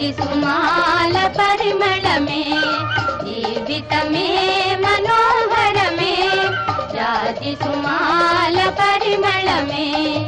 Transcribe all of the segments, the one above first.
జాజి సుమాల పరిమళమే జీవితమే మనోహరమే జాజి సుమాల పరిమళమే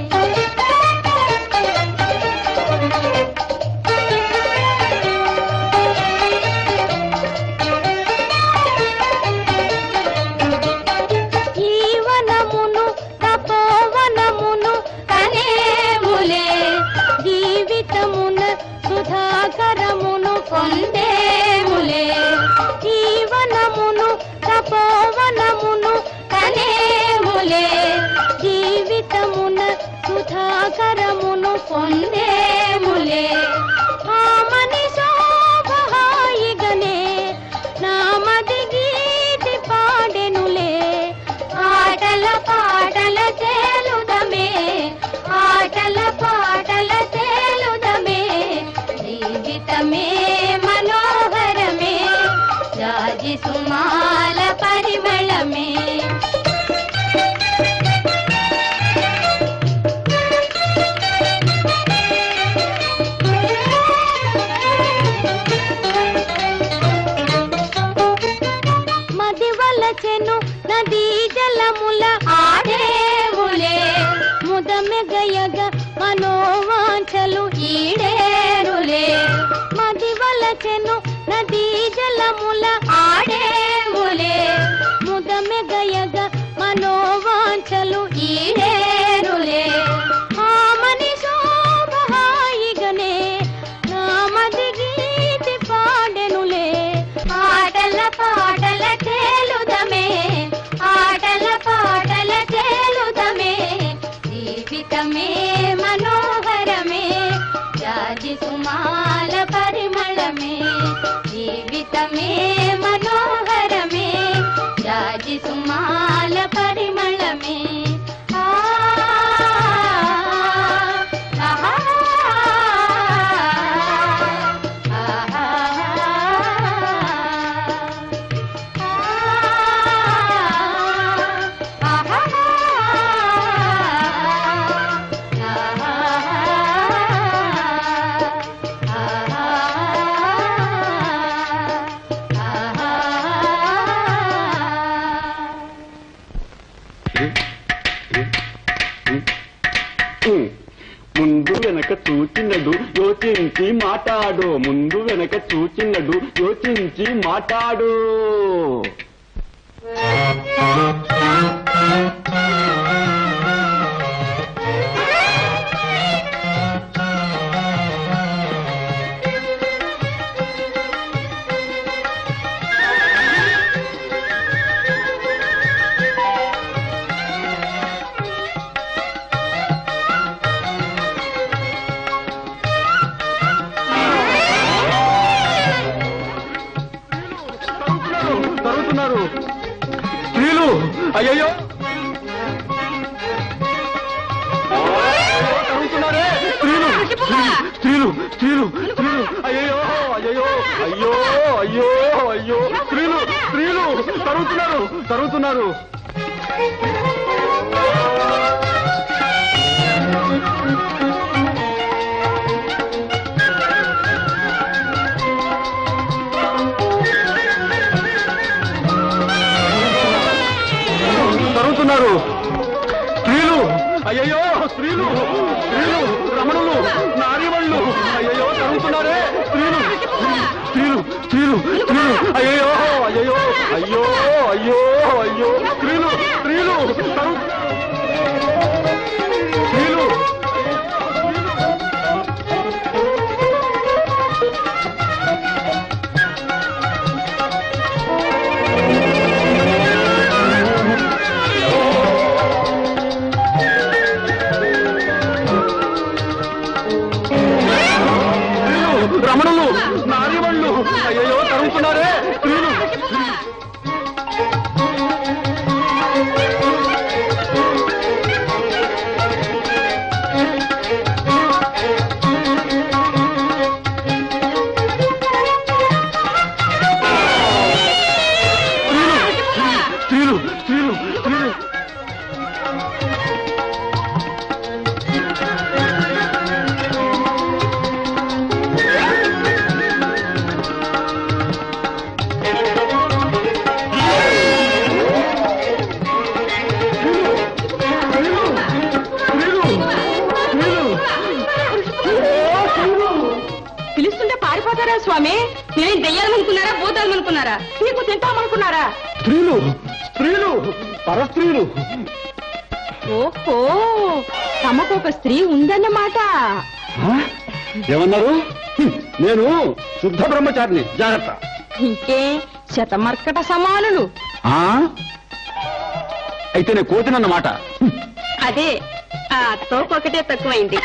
సుధాకరమును పొందేములే జీవనమును తపోవనమును కనేములే జీవితమున సుధాకరమును పొందేములే ఆమని శోభహాయిగనే నామది గీతి పాడెనులే ఆటల పాటల తేలుదమే ఆటల పాటల తేలుదమే జీవితమే మనోహరమే జాజి సుమాల పరిమళమే మదివలచెను నదీ జలముల ఆడేములే ముదమెగయగ మనోవాంఛలు ఈడేరులే మదివలచెను నదీ జలముల ఆడేములే ముదమెగయగ మనోవాంఛలు ఈడేరులే ఆమని శోభహాయిగనే నామది గీతి పాడెనులే ఆటల పాటల తేలుదమే ఆటల పాటల తేలుదమే జీవితమే మనోహరమే జాజి సుమాల పరిమళమే జీవితమే మనోహరమే జాజి సుమాల పరిమళమే ముందు వెనక చూచినడు యోచించి మాట్లాడు ముందు వెనక చూచినడు యోచించి మాట్లాడు స్త్రీలు అయ్యో తరుగుతున్నారే స్త్రీలు స్త్రీలు స్త్రీలు స్త్రీలు అయ్యో అయ్యో అయ్యో అయ్యో అయ్యో స్త్రీలు స్త్రీలు తరుగుతున్నారు తరుగుతున్నారు తరుగుతున్నారు స్త్రీలు అయ్యో స్త్రీలు స్త్రీలు రమణులు నారీమణులు అయ్యో తరుగుతున్నారే స్త్రీలు స్త్రీలు స్త్రీలు స్త్రీలు అయ్యో అయ్యో అయ్యో అయ్యో అయ్యో స్త్రీలు స్త్రీలు స్త్రీలు రమణులు నారీమణులు అయ్యో తరుగుతున్నారే స్త్రీలు స్త్రీలు స్త్రీలు స్త్రీలు స్వామి నేను దెయ్యాలనుకున్నారా భూతాలనుకున్నారా నీకు తింటామనుకున్నారా స్త్రీలు స్త్రీలు పరస్త్రీలు. ఓహో తమకు ఒక స్త్రీ ఉందన్నమాట. ఏమన్నారు? నేను శుద్ధ బ్రహ్మచారిని, జాగ్రత్త. ఇంకే శతమర్కట సమానులు. అయితే నేను కోతినన్నమాట. అదే ఆ తోకొకటే తక్కువైంది.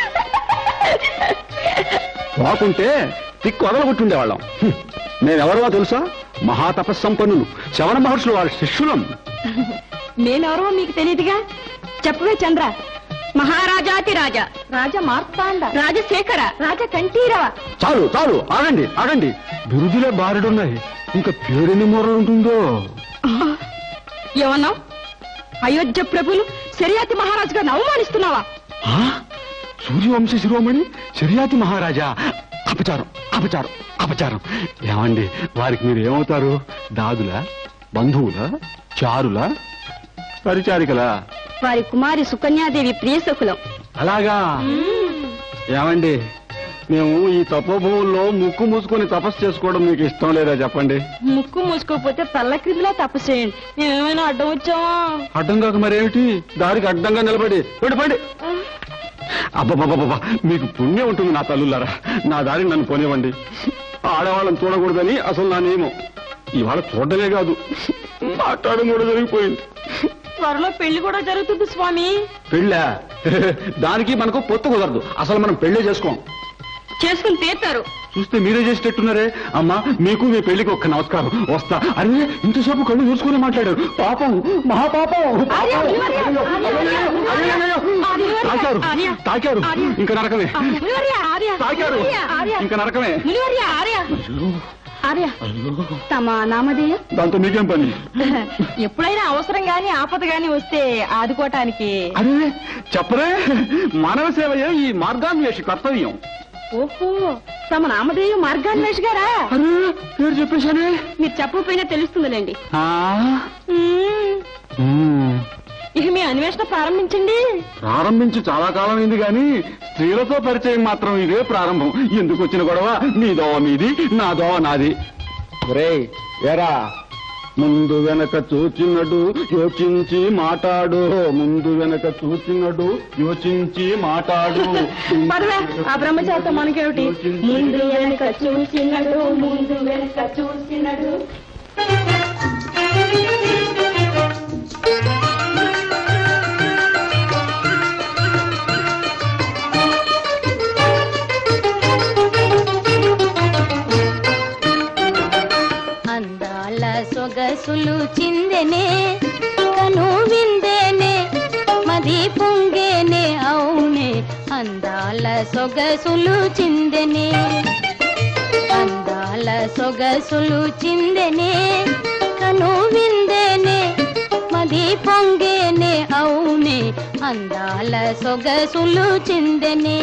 పోకుంటే తిక్కు వదలగొట్టుండేవాళ్ళం. నేనెవరో తెలుసా? మహాతపస్సంపన్నులు శవణ మహర్షులు వాళ్ళ శిష్యులం. నేనెవరో మీకు తెలియదుగా. చెప్పవే చంద్ర. మహారాజాతి రాజా, రాజ మార్తాండ, రాజశేఖర, రాజ కంఠీరవ. చాలు చాలు, ఆగండి ఆగండి. బిరుదులే బారెడున్నాయి, ఇంకా పేరెన్ని మూరలు ఉంటుందో. ఏమన్నావు? అయోధ్య ప్రభులు శర్యాతి మహారాజు గారిని అవమానిస్తున్నావా? సూర్యవంశ శిరోమణి శర్యాతి మహారాజా, అపచారం అపచారం అపచారం. ఏమండి, వారికి మీరు ఏమవుతారు? దాదులా, బంధువులా, చారులా, పరిచారికలా? వారి కుమారి సుకన్యాదేవి ప్రియసకులం. అలాగా? ఏమండి, మేము ఈ తపోభూముల్లో ముక్కు మూసుకొని తపస్సు చేసుకోవడం మీకు ఇష్టం లేదా చెప్పండి? ముక్కు మూసుకోపోతే తల్ల క్రిందిలా తపస్సు చేయండి. మేమేమైనా అడ్డం వచ్చావా? అడ్డం కాక మరేమిటి, దారికి అడ్డంగా నిలబడి పడి. అబ్బబ్బబ్బబ్బా, మీకు పుణ్యం ఉంటుంది నా తల్లులారా. నా దారిని నన్ను పోనివ్వండి. ఆడవాళ్ళని చూడకూడదని అసలు నా నియమం. ఇవాళ చూడడమే కాదు, మాట్లాడడం కూడా జరిగిపోయింది. త్వరలో పెళ్లి కూడా జరుగుతుంది స్వామి. పెళ్ళా? దానికి మనకు పొత్తు కుదరదు. అసలు మనం పెళ్లి చేసుకోం. చేసుకుని తీర్తారు. చూస్తే మీరే చేసేటట్టున్నారే. అమ్మా, మీకు మీ పెళ్లికి ఒక్క నమస్కారం. వస్తా. అరే, ఇంతసేపు కళ్ళు చూసుకుని మాట్లాడారు. పాపం, మహాపాపం. తాకారు తాకారు, ఇంకా నరకమే. తాకారు, ఇంకా నరకమే. ఆర్య, తమ నామధేయం? దాంతో మీకేం పని? ఎప్పుడైనా అవసరం గాని ఆపద గాని వస్తే ఆదుకోవటానికి. అరే చెప్పరే, మానవ సేవయే ఈ మార్గాన్వేషి కర్తవ్యం. ఓహో, తమ నామధేయం మార్గాన్వేష్ గారా? అరే, పేరు చెప్పేశానే. మీరు చెప్పకపోయినా తెలుస్తుందిలేండి. ఇక మీ అన్వేషణ ప్రారంభించండి. ప్రారంభించి చాలా కాలం అయింది గాని స్త్రీలతో పరిచయం మాత్రం ఇదే ప్రారంభం. ఎందుకు వచ్చిన గొడవ? మీ దోవ మీది, నా దోవ నాది. ఒరేయ్ ఏరా, ముందు వెనక చూచినడు యోచించి మాట్లాడు. ముందు వెనక చూచినడు యోచించి మాట్లాడు. ఆ బ్రహ్మచారితో మనకేమిటి? ముందు వెనక చూసినడు, ముందు వెనక చూసినడు. అందాల సొగసులు చిందెనే, కను విందేనే, మది పొంగేనే అవునే. అందాల సొగసులు చిందెనే, అందాల సొగసులు చిందెనే, కను విందేనే, మది పొంగేనే అవునే. అందాల సొగసులు చిందెనే.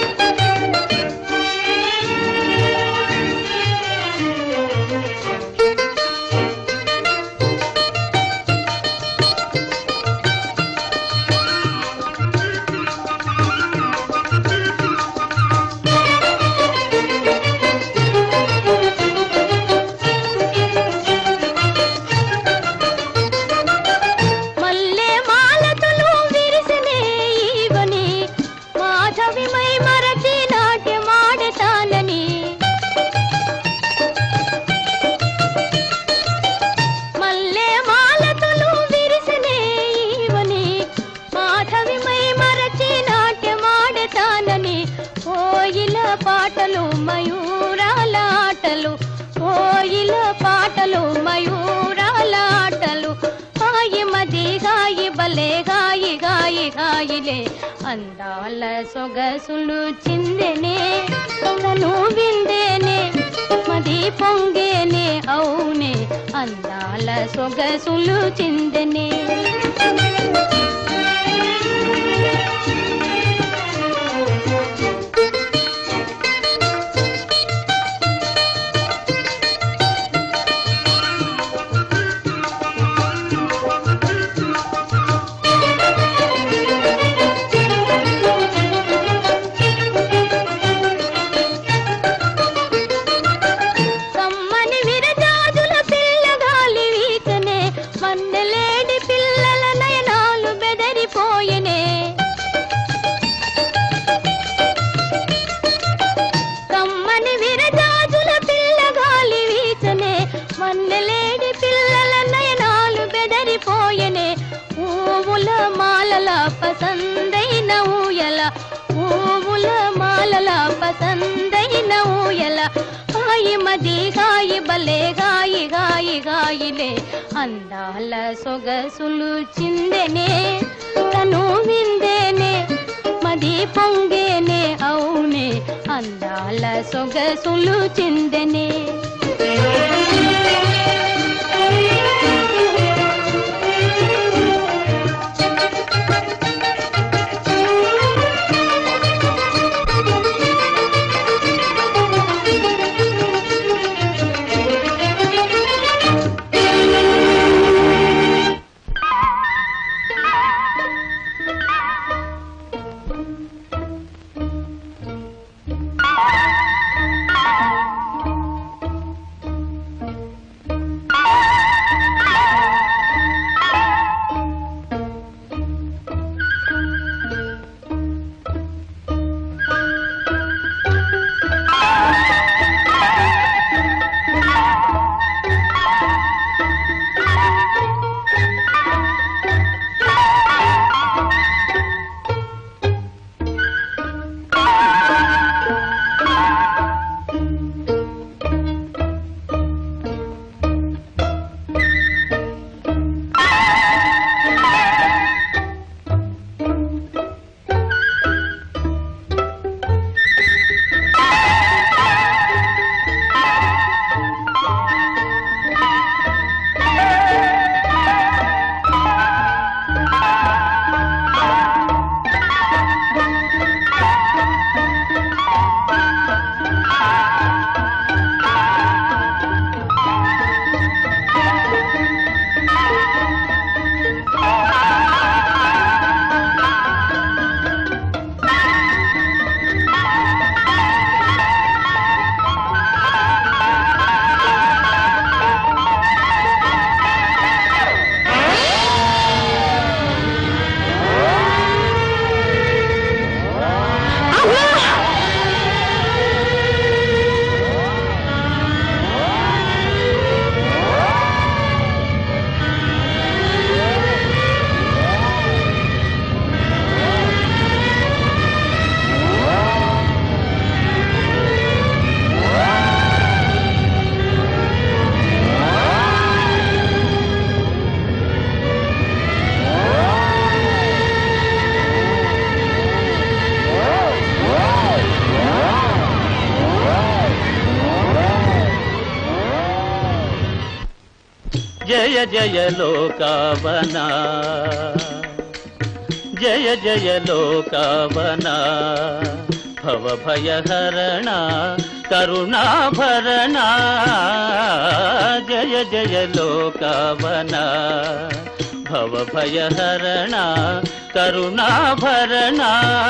పాటలు మయూరాల ఆటలు, కోయిల పాటలు మయూరాల ఆటలు. హాయి మది హాయి బలే హాయి హాయి హాయిలే. అందాల సొగసులు చిందెనే, తను విందేనే, మది పొంగేనే అవునే. అందాల సొగసులు చిందెనే. మన్నెలేడి పిల్లల నయనాలు బెదరిపోయెనే కమ్మని విరజాజుల పిల్లగాలి వీచనే మన్నెలేడి పిల్లల నయనాలు బెదరిపోయెనే ఊవుల మాలల పసందైన ఊయల ఊవుల మాలల పసందైన ఊయల హాయి మది హాయి బలే హాయి హాయి హాయిలే అందాల సొగసులు చిందెనే తను విందేనే మది పొంగేనే అవునే అందాల సొగసులు చిందెనే జయ జయ లోకావనా జయ జయ లోకావనా భవభయహరణ కరుణాభరణ జయ జయ లోకావనా భవభయహరణ కరుణాభరణ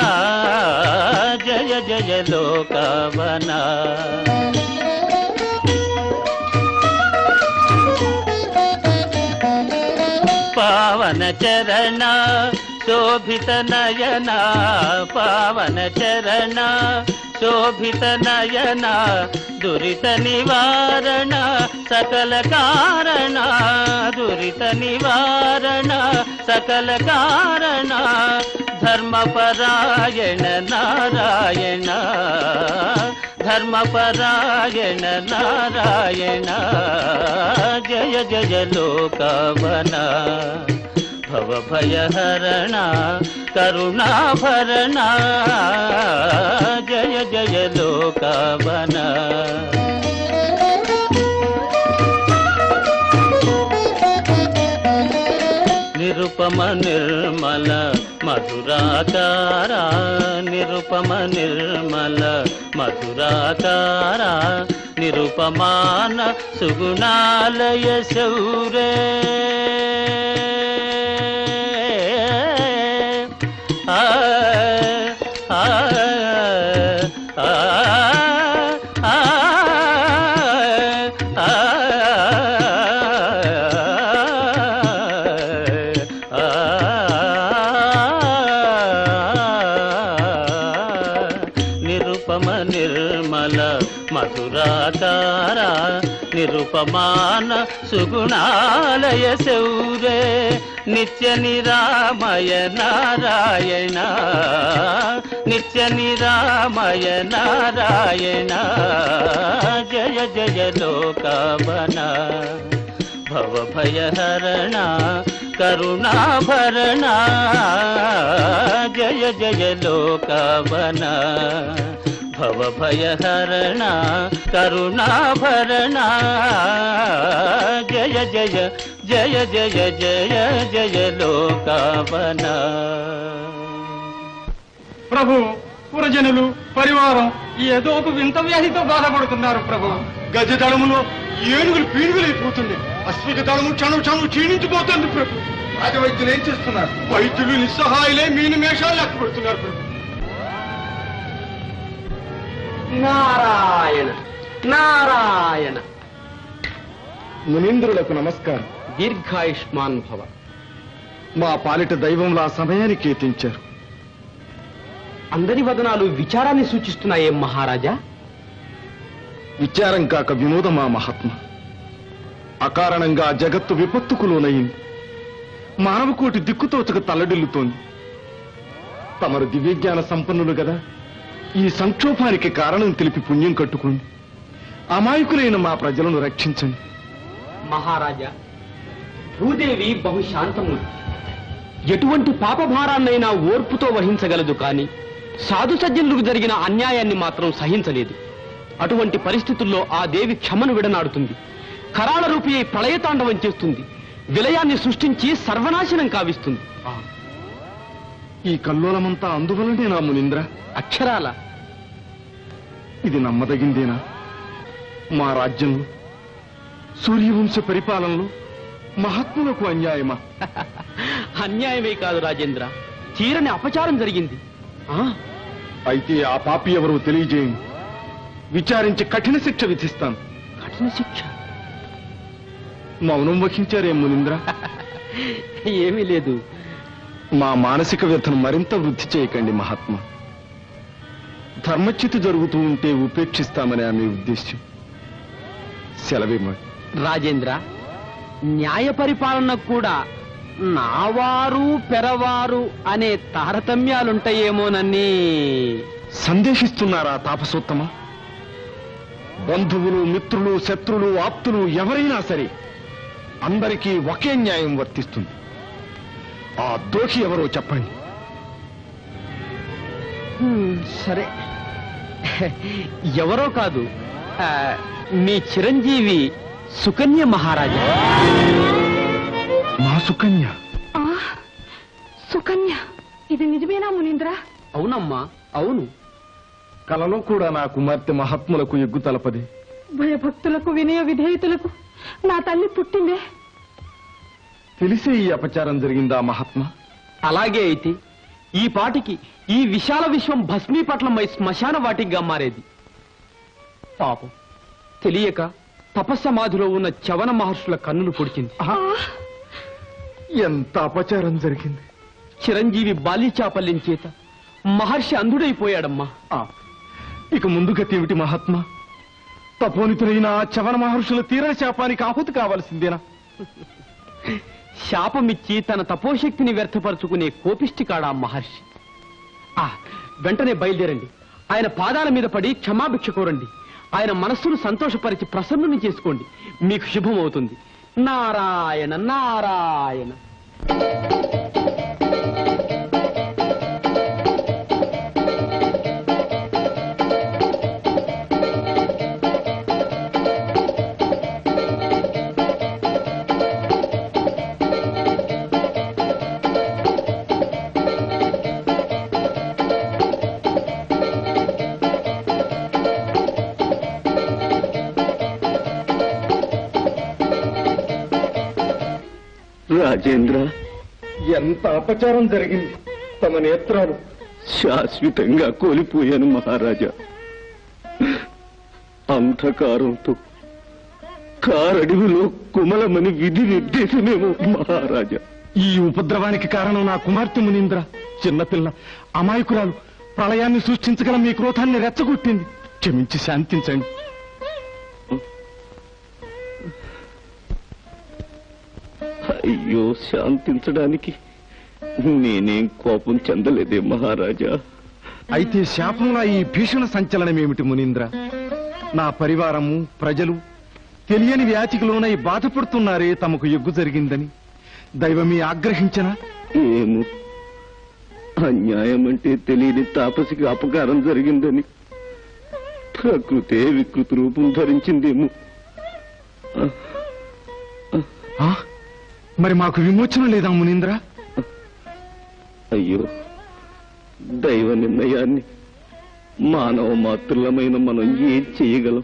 జయ జయ లోకావనా పావన చరణ శోభిత నయన పావన చరణ శోభిత నయన దురిత నివారణ సకల కారణ దురిత నివారణ సకల కారణ ధర్మపరాయణ నారాయణ ధర్మపరాయణ నారాయణ జయ జయ లోకావనా భవభయహరణ కరుణాభరణ జయ జయ లోకావనా నిరుపమ నిర్మల మధురాకార నిరుపమ నిర్మల మధురాకార నిరుపమాన సుగుణాలయ శౌరే మధురాకార నిరుపమాన సుగుణాలయ శౌరే నిత్య నిరామయ నారాయణ నిత్య నిరామయ నారాయణ జయ జయ లోకావన భవభయహరణ కరుణాభరణ జయ జయ లోకావన భవభయహరణ కరుణాభరణ జయ జయ జయ జయ జయ జయ లోకావన. ప్రభు, పురజనులు పరివారం ఏదో ఒక వింత వ్యాధితో బాధపడుతున్నారు ప్రభు. గజ దళములో ఏనుగులు పీనుగులైపోతుంది, అశ్విక దళము క్షణం క్షణం క్షీణించిపోతుంది ప్రభు. రాజవైద్యులు ఏం చేస్తున్నారు? వైద్యులు నిస్సహాయులే మీని మేషాలు లెక్క పెడుతున్నారు ప్రభు. నారాయణ నారాయణ. మునీంద్రులకు నమస్కారం. దీర్ఘాయుష్మాన్ భవ. మా పాలిట దైవంలా సమయానికి కీర్తించారు. అందరి వదనాలు విచారాన్ని సూచిస్తున్నాయేం మహారాజా? విచారం కాక వినోదమా మహాత్మ. అకారణంగా జగత్తు విపత్తుకు లోనయింది. మానవకోటి దిక్కుతోచక తల్లడిల్లుతోంది. తమరు దివ్యజ్ఞాన సంపన్నులు గదా, ఈ సంక్షోభానికి కారణం తెలిపి పుణ్యం కట్టుకోండి. అమాయకులైన మా ప్రజలను రక్షించండి. మహారాజా, భూదేవి బహుశాంతము. ఎటువంటి పాపభారాన్నైనా ఓర్పుతో వహించగలదు కాని సాధు సజ్జనులకు జరిగిన అన్యాయాన్ని మాత్రం సహించలేదు. అటువంటి పరిస్థితుల్లో ఆ దేవి క్షమను విడనాడుతుంది. కరాళ రూపి అయి ప్రళయతాండవం చేస్తుంది. విలయాన్ని సృష్టించి సర్వనాశనం కావిస్తుంది. ఈ కల్లోలమంతా అందువలనే నా మునీంద్ర. అక్షరాల ఇది నమ్మదగిందేనా? మా రాజ్యంలో సూర్యవంశ పరిపాలనలో మహాత్ములకు అన్యాయమా? అన్యాయమే కాదు రాజేంద్ర, తీరని అపచారం జరిగింది. అయితే ఆ పాపి ఎవరో తెలియజేయండి. విచారించి కఠిన శిక్ష విధిస్తాను. కఠిన శిక్ష? మౌనం వహించారేం మునీంద్ర? ఏమీ లేదు. మా మానసిక వ్యథను మరింత వృద్ధి చేయకండి మహాత్మా. ధర్మచ్యుతి జరుగుతూ ఉంటే ఉపేక్షిస్తామని ఆమె ఉద్దేశ్యం. సెలవివ్వండి. రాజేంద్ర, న్యాయ పరిపాలన కూడా నావారు పెరవారు అనే తారతమ్యాలుంటాయేమోనని సందేశిస్తున్నారా తాపసోత్తమ? బంధువులు, మిత్రులు, శత్రులు, ఆప్తులు ఎవరైనా సరే అందరికీ ఒకే న్యాయం వర్తిస్తుంది. ఆ దోషి ఎవరో చెప్పండి. సరే, ఎవరో కాదు, మీ చిరంజీవి సుకన్య మహారాజా. మా సుకన్య? సుకన్య, ఇది నిజమేనా మునీంద్ర? అవునమ్మా, అవును. కలలో కూడా నా కుమార్తె మహాత్ములకు ఎగ్గు తలపది. భయభక్తులకు వినయ విధేయతలకు నా తల్లి పుట్టిందే. తెలిసే ఈ అపచారం జరిగిందా మహాత్మా? అలాగే అయితే ఈ పాటికి ఈ విశాల విశ్వం భస్మీపట్లమై శ్మశాన వాటిగా మారేది. పాపం తెలియక తపస్సమాధిలో ఉన్న చవన మహర్షుల కన్నులు పొడిచింది. ఎంత అపచారం జరిగింది! చిరంజీవి బాల్యచాపల్యం చేత మహర్షి అంధుడైపోయాడమ్మా. ఇక ముందు గతేమిటి మహాత్మా? తపోనితులైన ఆ చవన మహర్షుల తీరని శాపానికి ఆహుతి కావాల్సిందేనా? శాపమిచ్చి తన తపోశక్తిని వ్యర్థపరుచుకునే కోపిష్టి కాడా మహర్షి. వెంటనే బయలుదేరండి. ఆయన పాదాల మీద పడి క్షమాభిక్ష కోరండి. ఆయన మనస్సును సంతోషపరిచి ప్రసన్నుని చేసుకోండి. మీకు శుభమవుతుంది. నారాయణ నారాయణ. రాజేంద్ర, ఎంత అపచారం జరిగింది! తమ నేత్రాలు శాశ్వతంగా కోల్పోయాను మహారాజా. అంధకారంతో కారడివిలో కుమలమని విధి నిర్దేశమేమో మహారాజా. ఈ ఉపద్రవానికి కారణం నా కుమార్తె మునీంద్ర. చిన్నపిల్ల, అమాయకురాలు, ప్రళయాన్ని సృష్టించగల మీ క్రోధాన్ని రెచ్చగొట్టింది. క్షమించి శాంతించండి. అయ్యో, శాంతించడానికి నేనేం కోపం చెందలేదే మహారాజా. అయితే శాపంలా ఈ భీషణ సంచలనమేమిటి మునీంద్ర? నా పరివారము ప్రజలు తెలియని వ్యాధికి బాధపడుతున్నారే తమకు ఎగ్గు జరిగిందని దైవమే ఆగ్రహించనా? ఏమో, అన్యాయం అంటే తెలియని తాపసికి అపకారం జరిగిందని ప్రకృతే వికృతి రూపం ధరించిందేమో. మరి మాకు విమోచన లేదా మునీంద్ర? అయ్యో, దైవ నిర్ణయాన్ని మానవ మాతృలమైన మనం ఏం చేయగలం?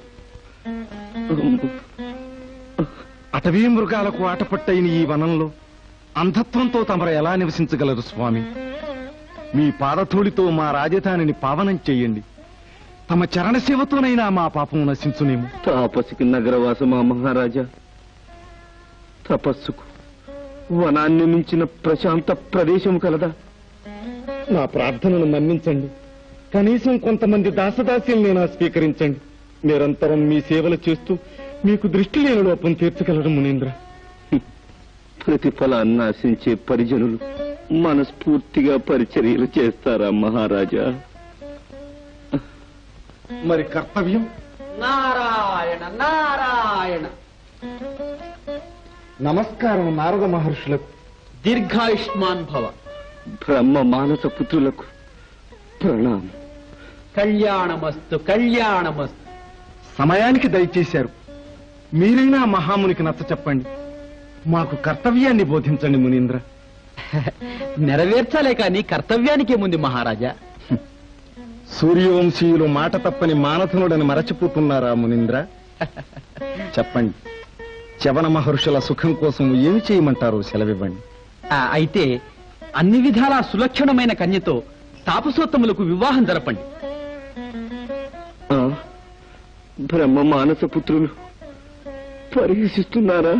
అటవీ మృగాలకు ఆటపట్టైన ఈ వనంలో అంధత్వంతో తమరు ఎలా నివసించగలరు స్వామి? మీ పాదధూళితో మా రాజధానిని పావనం చెయ్యండి. తమ చరణ సేవతోనైనా మా పాపం నశించునేము. తాపసికి నగరవాసమా మహారాజా? తపస్సుకు వనాన్ని మించిన ప్రశాంత ప్రదేశం కలదా? నా ప్రార్థనను మన్నించండి. కనీసం కొంతమంది దాసదాసీలనైనా స్వీకరించండి. నిరంతరం మీ సేవలు చేస్తూ మీకు దృష్టి లేని లోపం తీర్చగలరు మునీంద్ర. ప్రతిఫలాన్ని ఆశించే పరిజనులు మనస్ఫూర్తిగా పరిచర్యలు చేస్తారా మహారాజా? మరి కర్తవ్యం? నారాయణ నారాయణ. నమస్కారం నారద మహర్షులకు. దీర్ఘాయుష్మాన్ భవ. బ్రహ్మ మానస పుత్రులకు ప్రణామం. కళ్యాణమస్తు కళ్యాణమస్తు. సమయానికి దయచేశారు. మీరైనా మహామునికి నచ్చ చెప్పండి. మాకు కర్తవ్యాన్ని బోధించండి మునీంద్ర. నెరవేర్చాలే కాని కర్తవ్యానికే ముందు మహారాజా. సూర్యవంశీయులు మాట తప్పని మానధనుడని మరచిపోతున్నారా మునీంద్ర? చెప్పండి, చవన మహర్షుల సుఖం కోసం ఏమి చేయమంటారో సెలవివ్వండి. అయితే అన్ని విధాలా సులక్షణమైన కన్యతో తాపసోత్తములకు వివాహం జరపండి. బ్రహ్మ మానస పుత్రులు పరిహసిస్తున్నారా?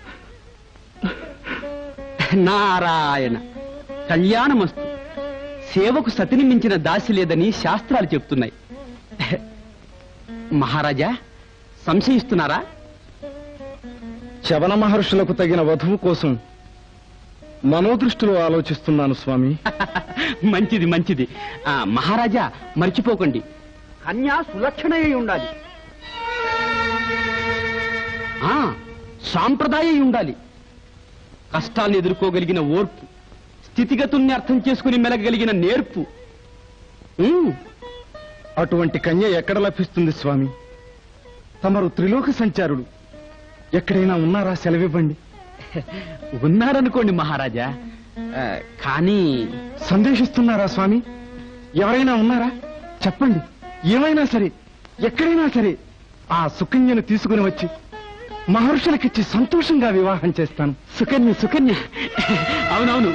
నారాయణ. కళ్యాణమస్తు. సేవకు సతిని మించిన దాసి లేదని శాస్త్రాలు చెప్తున్నాయి. మహారాజా, సంశయిస్తున్నారా? చవన మహర్షులకు తగిన వధువు కోసం మనోదృష్టిలో ఆలోచిస్తున్నాను స్వామి. మంచిది మంచిది. మహారాజా, మర్చిపోకండి, కన్యా సులక్షణయ్య ఉండాలి. సాంప్రదాయ ఉండాలి. కష్టాలను ఎదుర్కోగలిగిన ఓర్పు, స్థితిగతుల్ని అర్థం చేసుకుని మెలగలిగిన నేర్పు. అటువంటి కన్య ఎక్కడ లభిస్తుంది స్వామి? తమరు త్రిలోక సంచారుడు, ఎక్కడైనా ఉన్నారా? సెలవివ్వండి. ఉన్నారనుకోండి మహారాజా, కానీ సందేశిస్తున్నారా స్వామి? ఎవరైనా ఉన్నారా? చెప్పండి. ఏమైనా సరే, ఎక్కడైనా సరే ఆ సుకన్యను తీసుకుని వచ్చి మహర్షులకిచ్చి సంతోషంగా వివాహం చేస్తాను. సుకన్య సుకన్య. అవునవును.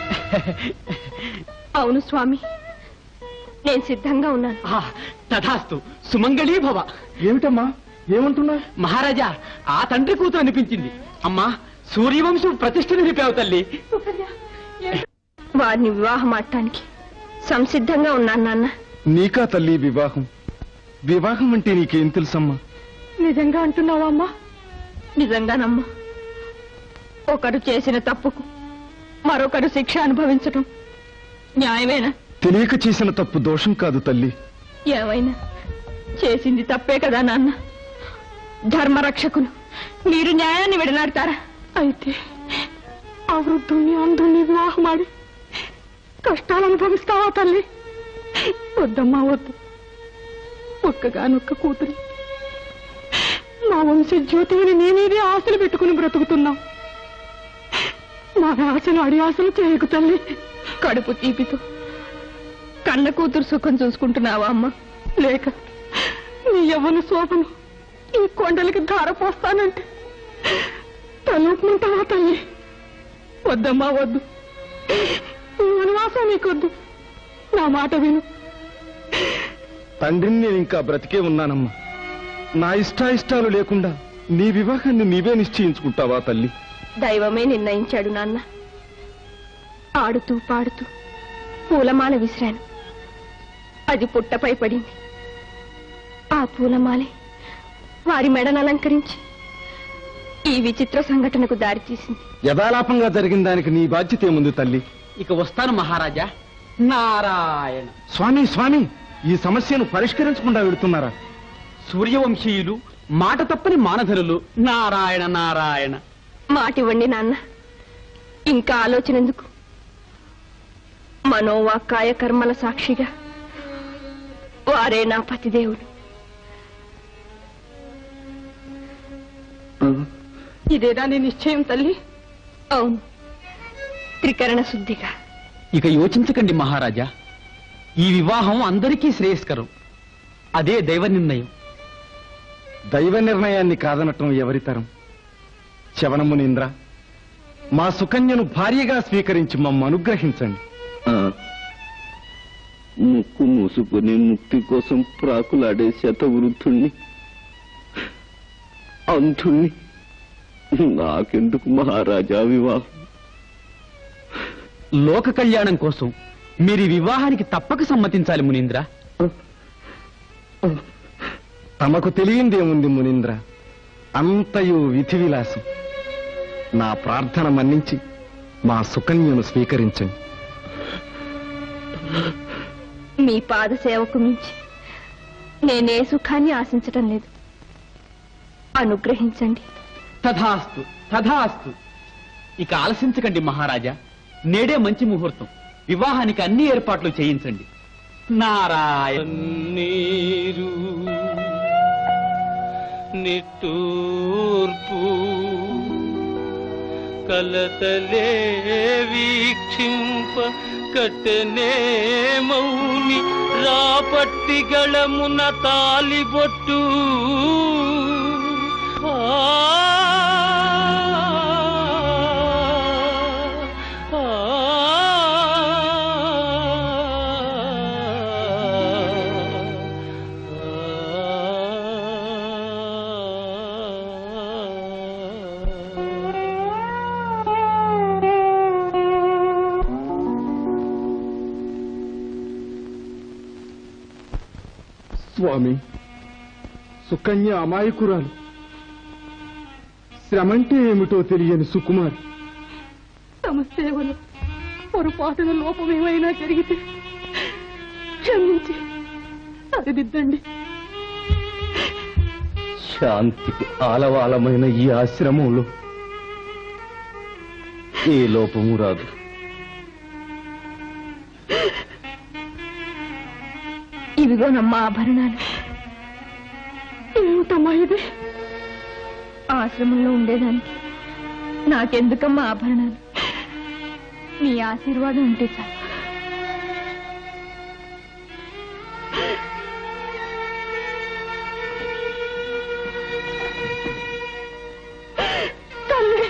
అవును స్వామి, నేను సిద్ధంగా ఉన్నాను. తథాస్తు. సుమంగళీ భవ. ఏమిటమ్మా, ఏమంటున్నా? మహారాజా, ఆ తండ్రి కూతురు అనిపించింది. అమ్మా, సూర్యవంశం ప్రతిష్ఠ నిలిపావు తల్లి. వారిని వివాహం ఆడటానికి సంసిద్ధంగా ఉన్నాను నాన్న. నీకా తల్లి వివాహం? వివాహం అంటే నీకేం తెలుసమ్మా? నిజంగా అంటున్నావా అమ్మా? నిజంగానమ్మా. ఒకరు చేసిన తప్పుకు మరొకరు శిక్ష అనుభవించటం న్యాయమేనా? తెలియక చేసిన తప్పు దోషం కాదు తల్లి. ఏమైనా చేసింది తప్పే కదా నాన్న. ధర్మరక్షకులు మీరు న్యాయాన్ని విడనాడతారా? అయితే ఆ వృద్ధుణ్ణి అంధుణ్ణి వివాహమాడి కష్టాలు అనుభవిస్తావా తల్లి? వద్దమ్మా వద్దు. ఒక్కగానొక్క కూతురు, మా వంశ జ్యోతిని నీ మీదే ఆశలు పెట్టుకుని బ్రతుకుతున్నాం. మా ఆశలు అడి ఆశలు చేయకు తల్లి. కడుపు తీపితో కన్న కూతురు సుఖం చూసుకుంటున్నావా అమ్మ? లేక నీ యవ్వన శోభను ఈ కొండలకి ధారపోస్తానంటే తలొప్పుకుంటావా తల్లి? వద్దమ్మా వద్దు. ఈ వనవాసం నీకొద్దు. నా మాట విను. తండ్రిని నేను ఇంకా బ్రతికే ఉన్నానమ్మా. నా ఇష్టాయిష్టాలు లేకుండా నీ వివాహాన్ని నీవే నిశ్చయించుకుంటావా తల్లి? దైవమే నిర్ణయించాడు నాన్న. ఆడుతూ పాడుతూ పూలమాల విసిరాను. అది పుట్టపై పడింది. ఆ పూలమాలే వారి మెడను అలంకరించి ఈ విచిత్ర సంఘటనకు దారితీసింది. యథాలాపంగా జరిగిన దానికి నీ బాధ్యత ఏముంది తల్లి? ఇక వస్తాను మహారాజా. నారాయణ. స్వామి స్వామి, ఈ సమస్యను పరిష్కరించకుండా వెళుతున్నారా? సూర్యవంశీయులు, మాట తప్పని మానధనులు. నారాయణ నారాయణ. మాటివ్వండి నాన్న, ఇంకా ఆలోచన ఎందుకు? మనోవాకాయ కర్మల సాక్షిగా వారే నా పతిదేవుడు. ఇదేనా నీ నిశ్చయం తల్లి? అవును, త్రికరణ శుద్ధిగా. ఇక యోచించకండి మహారాజా. ఈ వివాహం అందరికీ శ్రేయస్కరం. అదే దైవ నిర్ణయం. దైవ నిర్ణయాన్ని కాదనటం ఎవరితరం? శవణమునీంద్ర, మా సుకన్యను భార్యగా స్వీకరించి మమ్మ అనుగ్రహించండి. ముక్కు మూసుకుని ముక్తి కోసం ప్రాకులాడే శతవృద్ధుణ్ణి, అంధుణ్ణి నాకెందుకు మహారాజా వివాహం? లోక కళ్యాణం కోసం మీరు ఈ వివాహానికి తప్పక సమ్మతించాలి మునీంద్ర. తమకు తెలియందేముంది మునీంద్ర, అంతయు విధి విలాసం. నా ప్రార్థన మన్నించి మా సుకన్యను స్వీకరించండి. మీ పాద సేవకు మించి నేనే సుఖాన్ని ఆశించటం లేదు. అనుగ్రహించండి. తథాస్తు తథాస్తు. ఇక ఆలసించకండి మహారాజా. నేడే మంచి ముహూర్తం. వివాహానికి అన్ని ఏర్పాట్లు చేయించండి. నారాయణ. నీరు నిట్టూర్పు కలతలే వీక్షింప కట్టెనే మౌని రాపట్టిగళమున తాలిబొట్టు స్వామి, సుకన్య అమాయకురాలు, శ్రమంటే ఏమిటో తెలియని సుకుమారి. తమ సేవలు పొరపాటున లోపం ఏమైనా జరిగితే క్షమించి సరిదిద్దండి. శాంతికి ఆలవాలమైన ఈ ఆశ్రమంలో ఏ లోపము రాదు. ఇవిగోనమ్మా ఆభరణాలు. ఏమిటమ్మా ఇది? ఆశ్రమంలో ఉండేదానికి నాకెందుకమ్మా ఆభరణాలు? మీ ఆశీర్వాదం ఉంటే చాలు. తల్లి,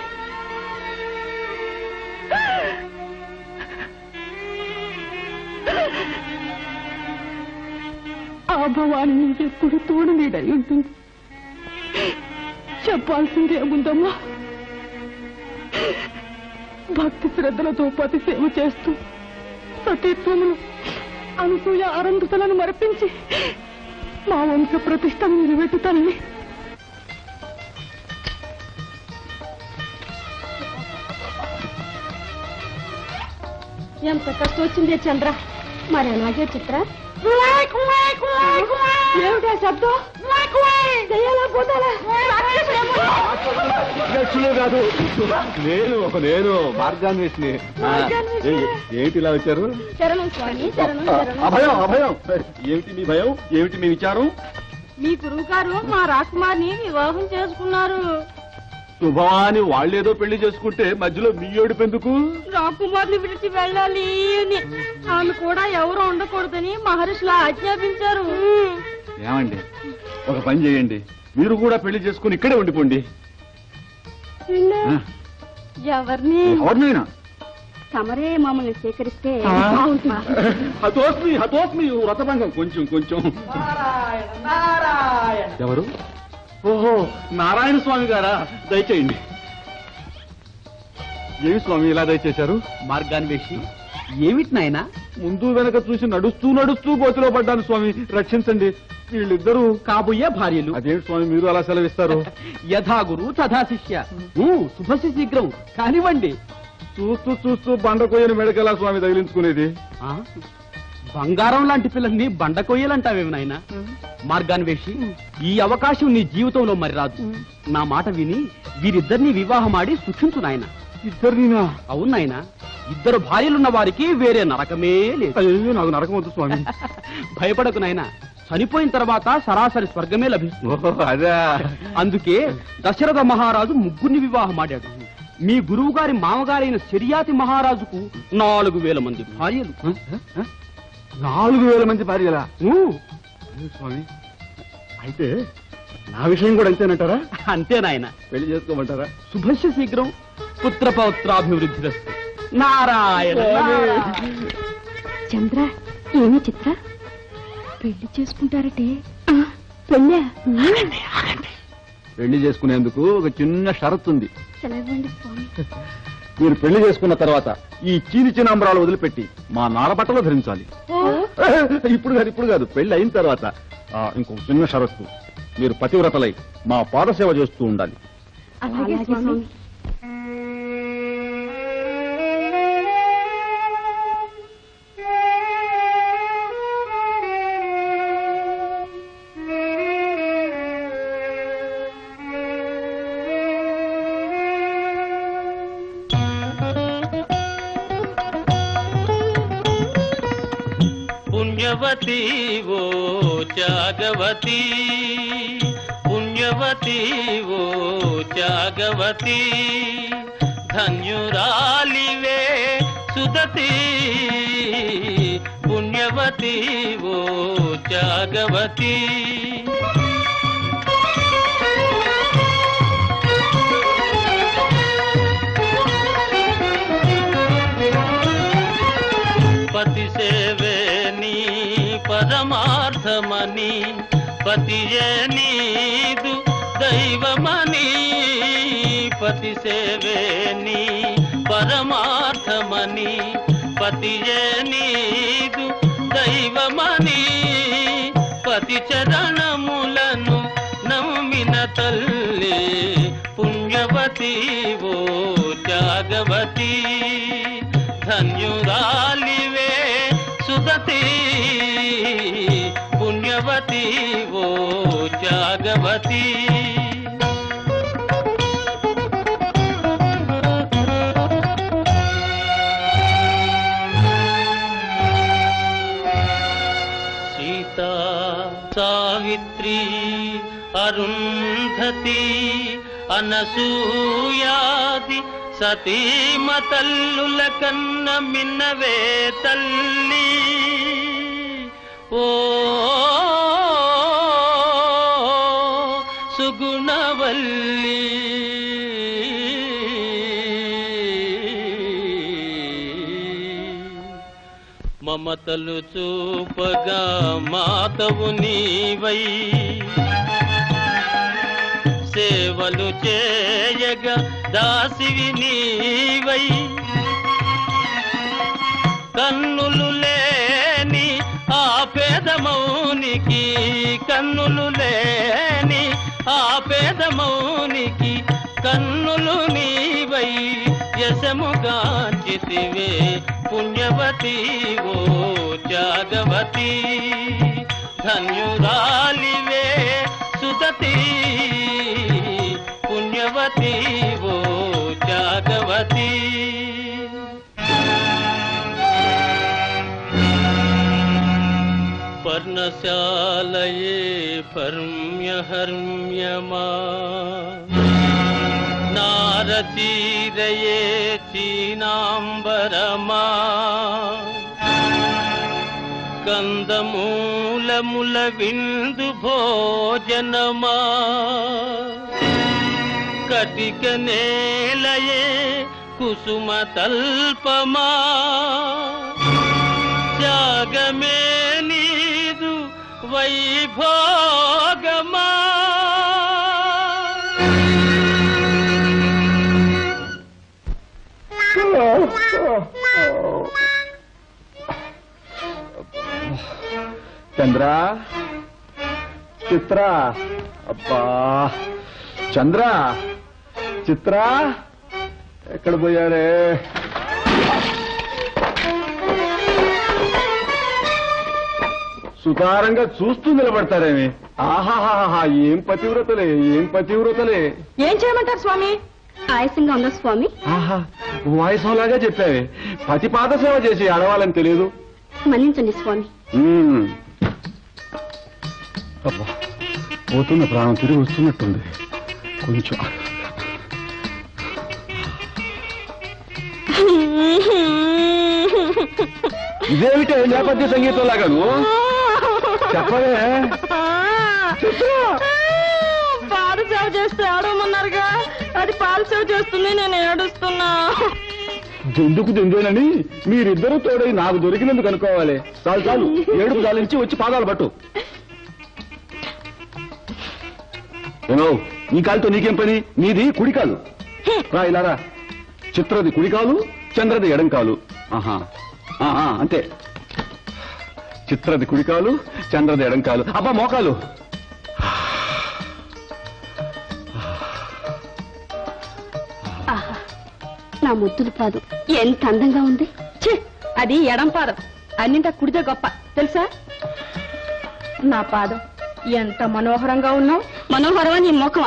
ఆ భవాని నీకెప్పుడు తోడు నీడై ఉంటుంది. చెప్పాల్సిందే ముందమ్మా. భక్తి శ్రద్ధలతో పతి సేవ చేస్తూ సతీత్వమును అనసూయ అరంధుతలను మరపించి మా వంశ ప్రతిష్టను నిలబెట్టు తల్లి. ఎంత కష్టం వచ్చిందే చంద్ర. మరి అలాగే చిత్ర. ఏమిటా శబ్దం? దెయ్యాలా భూతాలా? కాదు, నేను మార్గాన్వేషిని. ఏమిటి ఇలా వచ్చారు? శరణం స్వామి, శరణం శరణం. అభయం అభయం. ఏమిటి మీ భయం? ఏమిటి మీ విచారం? మీ గురువు గారు మా రాకుమార్ని వివాహం చేసుకున్నారు. శుభవాని వాళ్ళేదో పెళ్లి చేసుకుంటే మధ్యలో మీ ఏడుపెందుకు? రాకుమార్ని విడిచి వెళ్ళాలి అని ఆమె కూడా ఎవరు ఉండకూడదని మహర్షులు ఆజ్ఞాపించారు. ఏమండి, ఒక పని చేయండి, మీరు కూడా పెళ్లి చేసుకుని ఇక్కడే ఉండిపోండి. ఎవరిని? ఎవరినైనా తమరే మమ్మల్ని స్వీకరిస్తే హతోస్మి వ్రతభంగం. కొంచెం ఎవరు? ఓహో, నారాయణ స్వామి గారా? దయచేయండి. ఏమి స్వామి ఇలా దయచేశారు? మార్గాన్వేషి, ఏమిటి నాయనా? ముందు వెనక చూసి నడుస్తూ నడుస్తూ గోతిలో పడ్డాను స్వామి, రక్షించండి. వీళ్ళిద్దరూ కాబోయే భార్యలు. అదేంటి స్వామి మీరు అలా సెలవిస్తారు? యథా గురు తథా శిష్య. శుభస్య శీఘ్రం కానివ్వండి. చూస్తూ చూస్తూ బండ కొయ్యని మెడకెలా స్వామి తగిలించుకునేది? ఆ? బంగారం లాంటి పిల్లల్ని బండ కొయ్యాలంటావేమి నాయనా? మార్గాన్వేషి, ఈ అవకాశం నీ జీవితంలో మరి రాదు. నా మాట విని వీరిద్దరిని వివాహమాడి సుఖించు నాయన. ఇద్దరినా? అవును నాయన, ఇద్దరు భార్యలున్న వారికి వేరే నరకమే లేదు. అయ్యో నాకు నరకం వద్దు స్వామి. భయపడకు నాయన, చనిపోయిన తర్వాత సరాసరి స్వర్గమే లభిస్తుంది. ఓహో, అదే. అందుకే దశరథ మహారాజు ముగ్గురిని వివాహమాడాడు. మీ గురువు గారి మామగారైన శర్యాతి మహారాజుకు 4000 మంది భార్యలు. 4000 మంది భార్యలా? స్వామి, అయితే నా విషయం కూడా అంతేనంటారా? అంతే నాయన. పెళ్లి చేసుకోమంటారా? శుభస్య శీఘ్రం పుత్రపౌత్రాభివృద్ధి నారాయణ. చంద్ర, ఏమి చిత్ర పెళ్లి చేసుకుంటారటే? పెళ్ళా? పెళ్లి చేసుకునేందుకు ఒక చిన్న షరతు ఉంది. సెలవండి స్వామి. మీరు పెళ్లి చేసుకున్న తర్వాత ఈ చీని చినంబరాలు వదిలిపెట్టి మా నారబట్టలో ధరించాలి. ఇప్పుడు కాదు, పెళ్లి అయిన తర్వాత ఇంకొక చిన్న షరతు. మీరు పతివ్రతలై మా పాదసేవ చేస్తూ ఉండాలి. అలాగే స్వామి. పుణ్యవతి ఓ త్యాగవతి, పుణ్యవతి ఓ త్యాగవతి, ధన్యురాలివే సుదతి, పుణ్యవతి ఓ త్యాగవతి. పతి సేవే నీ పరమార్థమని, పతియే నీదు దైవమని, పతి సేవే నీ పరమార్థమని, పతియే నీదు దైవమని, పతి చరణములను నమ్మిన తల్లి పుణ్యవతి ఓ త్యాగవతి, ధన్యురాలివే సుదతి, పుణ్యవతి ఓ త్యాగవతి. సీతా సావిత్రి అరుంధతి అనసూయాది సతీమతల్లుల కన్న మిన్నవే తల్లి, ఓ సుగుణవల్లి. మమతలు చూపగా మాతవు నీవై, సేవలు చేయగా దాసివి నీవై, కన్నులు లేని ఆ పేదమౌనికి, కన్నులు లేని ఆ పేదమౌనికి, కన్నులు నీవై యశముగాంచితివే పుణ్యవతి ఓ త్యాగవతి, ధన్యురాలివే సుదతి, పుణ్యవతి ఓ త్యాగవతి. పర్ణశాలయే పర్మ్యహర్మ్యమా, నారచీరయే చీనాంబరమా, కందమూలముల విందు భోజనమా, కటిక నేలయే కుసుమ తల్పమా, త్యాగమే నీదు వైభోగమా. చంద్ర, చిత్ర, అబ్బా చంద్ర, చిత్ర ఎక్కడ పోయారే? సుతారంగా చూస్తూ నిలబడతారేమి? ఆహాహాహా, ఏం పతివ్రతలే, ఏం పతివ్రతలే. ఏం చేయమంటారు స్వామి? ఆయాసంగా ఉందా స్వామి? ఆహా, వాయసంలాగా చెప్పావే. పతి పాద సేవ చేసి ఆడవాలని తెలియదు. మన్నించండి స్వామి. అబ్బా, పోతున్న ప్రాణం తిరిగి వస్తున్నట్టుంది. కొంచెం ఇదేమిటే నేపథ్య సంగీతం లాగాను? చెప్పవే. పాలు సేవ చేస్తే ఆడమన్నారుగా, అది పాలు సేవ చేస్తుంది, నేను ఏడుస్తున్నా. ఎందుకు దిందేనని మీరిద్దరూ తోడై నాకు దొరికినందుకు అనుకోవాలి. చాలు చాలు, ఏడుపు చాలించి వచ్చి పాదాలు పట్టు. ఏమో, నీ కాలుతో నీకేం పని? నీది కుడి కాలు. రా ఇలా రా. చిత్రది కుడి కాలు, చంద్రది ఎడం కాలు. ఆహా, అంతే. చిత్రది కుడి కాలు, చంద్రది ఎడం కాలు. అబ్బా, మోకాలు. నా ముద్దుల పాదం ఎంత అందంగా ఉంది. అది ఎడం పాదం, అన్నింటా కుడితే గొప్ప తెలుసా? నా పాదం ఎంత మనోహరంగా ఉన్నావు. మనోహరమా నీ మోకమా?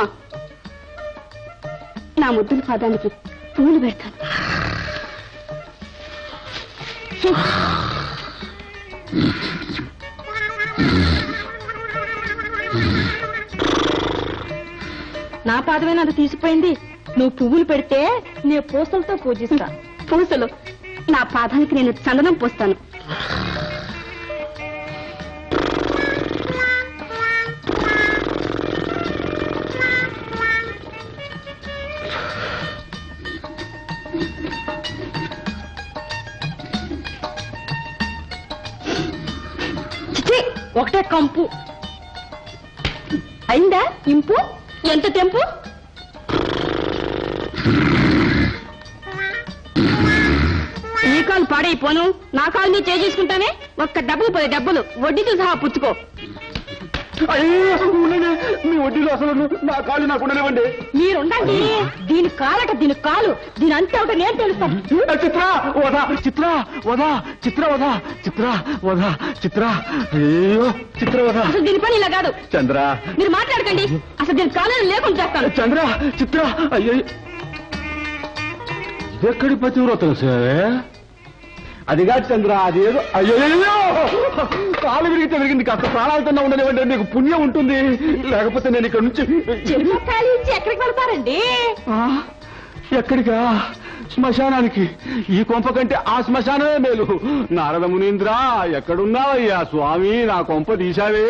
నా ముద్దుల పాదానికి పూలు పెడతాను. నా పాదమేనా అది తీసిపోయింది? నువ్వు పువ్వులు పెడితే నేను పూసలతో పూజిస్తా. పూసలు? నా పాదానికి నేను చందనం పోస్తాను. ఒకటే కంపు అయిందా? ఇంపు ఎంత తెంపు? నీ కాలు పాడైపోను, నా కాలు నీ చేసుకుంటానే. ఒక్క డబ్బులు 10 డబ్బులు వడ్డీతో సహా పుచ్చుకో. మీ వడ్డీలో అసలు నా కాలు నాకు ఉండలేవండి. మీరుండండి. దీని కాలట, దీని కాలు, దీని అంతే ఒకటి నేను తెలుస్తాను. చిత్ర వదా, చిత్ర వదా, చిత్ర వదా, చిత్ర వదా, చిత్ర. అయ్యో, చిత్ర వదా. అసలు దీని పని ఇలా కాదు. చంద్ర, మీరు మాట్లాడకండి. అసలు దీని కాలను లేకుండా చేస్తాను. చంద్ర, చిత్ర. అయ్యో, ఇదెక్కడి పతివ్రతలు సార్? అది కాదు చంద్ర, అదేదో. అయ్యో, కాలు విరిగితే విరిగింది. కాస్త ప్రాణాలతో ఉండనివ్వండి, మీకు పుణ్యం ఉంటుంది. లేకపోతే నేను ఇక్కడ నుంచి చెరుకాలు ఇచ్చి ఎక్కడికి వెళ్తారండి? ఎక్కడికా? శ్మశానానికి. ఈ కొంప కంటే ఆ శ్మశానమే మేలు. నారద మునీంద్ర, ఎక్కడున్నావయ్యా స్వామి? నా కొంప తీశావే.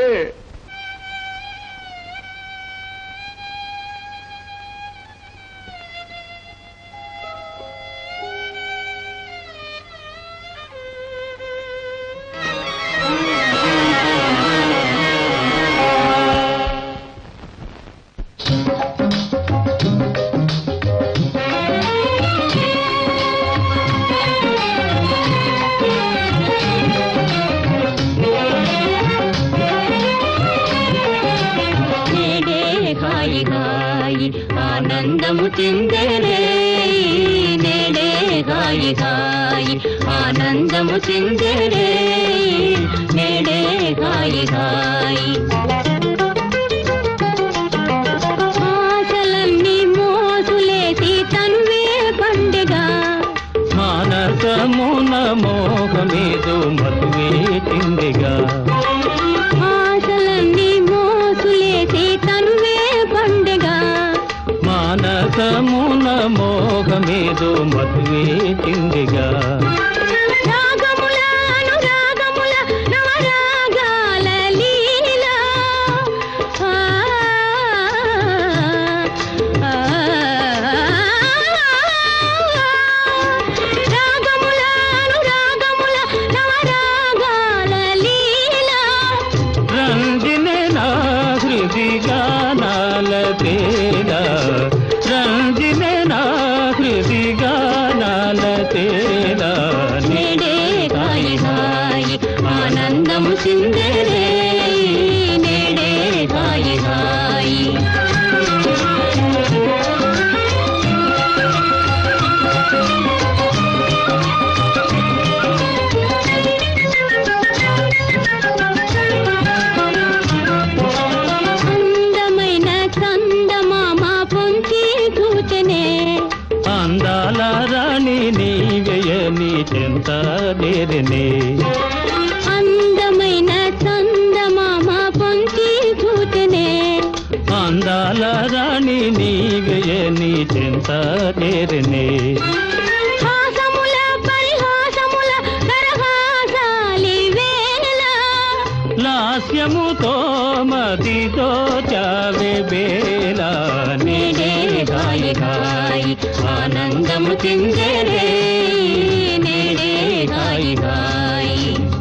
ఆనందము చిందేనే నేడే హాయి హాయి, ఆనందము చిందేనే నేడే హాయి హాయి. ఆశలన్నీ మోసులేసి తనువే పండుగ, మానసమున మోహమేదో మధువే తిండిగా. ఆశలన్నీ మోసులేసి తనువే పండుగ, మానసమున మోహమేదో మధువే తిండిగా. రాగముల అనురాగముల నవరాగాల లీల, రాగముల అనురాగముల నవరాగాల లీల. రంజినే నా హృది గానాల తేల, రంజినే నా హృది గానాల తేల. నేడే హాయి హాయి, ఆనందము చిందేనే చెంత చేరనే అందమైన చందమామ పొంచి చూచనే అందాల రాణి నీవే నీ చెంత చేరనే హాసముల పరిహాసముల దరహాసాలి వేళ లాస్యముతో మదితో చావే బేల నేనే గాయి గాయి ఆనందము చెందరే నేనే గాయి గాయి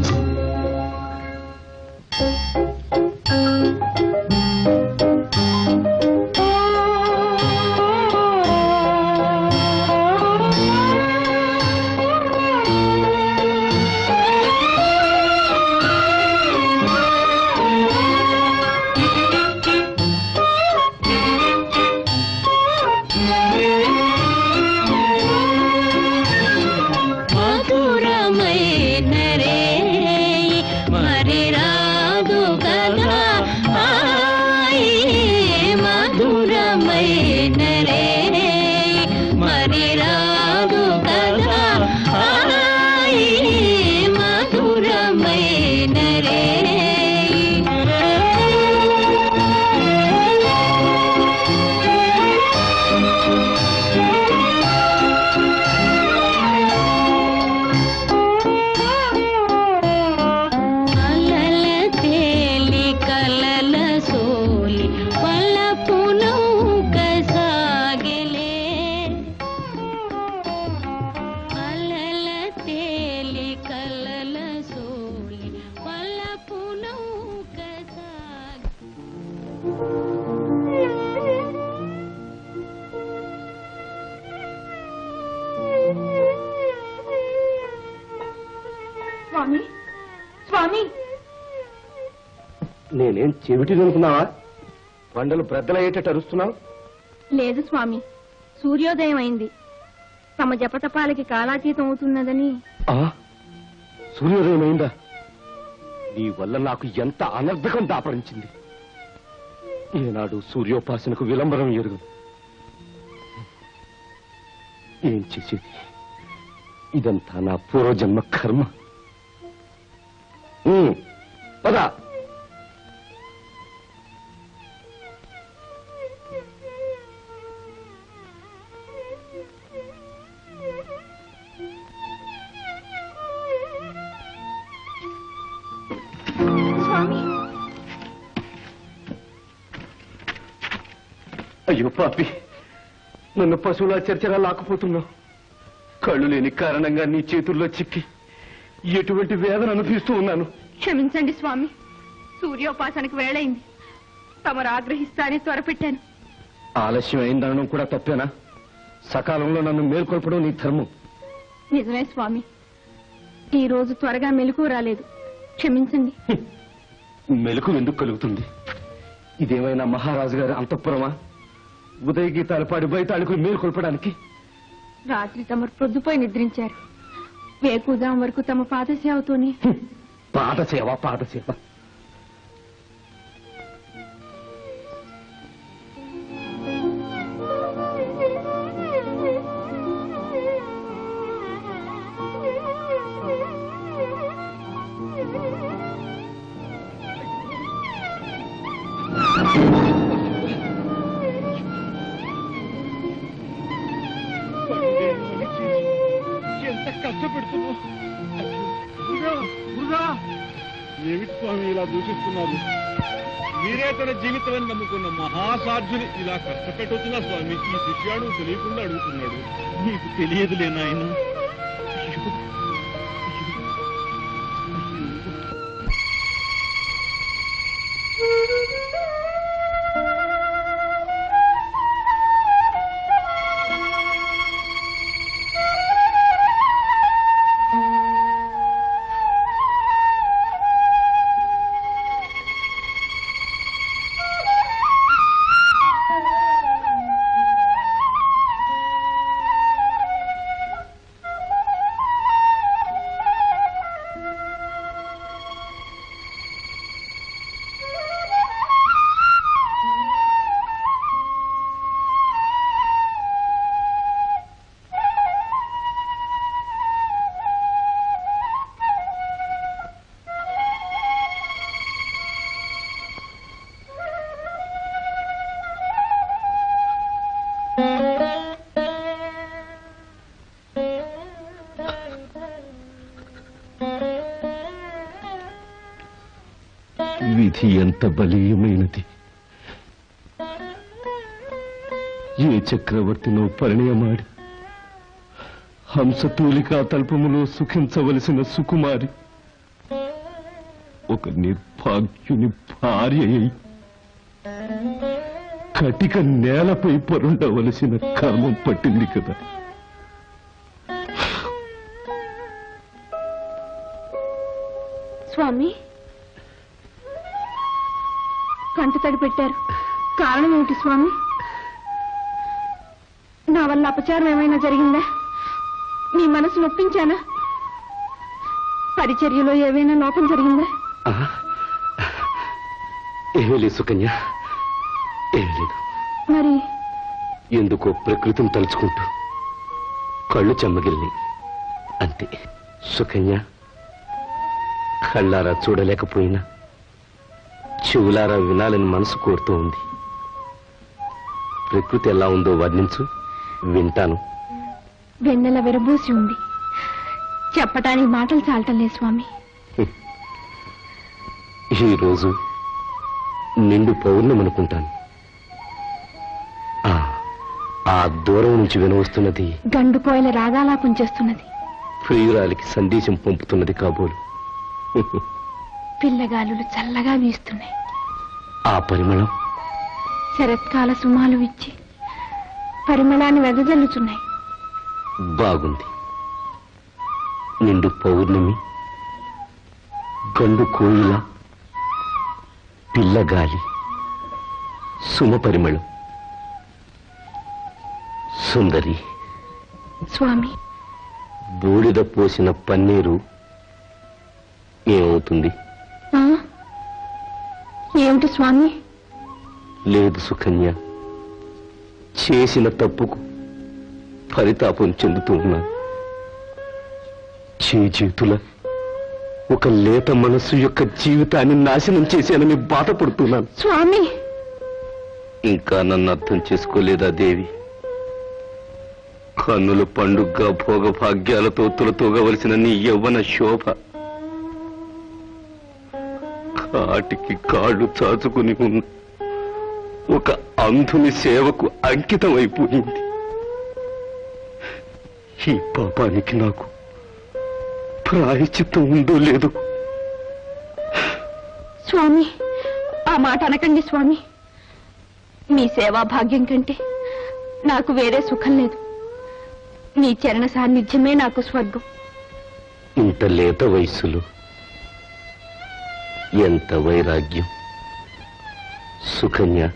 స్వామి స్వామి నేనేం చెవిటి అనుకున్నావా? వండలు బ్రద్దలయ్యేటట్టు అరుస్తున్నావు. లేదు స్వామి, సూర్యోదయం అయింది. తమ జపతపాలకి కాలాతీతం అవుతున్నదని. సూర్యోదయం అయిందా? నీ వల్ల నాకు ఎంత అనర్థకం దాపరించింది. ఈనాడు సూర్యోపాసనకు విలంబరం ఎరుగు. ఏం చేసేది? ఇదంతా నా పూర్వజన్మ కర్మ. పద. స్వామి అయ్యో పాపి, నన్ను పశువులా చర్చలా లాక్కుపోతున్నావు. కళ్ళు లేని కారణంగా నీ చేతుల్లో చిక్కి ఎటువంటి వేదన అనుభవిస్తూ ఉన్నాను. క్షమించండి స్వామి, సూర్యోపాసనకు వేళైంది. తమరు ఆగ్రహిస్తానని త్వరపెట్టాను. ఆలస్యం అయిందనడం కూడా తప్పేనా? సకాలంలో నన్ను మేల్కొల్పడం నీ ధర్మం. నిజమే స్వామి, ఈ రోజు త్వరగా మెలకు రాలేదు. క్షమించండి. మెలకు ఎందుకు కలుగుతుంది? ఇదేమైనా మహారాజు గారి అంతఃపురమా? ఉదయ గీతాలు పాడి బయట అడుగులు మేల్కొల్పడానికి. రాత్రి తమరు ప్రొద్దుపోయి నిద్రించారు. వేకుదాం వరకు తమ పాదసేవతోనే. పాదసేవ పాదసేవ. ఎంత కష్టపెడుతున్నావు. ఏమిటి స్వామి ఇలా దూషిస్తున్నారు? మీరే తన జీవితాన్ని నమ్ముకున్న మహాసాధ్యుని ఇలా కష్టపెట్టుతున్నా స్వామి. ఈ శిష్యాడు తెలియకుండా అడుగుతున్నాడు. నీకు తెలియదులే నాయన. విధి ఎంత బలీయమైనది. ఏ చక్రవర్తినో పరిణయమాడి హంసతూలికా తల్పములో సుఖించవలసిన సుకుమారి ఒక నిర్భాగ్యుని భార్య అయి కటిక నేలపై పరుండవలసిన కర్మం పట్టింది కదా. స్వామి, కంట తడి పెట్టారు. కారణం ఏమిటి స్వామి? నా వల్ల అపచారం ఏమైనా జరిగిందా? మీ మనసు నొప్పించానా? పరిచర్యలో ఏవైనా లోపం జరిగిందా? ఏమీ లేదు సుకన్య, ఏమీ లేదు. మరి ఎందుకో ప్రకృతిని తలుచుకుంటూ కళ్ళు చెమ్మగిల్లి అంతే. సుకన్య, కళ్ళారా చూడలేకపోయినా చెవులారా వినాలని మనసు కోరుతూ ఉంది. ప్రకృతి ఎలా ఉందో వర్ణించు, వింటాను. వెన్నెల విరబూసి ఉంది. చెప్పటానికి మాటలు చాలటం లేదు స్వామి. ఈరోజు నిండు పౌర్ణమి అనుకుంటాను. ఆ దూరం నుంచి వినవస్తున్నది గండు కోయిల రాగాలాపం చేస్తున్నది. ప్రియురాలికి సందేశం పంపుతున్నది కాబోలు. పిల్లగాలులు చల్లగా వీస్తున్నాయి. ఆ పరిమళం శరత్కాల సుమాలు ఇచ్చి పరిమళాన్ని వెదజల్లుతున్నాయి. బాగుంది. నిండు పౌర్ణమి, గండు కోయిల, పిల్లగాలి, సుమ పరిమళం. సుందరి, స్వామి, బూడిద పోసిన పన్నీరు ఏమవుతుంది? ఏమిటి స్వామి? లేదు సుకన్య, చేసిన తప్పుకు పరితాపం చెందుతూ ఉన్నాను. చేతుల ఒక లేత మనస్సు యొక్క జీవితాన్ని నాశనం చేశానని బాధపడుతున్నాను. స్వామి, ఇంకా నన్ను అర్థం చేసుకోలేదా దేవి? కన్నుల పండుగగా భోగభాగ్యాలతో తులతూగవలసిన నీ యవ్వన శోభ కాటికి కాళ్ళు చాచుకుని ఉన్న ఒక అంధుని సేవకు అంకితమైపోయింది. ఈ పాపానికి నాకు ప్రాయశ్చిత్తం ఉందో లేదో? స్వామి, ఆ మాట అనకండి స్వామి. మీ సేవా భాగ్యం కంటే నాకు వేరే సుఖం లేదు. మీ చరణ సాన్నిధ్యమే నాకు స్వర్గం. ఇంత లేత వయస్సులో ఎంత వైరాగ్యం! సుకన్య,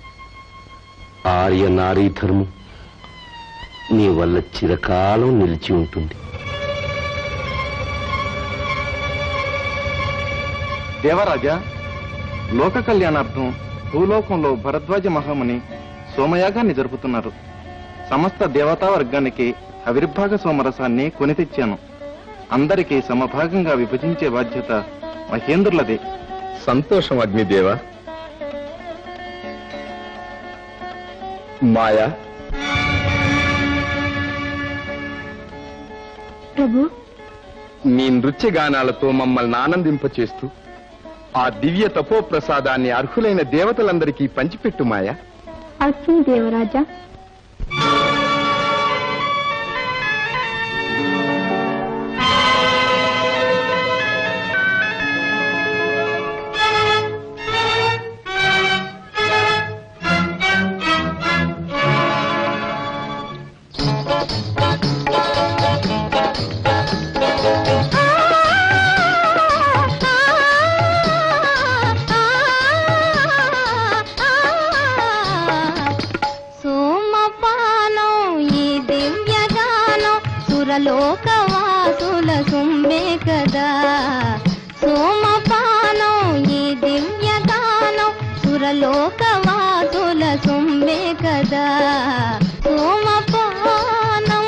ఆర్య నారీ ధర్మం నీ వల్ల చిరకాలం నిలిచి ఉంటుంది. దేవరాజా, లోక కళ్యాణార్థం భూలోకంలో భరద్వాజ మహాముని సోమయాగాన్ని జరుపుతున్నారు. సమస్త దేవతా వర్గానికి ఆవిర్భాగ సోమరసాన్ని కొని తెచ్చాను. అందరికీ సమభాగంగా విభజించే బాధ్యత మహేంద్రులదే. సంతోషం అగ్నిదేవ. మాయా, ప్రభు, మీ నృత్య గానాలతో మమ్మల్ని ఆనందింపచేస్తూ ఆ దివ్య తపో ప్రసాదాన్ని అర్హులైన దేవతలందరికీ పంచిపెట్టు మాయా. అగ్ని దేవరాజా. లోకవాసుల సొమ్మే కదా సోమపానం, ఈ దివ్యగానం సురలోకవాసుల సొమ్మే కదా సోమపానం.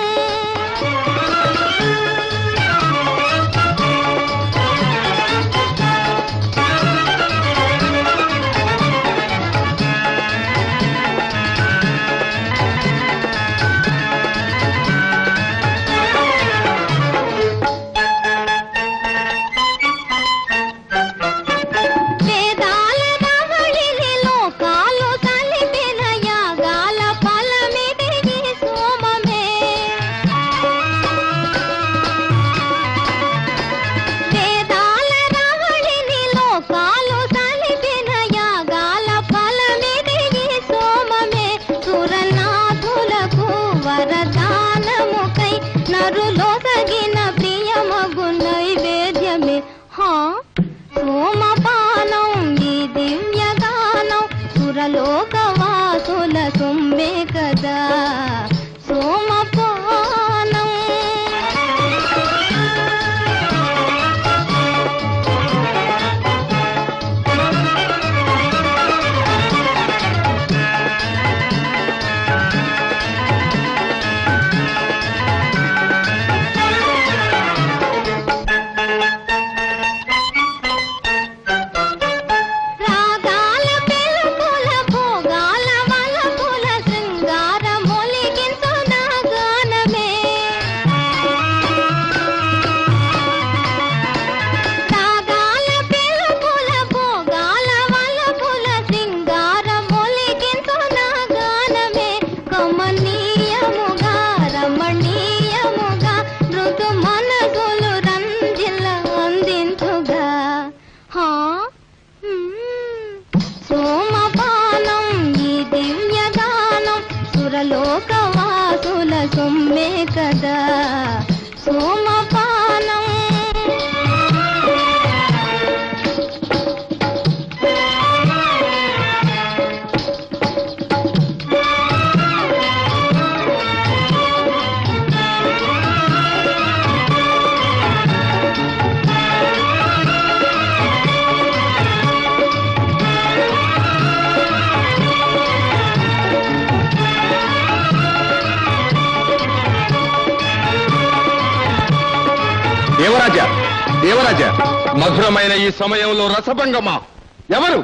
దేవరాజా దేవరాజా, మధురమైన ఈ సమయంలో రసభంగమా? ఎవరు?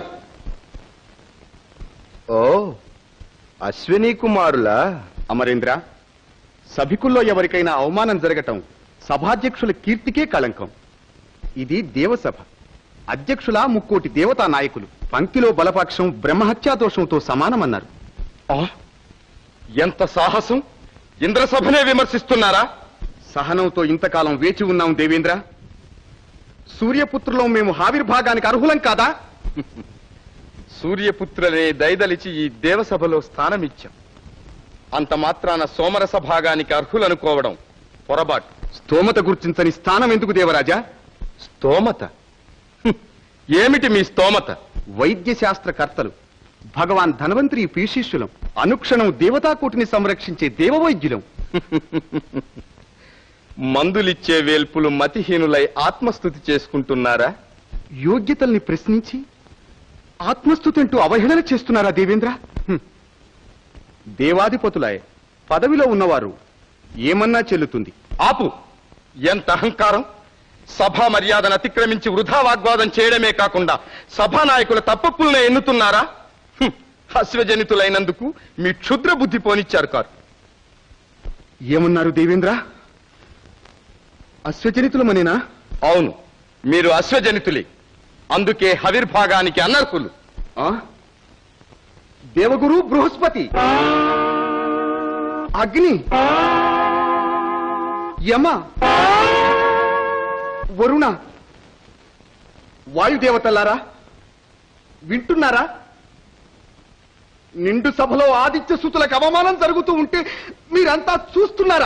ఓ, అశ్విని కుమారులా? అమరేంద్ర, సభికుల్లో ఎవరికైనా అవమానం జరగటం సభాధ్యక్షుల కీర్తికే కళంకం. ఇది దేవసభ. అధ్యక్షుల ముక్కోటి దేవతా నాయకులు. పంక్తిలో బలపక్షం బ్రహ్మహత్యా దోషంతో సమానమన్నారు. ఎంత సాహసం! ఇంద్రసభనే విమర్శిస్తున్నారా? సహనంతో ఇంతకాలం వేచి ఉన్నాం దేవేంద్ర. సూర్యపుత్రులో మేము ఆవిర్భాగానికి అర్హులం కాదా? సూర్యపుత్రులనే దయదలిచి ఈ దేవసభలో స్థానమిచ్చాం. అంత మాత్రాన సోమరస భాగానికి అర్హులనుకోవడం పొరపాటు. స్తోమత గుర్తించని స్థానం ఎందుకు దేవరాజా? స్తోమత? ఏమిటి మీ స్తోమత? వైద్య శాస్త్రకర్తలు, భగవాన్ ధన్వంతరి పీశిష్యులం, అనుక్షణం దేవతాకోటిని సంరక్షించే దేవవైద్యులం. మందులిచ్చే వేల్పులు మతిహీనులై ఆత్మస్తుతి చేసుకుంటున్నారా? యోగ్యతల్ని ప్రశ్నించి ఆత్మస్తుతి అంటూ అవహేళన చేస్తున్నారా దేవేంద్ర? దేవాధిపతులాయ్, పదవిలో ఉన్నవారు ఏమన్నా చెల్లుతుంది. ఆపు! ఎంత అహంకారం! సభా మర్యాదను అతిక్రమించి వృధా వాగ్వాదం చేయడమే కాకుండా సభానాయకుల తప్పప్పుల్నే ఎన్నుతున్నారా? అశ్వజనితులైనందుకు మీ క్షుద్ర బుద్ధి పోనిచ్చారు కారు. ఏమన్నారు దేవేంద్ర? అశ్వజనితులమనేనా? అవును, మీరు అశ్వజనితులే. అందుకే హవిర్భాగానికి అనర్హులు. దేవగురు బృహస్పతి, అగ్ని, యమ, వరుణ, వాయుదేవతలారా వింటున్నారా? నిండు సభలో ఆదిత్య సూతులకు అవమానం జరుగుతూ ఉంటే మీరంతా చూస్తున్నారా?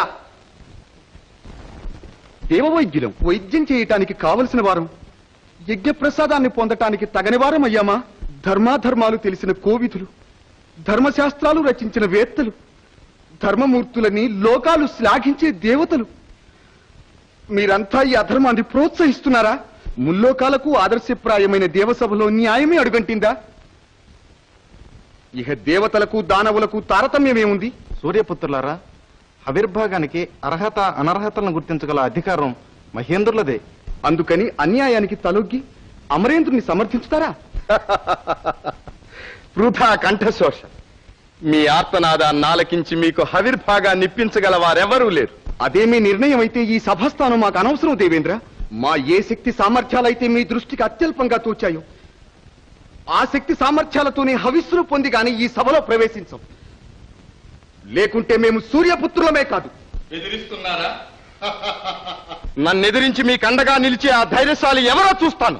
దేవవైద్యులం, వైద్యం చేయటానికి కావలసిన వారం, యజ్ఞప్రసాదాన్ని పొందటానికి తగని వారం అయ్యామా? ధర్మాధర్మాలు తెలిసిన కోవిదులు, ధర్మశాస్త్రాలు రచించిన వేత్తలు, ధర్మమూర్తులని లోకాలు శ్లాఘించే దేవతలు, మీరంతా ఈ అధర్మాన్ని ప్రోత్సహిస్తున్నారా? ముల్లోకాలకు ఆదర్శప్రాయమైన దేవసభలో న్యాయమే అడుగంటిందా? ఇహ దేవతలకు దానవులకు తారతమ్యమేముంది? సూర్యపుత్రులారా, ఆవిర్భాగానికి అర్హత అనర్హతలను గుర్తించగల అధికారం మహేంద్రులదే. అందుకని అన్యాయానికి తలొగ్గి అమరేంద్రుని సమర్థించుతారా? వృథా కంఠశోష. మీ ఆర్తనాదాన్ని ఆలకించి మీకు హవిర్భాగాన్ని ఇప్పించగల వారెవరూ లేరు. అదే మీ నిర్ణయం అయితే ఈ సభాస్థానం మాకు అనవసరం దేవేంద్ర. మా ఏ శక్తి సామర్థ్యాలైతే మీ దృష్టికి అత్యల్పంగా తోచాయో ఆ శక్తి సామర్థ్యాలతోనే హవిస్సును పొంది గాని ఈ సభలో ప్రవేశించం. లేకుంటే మేము సూర్యపుత్రులమే కాదు. ఎదిరిస్తున్నారా? నన్నెదిరించి మీ కండగా నిలిచే ఆ ధైర్యశాలి ఎవరో చూస్తాను.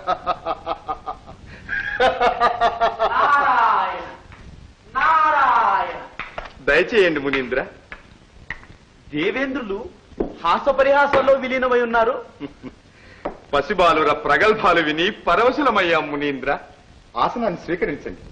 దయచేయండి మునీంద్ర. దేవేంద్రులు హాసపరిహాసంలో విలీనమై ఉన్నారు. పసిబాలుర ప్రగల్భాలు విని పరవశులమయ్యాం మునీంద్ర. ఆసనాన్ని స్వీకరించండి.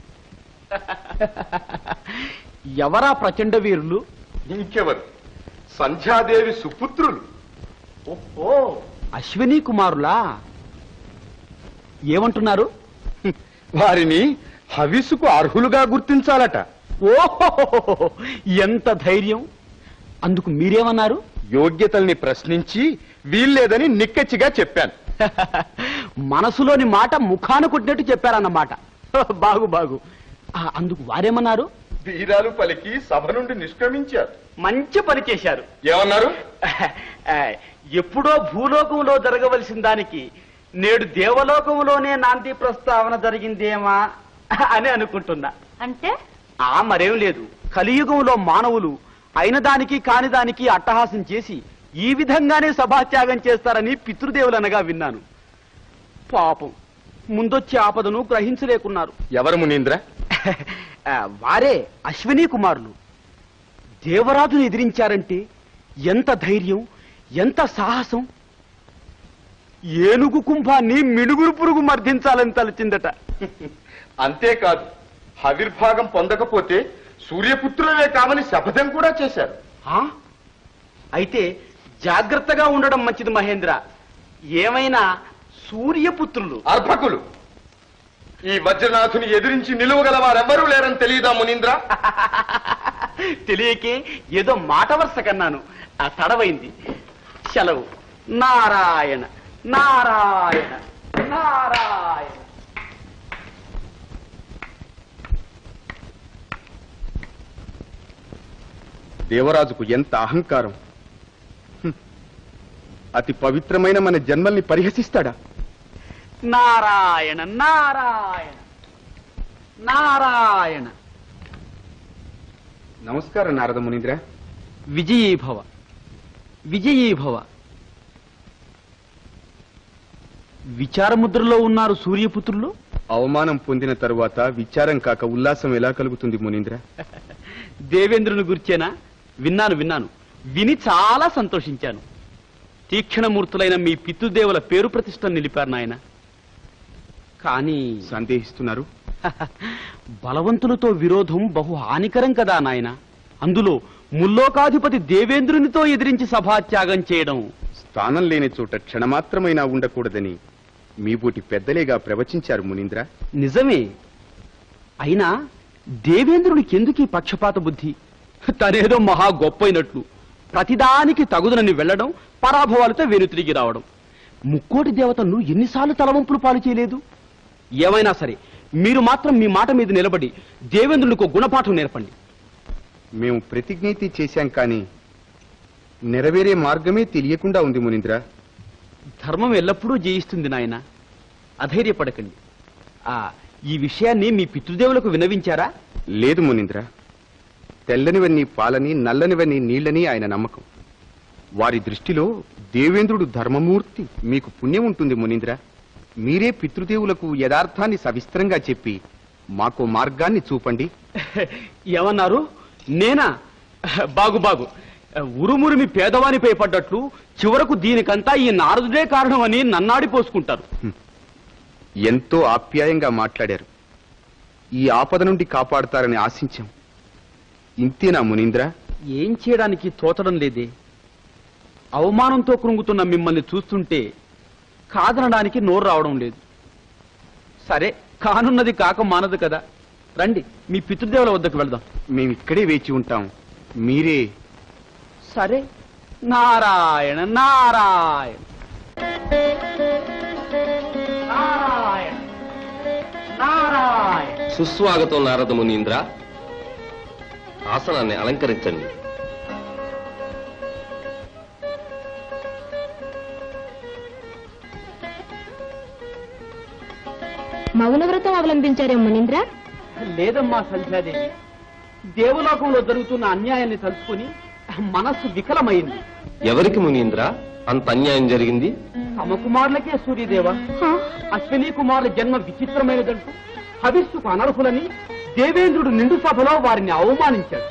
ఎవరా ప్రచండ వీరులు? ఇంకెవరు? సంధ్యాదేవి సుపుత్రులు. ఓహో, అశ్విని కుమారులా? ఏమంటున్నారు? వారిని హవిస్సుకు అర్హులుగా గుర్తించాలట. ఓహో, ఎంత ధైర్యం! అందుకు మీరేమన్నారు? యోగ్యతల్ని ప్రశ్నించి వీల్లేదని నిక్కచ్చిగా చెప్పాను. మనసులోని మాట ముఖాన కొట్టినట్టు చెప్పారన్నమాట. బాగు బాగు. అందుకు వారేమన్నారు? వీరాలు పలికి సభ నుండి నిష్క్రమించారు. మంచి పని చేశారు. ఏమన్నారు? ఎప్పుడో భూలోకంలో జరగవలసిన దానికి నేడు దేవలోకంలోనే నాంది ప్రస్తావన జరిగిందేమా అని అనుకుంటున్నా. అంటే మరేం లేదు. కలియుగంలో మానవులు అయిన దానికి కాని దానికి అట్టహాసం చేసి ఈ విధంగానే సభాత్యాగం చేస్తారని పితృదేవులనగా విన్నాను. పాపం ముందొచ్చే ఆపదను గ్రహించలేకున్నారు. ఎవరు మునీంద్ర? వారే అశ్విని కుమారులు. దేవరాజును ఎదిరించారంటే ఎంత ధైర్యం, ఎంత సాహసం! ఏనుగు కుంభాన్ని మినుగురు పురుగు మర్దించాలని తలచిందట. అంతేకాదు, హవిర్భాగం పొందకపోతే సూర్యపుత్రులే కామని శపథం కూడా చేశారు. అయితే జాగ్రత్తగా ఉండడం మంచిది మహేంద్ర. ఏమైనా సూర్యపుత్రులు అర్భకులు. ఈ వజ్రనాథుని ఎదిరించి నిలువగల వారెవ్వరూ లేరని తెలియదా మునీంద్ర? తెలియకే ఏదో మాట వరుస కన్నాను. తడవైంది. సెలవు. నారాయణ నారాయణ నారాయణ. దేవరాజుకు ఎంత అహంకారం! అతి పవిత్రమైన మన జన్మల్ని పరిహసిస్తాడా? నారాయణ నారాయణ నారాయణ. నమస్కారం నారద మునీంద్ర. విజయీభవ విజయీభవ. విచారముద్రలో ఉన్నారు సూర్యపుత్రులు. అవమానం పొందిన తరువాత విచారం కాక ఉల్లాసం ఎలా కలుగుతుంది మునీంద్ర? దేవేంద్రుని గుర్చేనా? విన్నాను విన్నాను, విని చాలా సంతోషించాను. తీక్షణమూర్తులైన మీ పితృదేవుల పేరు ప్రతిష్టను నిలిపారు నాయన. కానీ సందేహిస్తున్నారు? బలవంతులతో విరోధం బహు హానికరం కదా నాయన. అందులో ముల్లోకాధిపతి దేవేంద్రునితో ఎదిరించి సభాత్యాగం చేయడం. స్థానం లేని చోట క్షణమాత్రమైనా ఉండకూడదని మీబోటి పెద్దలేగా ప్రవచించారు మునీంద్ర. నిజమే. అయినా దేవేంద్రునికి ఎందుకీ పక్షపాత బుద్ధి? తనేదో మహా గొప్పైనట్లు ప్రతిదానికి తగుదనని వెళ్లడం, పరాభవాలతో వెనుతిరిగి రావడం. ముక్కోటి దేవతలను ఎన్నిసార్లు తలవంపులు పాలు చేయలేదు? ఏమైనా సరే మీరు మాత్రం మీ మాట మీద నిలబడి దేవేంద్రునికి గుణపాఠం నేర్పండి. మేము ప్రతిజ్ఞైతే చేశాం కానీ నెరవేరే మార్గమే తెలియకుండా ఉంది మునీంద్ర. ధర్మం ఎల్లప్పుడూ జయిస్తుంది నాయన, అధైర్యపడకండి. ఈ విషయాన్ని మీ పితృదేవులకు వినవించారా? లేదు మునీంద్ర. తెల్లనివన్నీ పాలని, నల్లనివన్నీ నీళ్లని ఆయన నమ్మకం. వారి దృష్టిలో దేవేంద్రుడు ధర్మమూర్తి. మీకు పుణ్యం ఉంటుంది మునీంద్ర. మీరే పితృదేవులకు యథార్థాన్ని సవిస్తరంగా చెప్పి మాకు మార్గాన్ని చూపండి. ఏమన్నారు? నేనా? బాగు బాగు. ఉరుమురిమి పేదవానిపై పడ్డట్లు చివరకు దీనికంతా ఈ నారదుడే కారణమని నన్నాడిపోసుకుంటారు. ఎంతో ఆప్యాయంగా మాట్లాడారు. ఈ ఆపద నుండి కాపాడుతారని ఆశించాం. ఇంతేనా మునీంద్ర? ఏం చేయడానికి తోచడం లేదే. అవమానంతో కృంగుతున్న మిమ్మల్ని చూస్తుంటే కాదనడానికి నోరు రావడం లేదు. సరే, కానున్నది కాక మానదు కదా. రండి, మీ పితృదేవుల వద్దకు వెళదాం. మేమిక్కడే వేచి ఉంటాం. మీరే. సరే. నారాయణ నారాయణ నారాయణ నారాయణ. సుస్వాగతం నారద మునీంద్ర. ఆసనాన్ని అలంకరించండి. మౌనవ్రతం అవలంబించారే మునీంద్ర? లేదమ్మా సంధ్యాదేవి, దేవలోకంలో జరుగుతున్న అన్యాయాన్ని తలుచుకుని మనస్సు వికలమైంది. ఎవరికి మునీంద్ర అంత అన్యాయం జరిగింది? తమ కుమారులకే సూర్యదేవ. అశ్విని కుమారుల జన్మ విచిత్రమైనదంటూ హవిస్సుకు అనర్హులని దేవేంద్రుడు నిండు సభలో వారిని అవమానించాడు.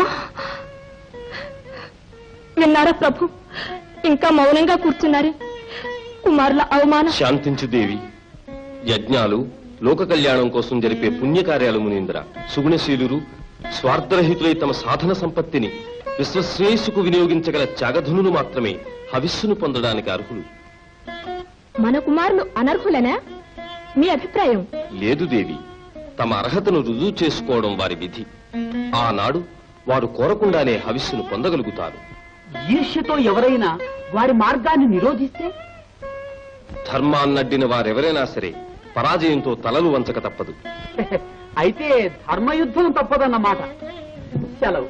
విన్నారా ప్రభు? ఇంకా మౌనంగా కూర్చున్నారే. కుమారుల అవమానం. శాంతించు దేవి. యజ్ఞాలు లోక కళ్యాణం కోసం జరిపే పుణ్యకార్యాలు మునీంద్ర. సుగుణశీలురు స్వార్థరహితులై తమ సాధన సంపత్తిని విశ్వశ్రేయస్సుకు వినియోగించగల త్యాగధనులు మాత్రమే హవిస్సును పొందడానికి అర్హులు. మన కుమారులు అనర్హులనా? మీ అభిప్రాయం? లేదు దేవి, తమ అర్హతను రుజువు చేసుకోవడం వారి విధి. ఆనాడు వారు కోరకుండానే హవిస్సును పొందగలుగుతారు. ఈర్ష్యతో ఎవరైనా వారి మార్గాన్ని నిరోధిస్తే? ధర్మాన్నడ్డిన వారెవరైనా సరే పరాజయంతో తలలు వంచక తప్పదు. అయితే ధర్మయుద్ధం తప్పదన్నమాట. సెలవు.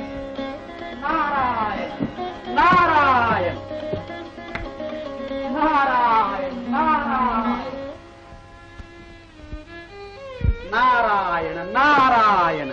నారాయణ నారాయణ నారాయణ నారాయణ నారాయణ నారాయణ.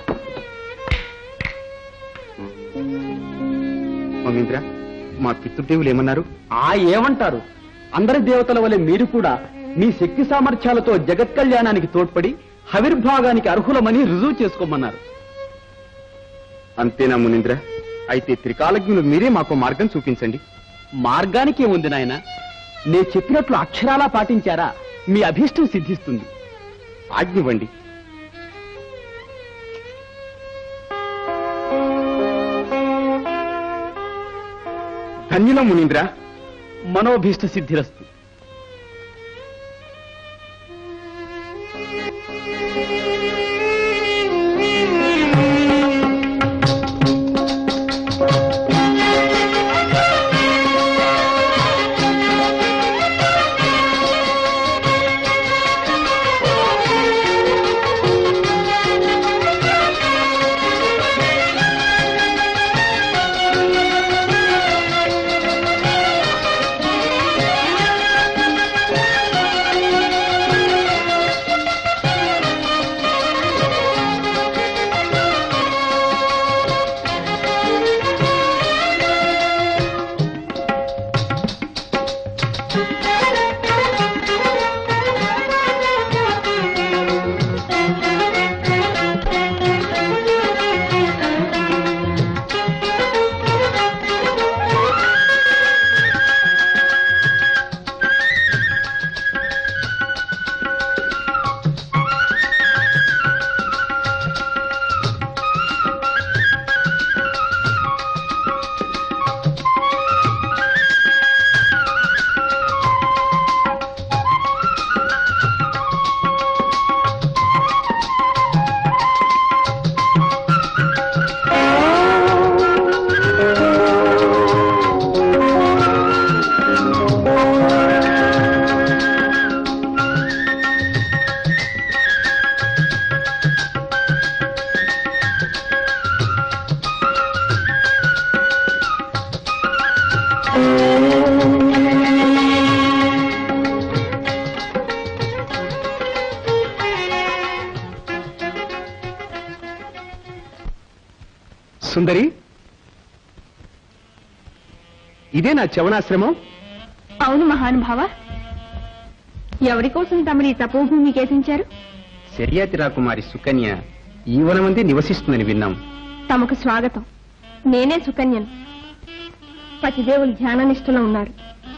మునీంద్ర, మా పితృదేవులు ఏమన్నారు? ఏమంటారు? అందరి దేవతల వలె మీరు కూడా మీ శక్తి సామర్థ్యాలతో జగత్ కళ్యాణానికి తోడ్పడి హవిర్భాగానికి అర్హులమని రుజువు చేసుకోమన్నారు. అంతేనా మునీంద్ర? అయితే త్రికాలజ్ఞులు మీరే మాకు మార్గం చూపించండి. మార్గానికి ఏముంది నాయన? నే చెప్పినట్లు అక్షరాలా పాటించారా మీ అభీష్టం సిద్ధిస్తుంది. ఆజ్ఞివ్వండి. ధన్యుల మునీంద్ర. మనోభీష్ట సిద్ధిరస్తు. సుందరి, ఇదే నా చవనాశ్రమం? అవును మహానుభావ. ఎవరి కోసం తమరి తపోభూమి కేసించారు? శర్యాతి రాకుమారి సుకన్య ఈ వనమందే నివసిస్తుందని విన్నాం. తమకు స్వాగతం. నేనే సుకన్యను. పతిదేవులు ధ్యాననిష్టలో ఉన్నారు.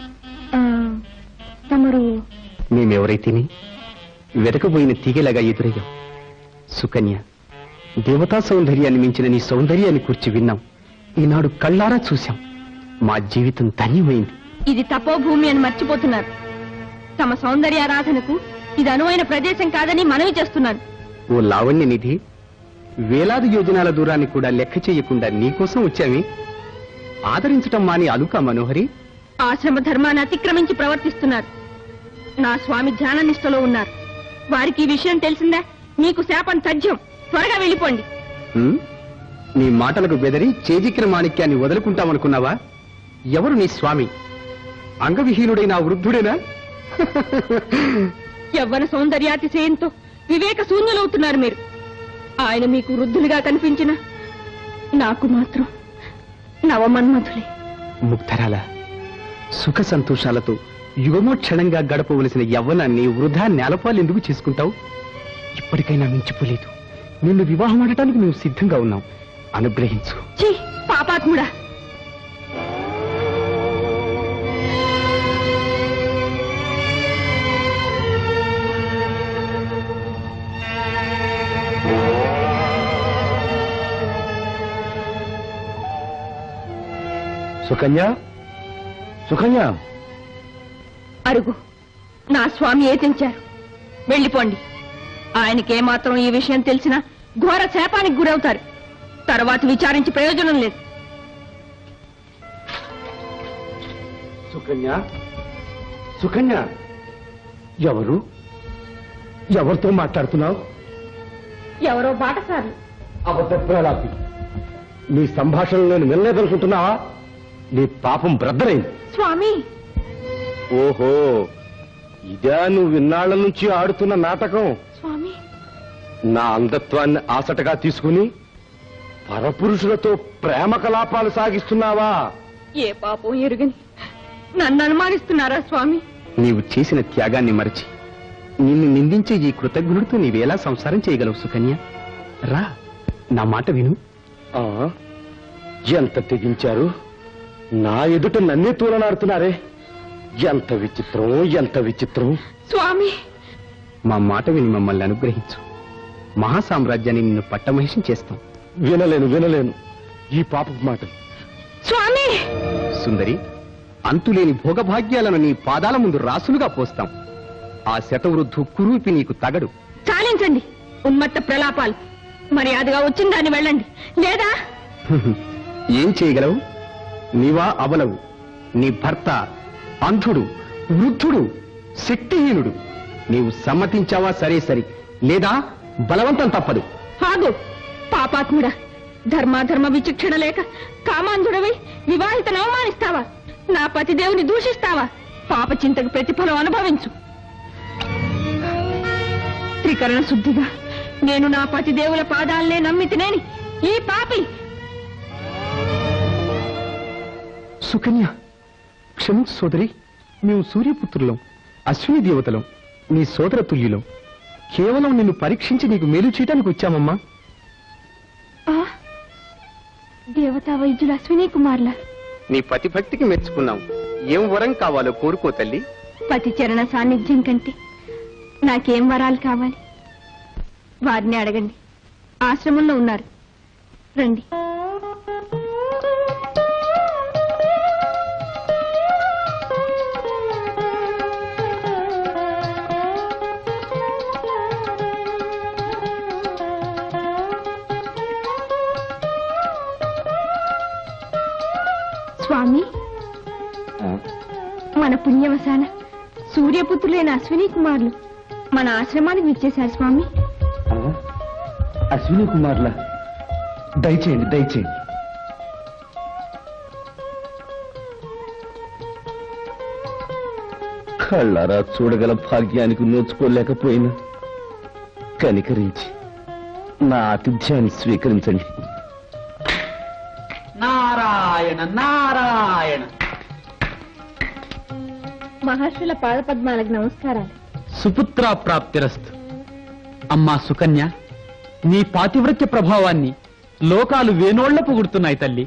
తమరు మేమెవరైతేనే వెతకబోయిన తీగలాగా ఎదురయ్యాం. సుకన్య, దేవతా సౌందర్యాన్ని మించిన నీ సౌందర్యాన్ని కూర్చి విన్నాం. ఈనాడు కళ్ళారా చూశాం. మా జీవితం ధన్యమైంది. ఇది తపోభూమి అని మర్చిపోతున్నారు. తమ సౌందర్యారాధనకు ఇది అనువైన ప్రదేశం కాదని మనవి చేస్తున్నాను. ఓ లావణ్య నిధి, వేలాది యోజనాల దూరాన్ని కూడా లెక్క చేయకుండా నీకోసం వచ్చామే. ఆదరించటం మాని అలుక మనోహరి. ఆశ్రమ ధర్మాన్ని అతిక్రమించి ప్రవర్తిస్తున్నారు. నా స్వామి ధ్యాన నిష్టలో ఉన్నారు. వారికి ఈ విషయం తెలిసిందా? మీకు శాపం తథ్యం. త్వరగా వెళ్ళిపోండి. నీ మాటలకు బెదరి చేజిక్కిన మాణిక్యాన్ని వదులుకుంటామనుకున్నావా? ఎవరు నీ స్వామి? అంగవిహీనుడైన ఆ వృద్ధుడేనా? యవ్వన సౌందర్యాతిశయంతో వివేక శూన్యులవుతున్నారు మీరు. ఆయన మీకు వృద్ధులుగా కనిపించిన నాకు మాత్రం నవమన్మధులే. ముగ్ధరాల, సుఖ సంతోషాలతో యుగమోక్షణంగా గడపవలసిన యవ్వనాన్ని వృధా నేలపాలు ఎందుకు చేసుకుంటావు? ఇప్పటికైనా మించిపోలేదు. నిన్ను వివాహం ఆడటానికి మేము సిద్ధంగా ఉన్నాం. అనుగ్రహించు. ఛీ, పాపాత్ముడా! సుకన్య, సుకన్య, అరుగు. నా స్వామి ఏతించారు. వెళ్ళిపోండి. ఆయనకేమాత్రం ఈ విషయం తెలిసినా ఘోర శాపానికి గురవుతారు. తర్వాత విచారించి ప్రయోజనం లేదు. సుకన్య, సుకన్య, ఎవరు? ఎవరితో మాట్లాడుతున్నావు? ఎవరో బాటసారి. అబద్ధ ప్రలాపి, నీ సంభాషణలో నేను వినలేదనుకుంటున్నావా? నీ పాపం బ్రద్దరైంది. స్వామి, ఓహో, ఇదే నువ్వు ఇన్నాళ్ల నుంచి ఆడుతున్న నాటకం. స్వామి, నా అంధత్వాన్ని ఆసటగా తీసుకుని పరపురుషులతో ప్రేమ కలాపాలు సాగిస్తున్నావా? ఏ పాపం ఎరుగని నన్ను అనుమానిస్తున్నారా స్వామి? నీవు చేసిన త్యాగాన్ని మరచి నిన్ను నిందించే ఈ కృతజ్ఞుడితో నీవేలా సంసారం చేయగలవు సుకన్య? రా, నా మాట విను. ఆ, ఎంత తెగించారు! నా ఎదుట నన్నే తూలనాడుతున్నారే. ఎంత విచిత్రం, ఎంత విచిత్రం! స్వామి, మా మాట విని మమ్మల్ని అనుగ్రహించు. మహాసామ్రాజ్యాన్ని నిన్ను పట్టమహిషం చేస్తాం. వినలేను, వినలేను ఈ పాపపు మాటలు. స్వామి! సుందరి, అంతులేని భోగభాగ్యాలను నీ పాదాల ముందు రాసులుగా పోస్తాం. ఆ శతవృద్ధు కురూపి నీకు తగడు. చాలించండి ఉన్మత్త ప్రలాపాలు. మర్యాదగా వచ్చిన దాన్ని వెళ్ళండి. లేదా ఏం చేయగలవు? నీవా అబలవు. నీ భర్త అంధుడు, వృద్ధుడు, శక్తిహీనుడు. నీవు సమ్మతించావా సరే సరి, లేదా బలవంతం తప్పదు. ఆగు పాపాత్ముడా! ధర్మాధర్మ విచక్షణ లేక కామాంధుడవై వివాహితను అవమానిస్తావా? నా పతిదేవుని దూషిస్తావా? పాప చింతకు ప్రతిఫలం అనుభవించు. త్రికరణ శుద్ధిగా నేను నా పతిదేవుల పాదాలనే నమ్మితినేని ఈ పాపి. సుకన్య, క్షమించు సోదరి. మేము సూర్యపుత్రులం, అశ్విని దేవతలం, నీ సోదర తుల్యులం. కేవలం నిన్ను పరీక్షించి నీకు మేలు చేయడానికి వచ్చామమ్మా. దేవతా వైద్యులు అశ్విని కుమార్ల. నీ పతిభక్తికి మెచ్చుకున్నాం. ఏం వరం కావాలో కోరుకో తల్లి. పతి చరణ సాన్నిధ్యం కంటే నాకేం వరాలు కావాలి? వారిని అడగండి. ఆశ్రమంలో ఉన్నారు. రండి. స్వామి, మన పుణ్యవసాన సూర్యపుత్రులైన అశ్విని కుమారులు మన ఆశ్రమానికి విచ్చేశారు స్వామి. అశ్విని కుమార్ల, దయచేయండి, దయచేయండి. కళ్ళారా చూడగల భాగ్యానికి నోచుకోలేకపోయినా కనికరించి నా ఆతిథ్యాన్ని స్వీకరించండి. నారాయణ నారాయణ. మహర్షుల పాదపద్మాలకు నమస్కారాలు. సుపుత్ర ప్రాప్తిరస్తు. అమ్మా సుకన్య, నీ పాతివ్రత్య ప్రభావాన్ని లోకాలు వేనోళ్ల పొగుడుతున్నాయి తల్లి.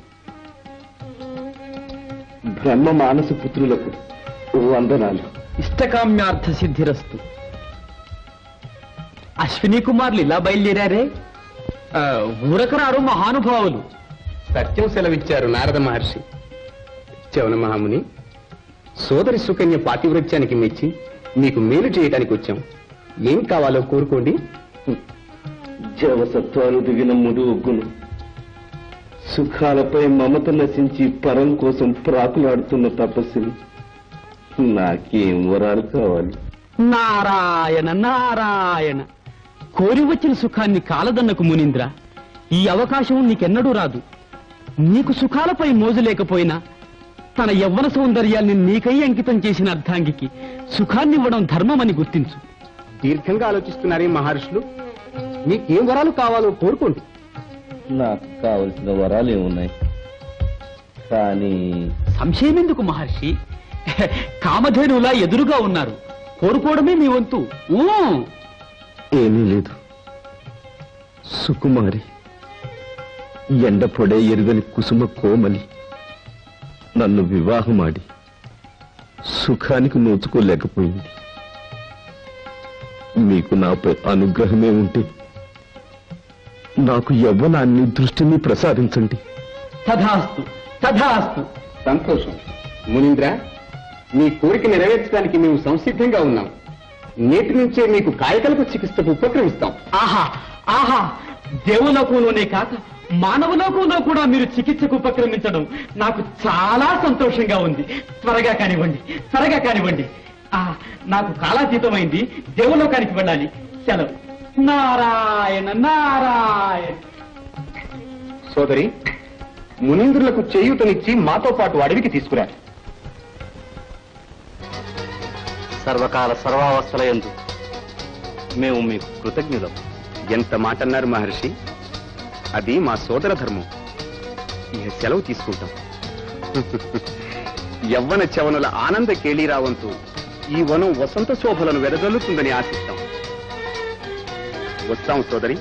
బ్రహ్మ మానస పుత్రులకు వందనాలు. ఇష్టకామ్యార్థ సిద్ధిరస్తు. అశ్విని కుమార్లు ఇలా బయలుదేరారే, ఊరకరారు మహానుభావులు. సత్యం సెలవిచ్చారు నారద మహర్షి. చవన మహాముని, సోదరి సుకన్య పాతివ్రత్యానికి మెచ్చి మీకు మేలు చేయడానికి వచ్చాం. ఏం కావాలో కోరుకోండి. జవసత్వాలు దిగిన ముడు ఒగ్గును, సుఖాలపై మమత నశించి పరం కోసం ప్రాకులాడుతున్న తపస్సుని, నాకేం వరాలు కావాలి? నారాయణ నారాయణ. కోరి వచ్చిన సుఖాన్ని కాలదన్నకు మునీంద్ర, ఈ అవకాశం నీకెన్నడూ రాదు. నీకు సుఖాలపై మోజు లేకపోయినా తన యవ్వన సౌందర్యాన్ని నీకై అంకితం చేసిన అర్ధాంగికి సుఖాన్నివ్వడం ధర్మమని గుర్తించు. దీర్ఘంగా ఆలోచిస్తున్నారే మహర్షులు. మీకేం వరాలు కావాలో కోరుకోండి. నాకు కావలసిన వరాలు ఏమున్నాయి, కానీ సంశయం ఎందుకు మహర్షి? కామధేనులా ఎదురుగా ఉన్నారు, కోరుకోవడమే మీ వంతు. ఏమీ లేదు. సుకుమారి, ఎండ పొడే ఎరుగని కుసుమ కోమలి నన్ను వివాహమాడి సుఖానికి నోచుకోలేకపోయింది. మీకు నాపై అనుగ్రహమే ఉంటే నాకు యవ్వనాన్ని దృష్టిని ప్రసాదించండి. తథాస్తు తథాస్తు. సంతోషం మునీంద్ర, మీ కోరిక నెరవేర్చడానికి మేము సంసిద్ధంగా ఉన్నాం. నేటి నుంచే మీకు కాయకల్ప చికిత్సకు ఉపక్రమిస్తాం. ఆహా ఆహా, దేవులోకంలోనే కాక మానవలోకంలో కూడా మీరు చికిత్సకు ఉపక్రమించడం నాకు చాలా సంతోషంగా ఉంది. త్వరగా కానివ్వండి, త్వరగా కానివ్వండి. నాకు కాలాతీతమైంది, దేవులోకానికి వెళ్ళాలి. సెలవు. నారాయణ నారాయణ. సోదరి, మునీంద్రులకు చేయూతనిచ్చి మాతో పాటు అడవికి తీసుకురా. సర్వకాల సర్వావస్థల యందు మేము మీకు కృతజ్ఞులం. ఎంత మాట అన్నారు మహర్షి. అది మా సోదర ధర్మం. ఇక సెలవు తీసుకుంటాం. యవ్వన చవనుల ఆనంద కేళీరావంతో ఈ వనం వసంత శోభలను వెదజల్లుతుందని ఆశిస్తాం. వస్తాం సోదరి.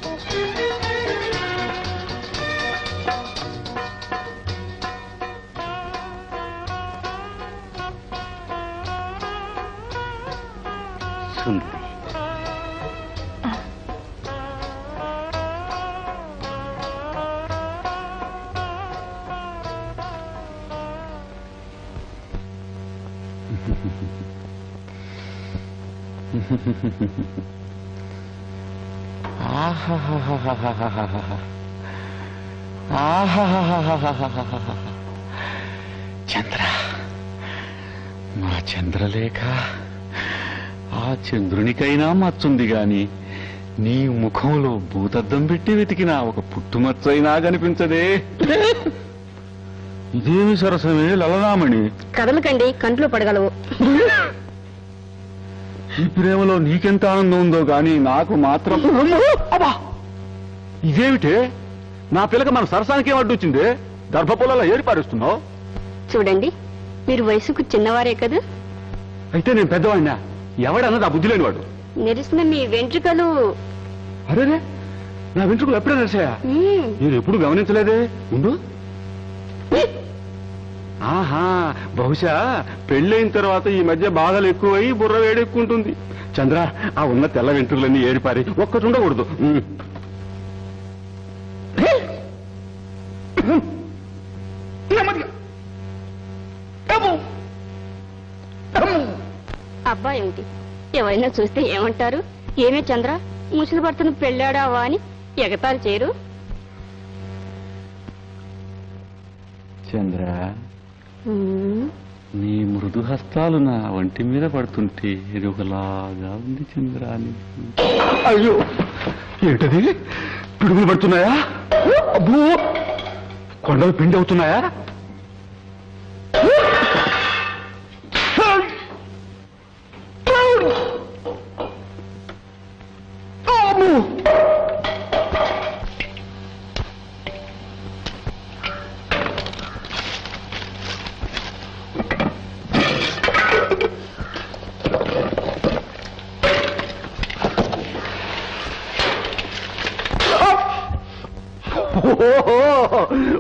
సుందరి, చంద్ర, మా చంద్రలేఖ, ఆ చంద్రునికైనా మచ్చుంది గాని నీ ముఖంలో భూతద్దం పెట్టి వెతికినా ఒక పుట్టుమచ్చైనా కనిపించదే. ఇదేమి సరసమే లలనామణి. కదలకండి, కంట్లో పడగలవు. ఈ ప్రేమలో నీకెంత ఆనందం ఉందో గాని నాకు మాత్రం. అబ్బా, ఇదేమిటే? నా పిల్లక మన సరసానికి ఏం అడ్డొచ్చింది? గర్భపొలలో ఏర్పారుస్తున్నావు. చూడండి, మీరు వయసుకు చిన్నవారే కదా. అయితే నేను పెద్దవాడినా? ఎవడన్నది ఆ బుద్ధి లేనివాడు. నెరిసిన మీ వెంట్రుకలు. అరే, నా వెంట్రుకలు ఎప్పుడే నడిచాయా? నేను ఎప్పుడు గమనించలేదే. ఉండు. ఆహా, బహుశా పెళ్ళైన తర్వాత ఈ మధ్య బాధలు ఎక్కువై బుర్ర వేడెక్కుంటుంది. చంద్ర, ఆ ఉన్న తెల్ల వెంట్రుకలన్నీ ఏరిపారి, ఒక్కటి ఉండకూడదు. అబ్బా ఏమిటి, ఎవరైనా చూస్తే ఏమంటారు? ఏమే చంద్ర, ముసలి భర్తను పెళ్ళాడావా అని ఎగతాలు చేయరు? చంద్ర, నీ మృదు హస్తాలు నా వంటి మీద పడుతుంటే ఒకలాగా ఉంది చంద్ర. అయ్యో, ఏంటది? పిడుగులు పడుతున్నాయా? అబ్బో, కొండలు పిండి అవుతున్నాయా?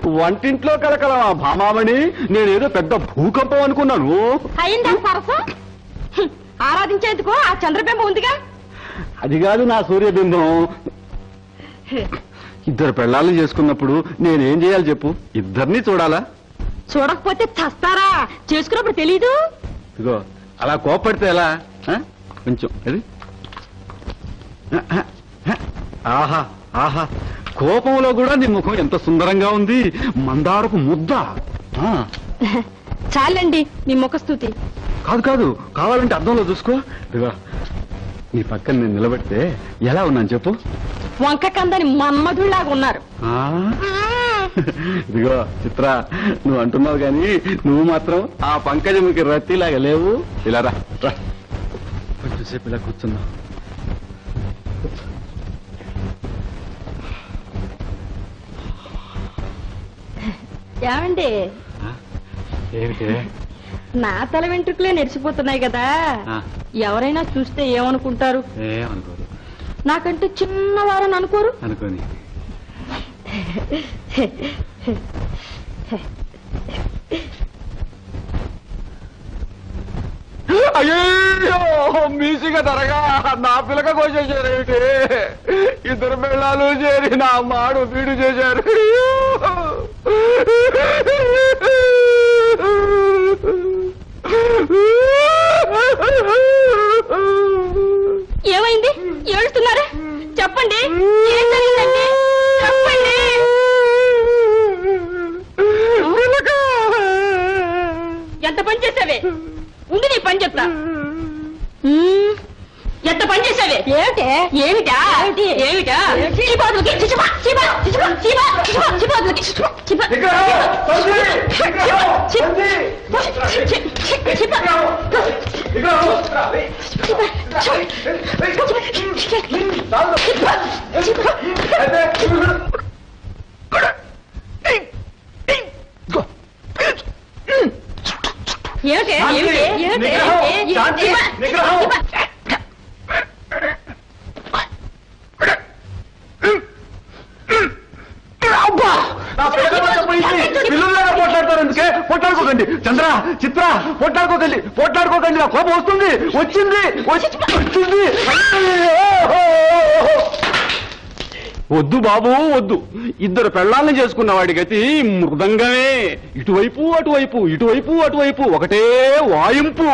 వంటింట్లో కలకలమా భామామణి? నేనేదో పెద్ద భూకంపం అనుకున్నాను. అయిందా సరసం? ఆరాధించేందుకు ఆ చంద్రబింబం ఉందిగా. అది కాదు నా సూర్యబింబం. ఇద్దరు పెళ్ళాలను చేసుకున్నప్పుడు నేనేం చేయాలి చెప్పు? ఇద్దరిని చూడాలా? చూడకపోతే చస్తారా? చేసుకున్నప్పుడు తెలీదు. ఇదిగో అలా కోపడితే ఎలా? కొంచెం అది ఆహా ఆహా, కోపంలో కూడా నీ ముఖం ఎంత సుందరంగా ఉంది. మందారపు ముద్ద. చాలండి నీ ముఖస్తుతి. కాదు కాదు, కావాలంటే అర్థంలో చూసుకో. ఇదిగో నీ పక్కన నేను నిలబెడితే ఎలా ఉన్నాను చెప్పు? వంక కందని మన్మధుళ్లాగా ఉన్నారు. ఇదిగో చిత్ర, నువ్వు అంటున్నావు కానీ నువ్వు మాత్రం ఆ పంకజముకి రత్తిలాగా లేవు. ఇలా రా, కొంచెంసేపు ఇలా కూర్చున్నావు. ఏమండి, ఏమిటి? నా తల వెంట్రుకలే నెరిసిపోతున్నాయి కదా, ఎవరైనా చూస్తే ఏమనుకుంటారు? ఏమనుకోరు. నాకంటే చిన్నవారని అనుకోరు? అనుకోని. అయ్యో, మీసిగా తరగా నా పిల్లక కోసేశారు ఏమిటి? ఇద్దరు పిల్లలు చేరి నా మాడు బీడు చేశారు. ఏమైంది? ఏడుస్తున్నారా? చెప్పండి, ఏం జరిగిందండి? చెప్పండి. ఎంత పని చేసావే? ఉంది నీ పని చెప్తా. ఎంత పని చేసావే? ఏమిటే? ఏమిటా? ఏమిటా? చీపాదులకి చిచిపా, చీపా, చిచిపా, చీపా, చిచిపా, చీపాదులకి చిచిపా, చిపా, ఏమిటే? ఏమిటే? పిల్లలాగా పోట్లాడతారు ఎందుకే? పోట్లాడుకోకండి చంద్ర, చిత్ర, పోట్లాడుకోకండి, పోట్లాడుకోకండి. నా కోపం వస్తుంది. వచ్చింది వచ్చింది. వద్దు బాబు వద్దు. ఇద్దరు పెళ్ళాలను చేసుకున్న వాడి గతి మృదంగమే. ఇటువైపు అటువైపు, ఇటువైపు అటువైపు, ఒకటే వాయింపు.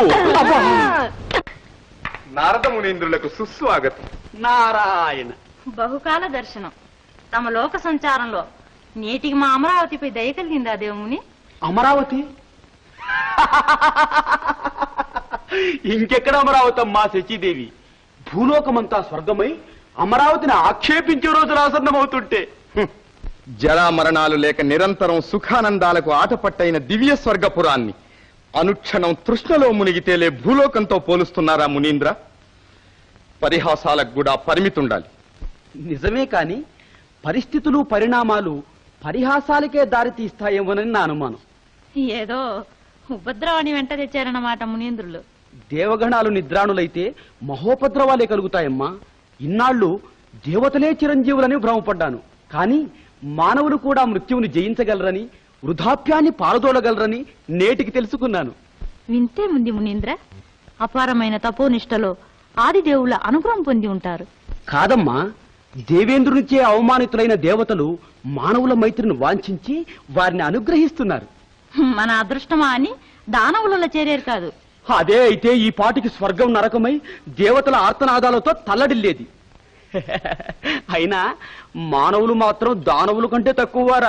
నారద మునీంద్రులకు సుస్వాగతం. నారాయణ. బహుకాల దర్శనం. తమ లోక సంచారంలో నేటికి మా అమరావతిపై దయ కలిగిందా దేవుని? అమరావతి? ఇంకెక్కడ అమరావతి అమ్మా శచీదేవి? భూలోకమంతా స్వర్గమై అమరావతిని ఆక్షేపించే రోజులు ఆసన్నమవుతుంటే జరామరణాలు లేక నిరంతరం సుఖానందాలకు ఆటపట్టైన దివ్య స్వర్గపురాన్ని అనుక్షణం తృష్ణలో మునిగితేలే భూలోకంతో పోలుస్తున్నారా మునీంద్ర? పరిహాసాలకు కూడా పరిమితుండాలి. నిజమే కాని పరిస్థితులు పరిణామాలు పరిహాసాలకే దారి తీస్తాయేమోనని నా అనుమానం. ఏదో ఉపద్రవాన్ని వెంట తెచ్చారన్నమాట మునీంద్రులు. దేవగణాలు నిద్రాణులైతే మహోపద్రవాలే కలుగుతాయమ్మా. ఇన్నాళ్ళు దేవతలే చిరంజీవులని భ్రమపడ్డాను. కానీ మానవులు కూడా మృత్యువుని జయించగలరని, వృధాప్యాన్ని పారదోలగలరని నేటికి తెలుసుకున్నాను. వింతే ముందు మునీంద్ర, అపారమైన తపోనిష్టలో ఆదిదేవుల అనుగ్రహం పొంది ఉంటారు. కాదమ్మా, దేవేంద్రునిచే అవమానితులైన దేవతలు మానవుల మైత్రిని వాంఛించి వారిని అనుగ్రహిస్తున్నారు. మన అదృష్టమా అని దానవులలో చేరారు కాదు. అదే అయితే ఈ పాటికి స్వర్గం నరకమై దేవతల ఆర్తనాదాలతో తల్లడిల్లేది. అయినా మానవులు మాత్రం దానవుల కంటే తక్కువవారా?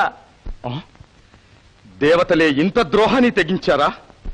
దేవతలే ఇంత ద్రోహాన్ని తెగించారా?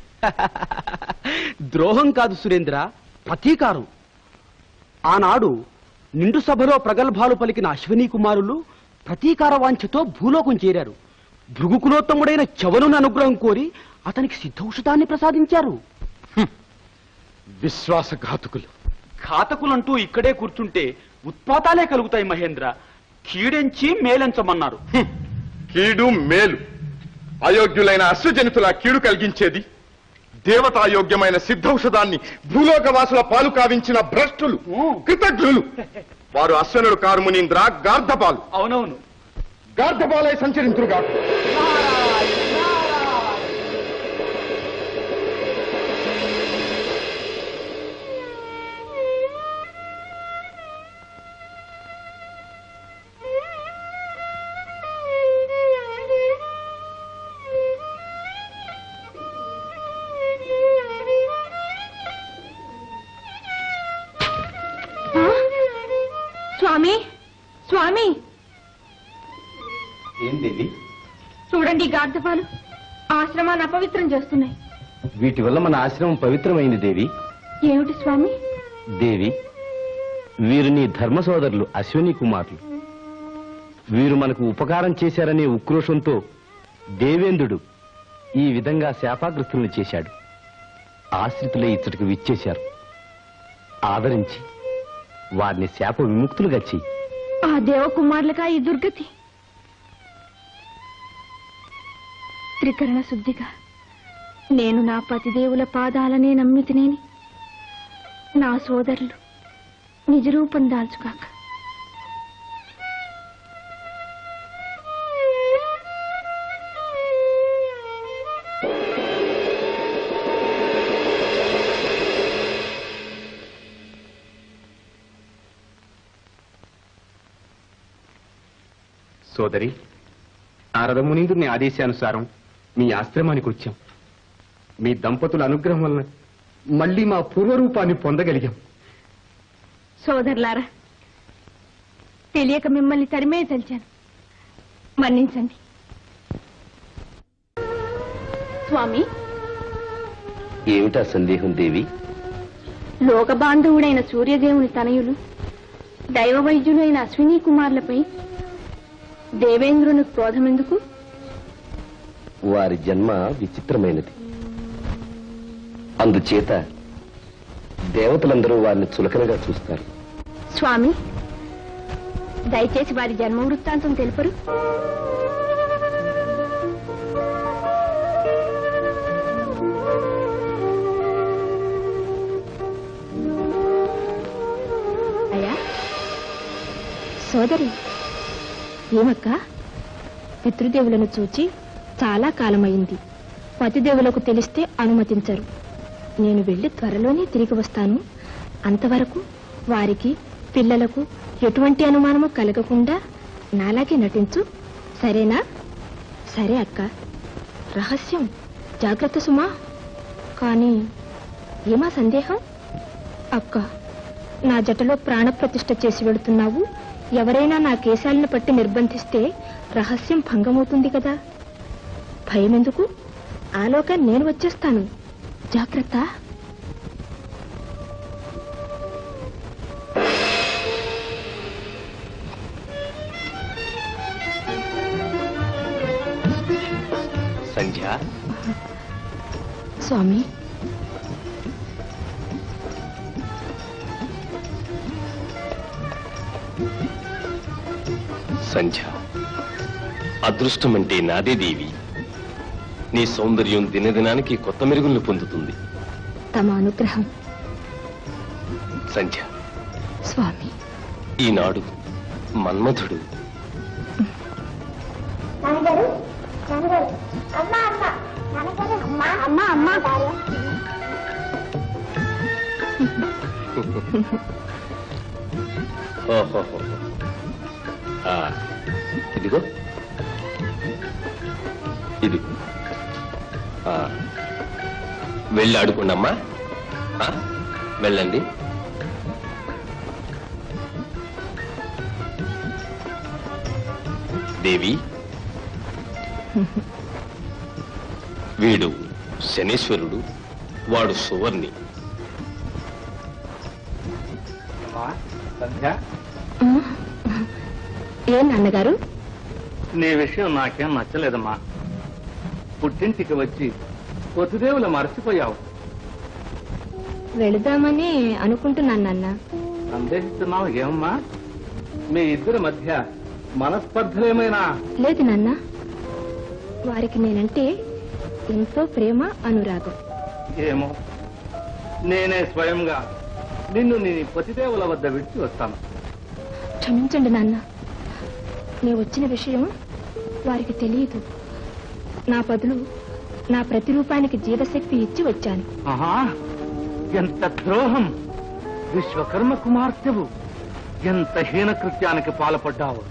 ద్రోహం కాదు సురేంద్ర, ప్రతీకారం. ఆనాడు నిండు సభలో ప్రగల్భాలు పలికిన అశ్వినీ కుమారులు ప్రతీకార వాంఛతో భూలోకం చేరారు. భృగుకులోత్తముడైన చవనుని అనుగ్రహం కోరి అతనికి సిద్ధౌషధాన్ని ప్రసాదించారు. విశ్వాసఘాతుకులు. ఘాతకులంటూ ఇక్కడే కూర్చుంటే ఉత్పాతాలే కలుగుతాయి మహేంద్ర. కీడెంచి మేలెంచమన్నారు. కీడు మేలు. అయోగ్యులైన అశ్వజనితుల కీడు కలిగించేది దేవతాయోగ్యమైన సిద్ధౌషధాన్ని భూలోకవాసుల పాలు కావించిన భ్రష్టులు, కృతజ్ఞులు. వారు అశ్వనుడు కారు మునీంద్ర, గార్ధపాలు. అవునవును. గార్ధపాలై సంచరించురుగా. స్వామి స్వామి ఏం దేవి? చూడండి, గార్ధపాలు ఆశ్రమాన్ని అపవిత్రం చేస్తున్నాయి. వీటి వల్ల మన ఆశ్రమం పవిత్రమైంది దేవి. ఏమిటి స్వామి? దేవి, వీరు నీ ధర్మ సోదరులు అశ్విని కుమారులు. వీరు మనకు ఉపకారం చేశారనే ఉక్రోషంతో దేవేంద్రుడు ఈ విధంగా శాపాగ్రస్తులను చేశాడు. ఆశ్రితులే ఇచ్చటికి విచ్చేశారు. ఆదరించి వారిని శాప విముక్తులుగా చెయ్యి. ఆ దేవకుమారులకా ఈ దుర్గతి? త్రికరణ శుద్ధిగా నేను నా పతిదేవుల పాదాలనే నమ్మితినేని నా సోదరులు నిజరూపం దాల్చుకాక. సోదరి, నారదమునీంద్రుని ఆదేశానుసారం మీ ఆశ్రమానికి వచ్చాం. మీ దంపతుల అనుగ్రహం వలన మళ్ళీ మా పూర్వరూపాన్ని పొందగలిగాం. సోదరులారా, తెలియక మిమ్మల్ని తరిమే తలిచాను, మన్నించండి. స్వామి, ఏమిటా సందేహం దేవి? లోకబాంధవుడైన సూర్యదేవుని తనయులు దైవ వైద్యులైన అశ్విని కుమారులపై దేవేంద్రుని క్రోధమెందుకు? వారి జన్మ విచిత్రమైనది. అందుచేత దేవతలందరూ వారిని చులకనగా చూస్తారు. స్వామి, దయచేసి వారి జన్మ వృత్తాంతం తెలుపరు. అయ్యా సోదరి, ఏమక్క? పితృదేవులను చూచి చాలా కాలమైంది. పతిదేవులకు తెలిస్తే అనుమతించరు. నేను వెళ్లి త్వరలోనే తిరిగి వస్తాను. అంతవరకు వారికి పిల్లలకు ఎటువంటి అనుమానము కలగకుండా నాలాగే నటించు, సరేనా? సరే అక్క. రహస్యం, జాగ్రత్త సుమా. కానీ ఏమా సందేహం? అక్క, నా జటలో ప్రాణప్రతిష్ఠ చేసి వెళుతున్నావు. ఎవరైనా నా కేశాలను పట్టి నిర్బంధిస్తే రహస్యం భంగమవుతుంది కదా. భయమెందుకు? ఆలోగా నేను వచ్చేస్తాను. జాగ్రత్త. సంధ్య, స్వామి, సంధ్య, అదృష్టం అంటే నాదే దేవి. నీ సౌందర్యం దినదినానికి కొత్త మెరుగులను పొందుతుంది. తమ అనుగ్రహం. సంధ్య, స్వామి, ఈనాడు మన్మధుడు ఓహో, ఇదిగో ఇది వెళ్ళి ఆడుకోండమ్మా. వెళ్ళండి. దేవి, వీడు శనేశ్వరుడు, వాడు సువర్ణి. ఏ నాన్నగారు? నీ విషయం నాకేం నచ్చలేదమ్మా. పుట్టింటికి వచ్చి పొద్దుదేవులు మర్చిపోయావు. వెళదామని అనుకుంటున్నాను నాన్న. సందేహిస్తున్నావు ఏమమ్మా? మీ ఇద్దరి మధ్య మనస్పర్ధలేమైనా? లేదు నాన్న, వారికి నేనంటే ఎంతో ప్రేమ, అనురాగం. ఏమో, నేనే స్వయంగా నిన్ను నీ పతిదేవుల వద్ద విడిచి వస్తాను. క్షమించండి నాన్న, నీ వచ్చిన విషయం వారికి తెలియదు. నా బదులు నా ప్రతిరూపానికి జీవశక్తి ఇచ్చి వచ్చాను. ఆహా, ఎంత ద్రోహం! విశ్వకర్మ కుమార్తెవు ఎంత హీన కృత్యానికి పాల్పడ్డావు.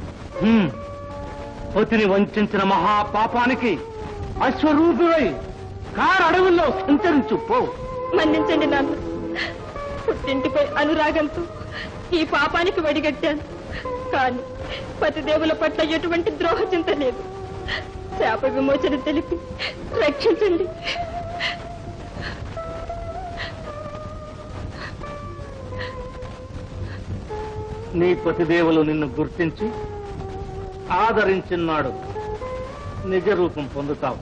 పతిని వంచిన మహాపాపానికి అశ్వరూపుడై కారడవుల్లో సంచరించు పో. మన్నించండి నాన్న. పుట్టింటిపై అనురాగంతో ఈ పాపానికి వడిగట్టాను. కానీ పతిదేవుల పట్ల ఎటువంటి ద్రోహ చింత లేదు. శాప విమోచన తెలిపి రక్షించండి. నీ పతిదేవులు నిన్ను గుర్తించి ఆదరించినాడు నిజ రూపం పొందుతావు.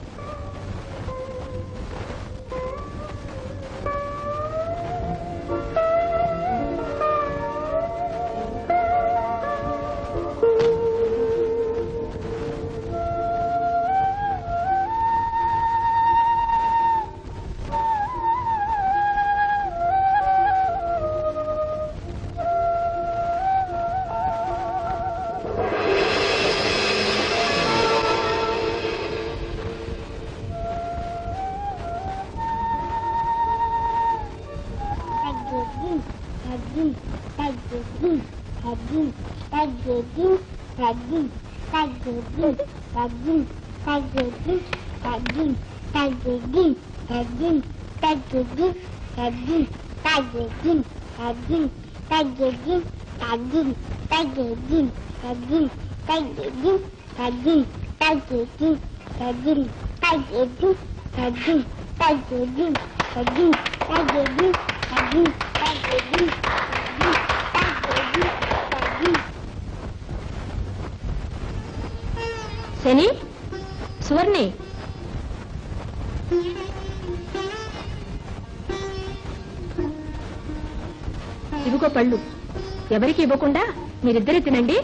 శని, సువర్ణి, ఇదిగో పళ్ళు. ఎవరికి ఇవ్వకుండా మీరిద్దరే తినండి.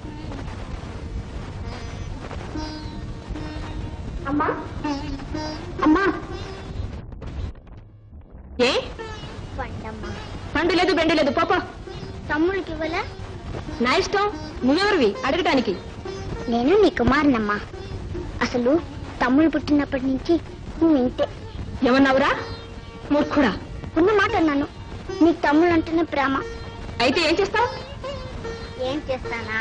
అమ్మా, అమ్మా, ఏ పండు లేదు, బెండు లేదు. పాప తమ్ముడికి ఇవ్వలే? నా ఇష్టం. నువ్వెవరివి అడగటానికి? నేను నీ కుమారునమ్మా. అసలు తమ్ముడు పుట్టినప్పటి నుంచి నువ్వు ఇంతే. ఏమన్నావురా మూర్ఖుడా? ఉన్న మాట అన్నాను. నీ తమ్ముడు అంటేనే ప్రేమ. అయితే ఏం చేస్తావు? ఏం చేస్తానా?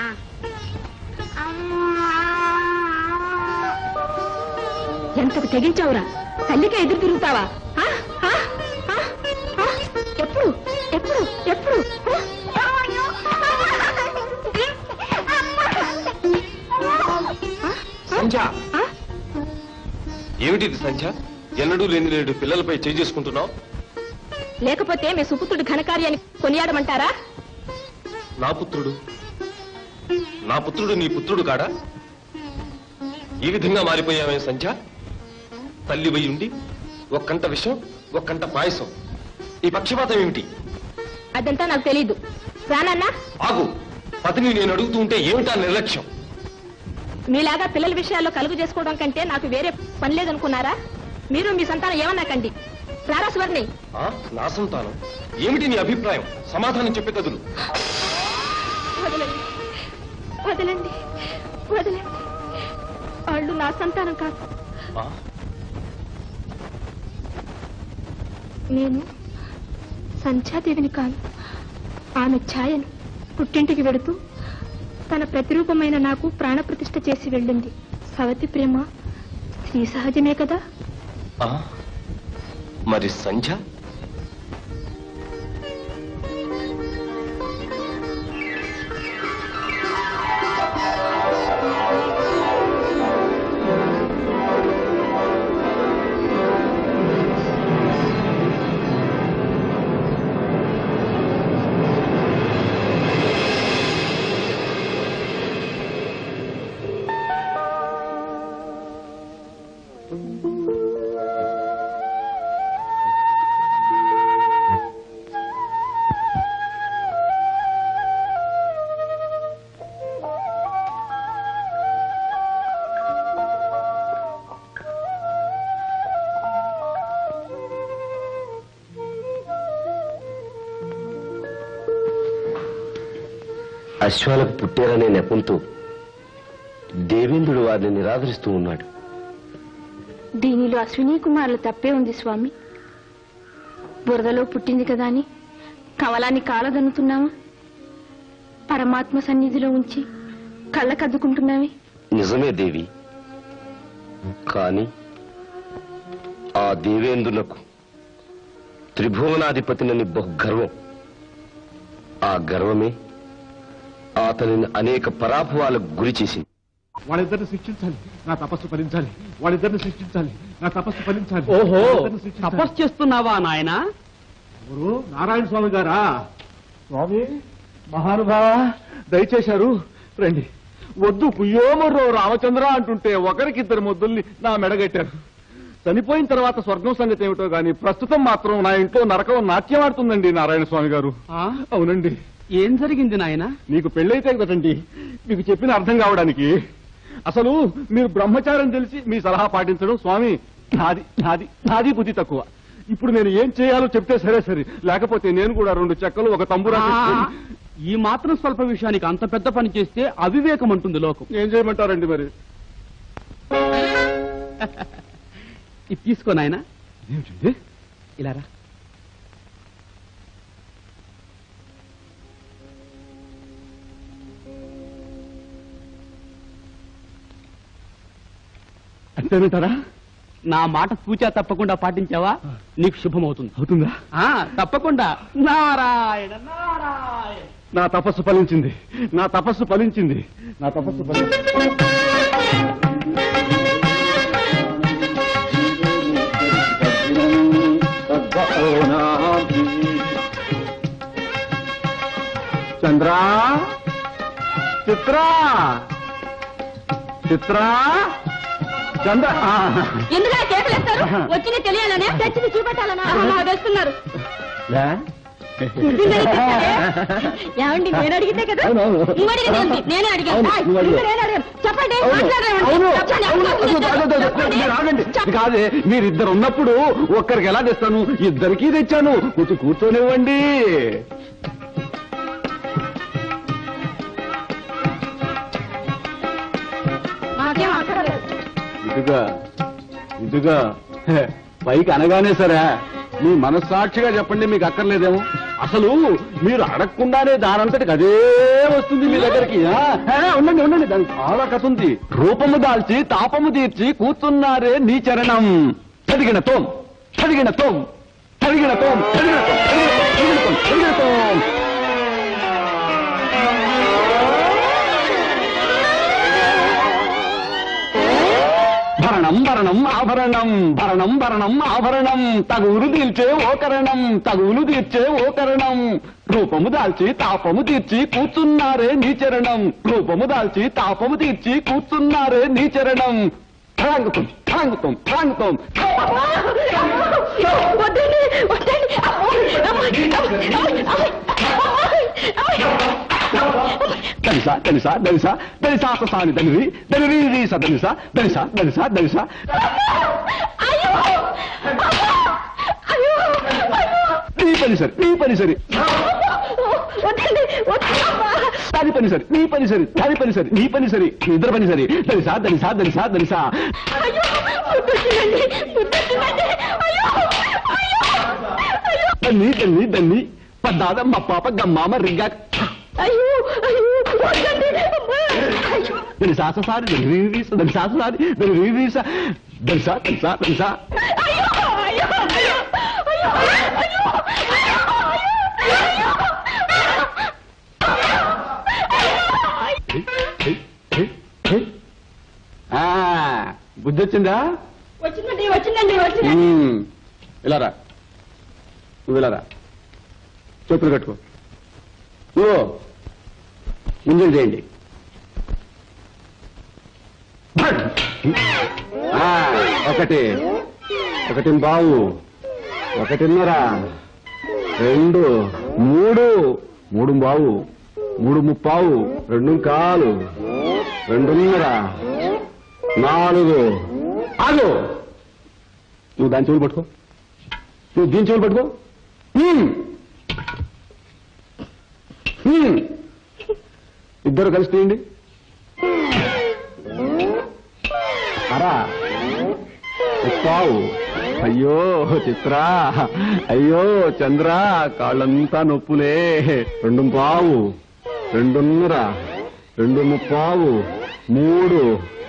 ఎంతకు తెగించావురా? తల్లికే ఎదురు తిరుగుతావా? ఎప్పుడు ఎప్పుడు ఎప్పుడు? సంధ్య, ఏమిటిది సంధ్య? ఎన్నడూ లేని నేడు పిల్లలపై చేయి చేసుకుంటున్నావు. లేకపోతే మీ సుపుత్రుడి ఘనకార్యాన్ని కొనియాడమంటారా? నా పుత్రుడు నీ పుత్రుడు కాడా? ఈ విధంగా మారిపోయావే సంధ్య? తల్లి వై ఉండి ఒక్కంట విషం, ఒక్కంట పాయసం. ఈ పక్షపాతం ఏమిటి? అదంతా నాకు తెలీదు. రానన్నా ఆగు. పతిని నేను అడుగుతూ ఉంటే ఏమిటా నిర్లక్ష్యం? మీలాగా పిల్లల విషయాల్లో కలుగు చేసుకోవడం కంటే నాకు వేరే పని లేదనుకున్నారా? మీరు మీ సంతానం ఏమన్నా కండి. రారా సువర్ణి. నా సంతానం ఏమిటి నీ అభిప్రాయం? సమాధానం చెప్పే కదులు. వదలండి, వదలండి, వదలండి. వాళ్ళు నా సంతానం కాదు. నేను సంధ్యాదేవిని కాను. ఆమె ఛాయను. పుట్టింటికి వెడుతూ తన ప్రతిరూపమైన నాకు ప్రాణప్రతిష్ఠ చేసి వెళ్ళింది. సవతి ప్రేమ స్త్రీ సహజమే కదా. మరి సంధ్య? అశ్వాలకు పుట్టారనే నెపంతో దేవేంద్రుడు వారిని నిరాదరిస్తూ ఉన్నాడు. దీనిలో అశ్విని కుమారులు తప్పే ఉంది స్వామి. బురదలో పుట్టింది కదా అని కవలాన్ని కాలదన్నుతున్నావా? పరమాత్మ సన్నిధిలో ఉంచి కళ్ళకద్దుకుంటున్నావే. నిజమే దేవి, కాని ఆ దేవేంద్రులకు త్రిభువనాధిపతినని బహుగర్వం. ఆ గర్వమే అతనిని అనేక పరాభవాలకు గురి చేసింది. వాళ్ళిద్దరిని శిక్షించాలి, నా తపస్సు ఫలించాలి. వాళ్ళిద్దరిని శిక్షించాలి, నా తపస్సు ఫలించాలి. ఓహో, తపస్సు చేస్తున్నావా నాయనా? ఎవరు? నారాయణ స్వామి గారా? స్వామి మహానుభావ దయచేశారు, రండి. వద్దు కుయ్యోమర్రో రామచంద్ర అంటుంటే ఒకరికిద్దరు మొద్దుల్ని నా మెడగట్టారు. చనిపోయిన తర్వాత స్వర్గం సంగతి ఏమిటో గాని ప్రస్తుతం మాత్రం నా ఇంట్లో నరకం నాట్యం ఆడుతుందండి నారాయణ స్వామి గారు. అవునండి. ఏం జరిగింది నాయనా? మీకు పెళ్ళైతే కదండి మీకు చెప్పిన అర్థం కావడానికి. అసలు మీరు బ్రహ్మచారం తెలిసి మీ సలహా పాటించడం స్వామి నాది నాది నాది బుద్ధి తక్కువ. ఇప్పుడు నేను ఏం చేయాలో చెప్తే సరే సరే, లేకపోతే నేను కూడా 2 చెక్కలు ఒక తంబురా ఈ మాత్రం స్వల్ప విషయానికి అంత పెద్ద పని చేస్తే అవివేకం అంటుంది లోకం. ఏం చేయమంటారండి మరి? ఇది తీసుకో నాయనా. ఏమిటండి? ఇలా రా. అంతేనంటారా? నా మాట పూచా తప్పకుండా పాటించావా నీకు శుభమవుతుంది. అవుతుందా? తప్పకుండా. నారాయణ నారాయణ. నా తపస్సు ఫలించింది, నా తపస్సు ఫలించింది, నా తపస్సు ఫలించింది. చంద్రా, చిత్రా, చిత్రా, చంద్ర. ఎందుకు కేకలేస్తారు? వచ్చింది తెలియాలనే, తెచ్చింది చూపెట్టాలనా? వేస్తున్నారు. ఏమండి, నేను అడిగితే కదా నేనే అడిగాను. చెప్పండి, కాదే మీరిద్దరు ఉన్నప్పుడు ఒక్కరికి ఎలా తెస్తాను? ఇద్దరికీ తెచ్చాను. కూర్చోనివ్వండి. ఇదిగా పైకి అనగానే సరే, మీ మనస్సాక్షిగా చెప్పండి, మీకు అక్కర్లేదేమో. అసలు మీరు అడగకుండానే దానంతటికి అదే వస్తుంది మీ దగ్గరికి. ఉండండి ఉండండి, దానికి చాలా కథ ఉంది. రూపము దాల్చి తాపము తీర్చి కూర్చున్నారే నీ చరణం. చదిగిన తోం, చదిగిన తోం, చదిగిన తోం, చదిగిన తోం, చదిగిన తోం, చదిగిన తోం. భరణం భరణం ఆభరణం, భరణం భరణం ఆభరణం, తగువులు తీర్చే ఓకరణం, తగువులు తీర్చే ఓకరణం. రూపము దాల్చి తాపము తీర్చి కూర్చున్నారే నీ చరణం, రూపము దాల్చి తాపము తీర్చి కూర్చున్నారే నీ చరణం. ఠాంగుతం ఠాంగుతం ఠాంగుతం. దనిసా దనిసా దనిసా దనిసా సాని దనిరి దనిరి రీసా దనిసా దనిసా దనిసా దనిసా. నీ పని సరి, నీ పని సరి, దాని పని సరి, నీ పని సరి, దాని పని సరి, నీ పని సరి, ఇద్దరు పని సరి. దనిసా దనిసా దనిసా దనిసా. దన్ని దన్ని దన్ని పద్దాదమ్మ పాప గమ్మామ రిగ్గా. దాని సాససారి దాని రీరీస, దాని సాససారి దాని రీరీస. దనిసా దనిసా దనిసా. బుద్ధి వచ్చిందా? వచ్చిందండి వచ్చిందండి వచ్చింది. ఇలారా, నువ్వు ఇలారా, చెప్పులు కట్టుకో. నువ్వు ముందులు చేయండి. ఒకటి, ఒకటి బావు, 1.5, 2, 3, 3 బావు, 3 ముప్పావు, 2 కాలు, 2.5, 4. ఆగు, నువ్వు దాని చెవులు పట్టుకో, నువ్వు దీని చెవులు పట్టుకో. ఇద్దరు కలిసి తీయండి. ముప్పావు. అయ్యో చిత్ర, అయ్యో చంద్ర, కాళ్ళంతా నొప్పులే. 2:15, 2:30, 2:35, 3,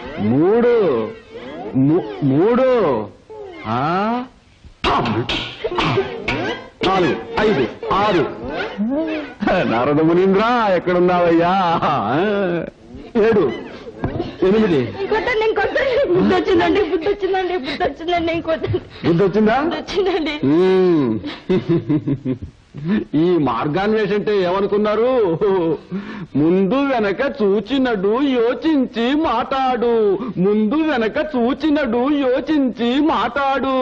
4, 5, 6. నారద మునీంద్ర ఎక్కడున్నావయ్యా? 7, 8. బుద్ధొచ్చిందండి, బుద్ధొచ్చిందండి, బుద్ధొచ్చిందండి. బుద్ధొచ్చిందా? బుద్ధొచ్చిందండి. ఈ మార్గాన్వేషణ అంటే ఏమనుకున్నారు? ముందు వెనక చూచినడు యోచించి మాట్లాడు. ముందు వెనక చూచినడు యోచించి మాట్లాడు.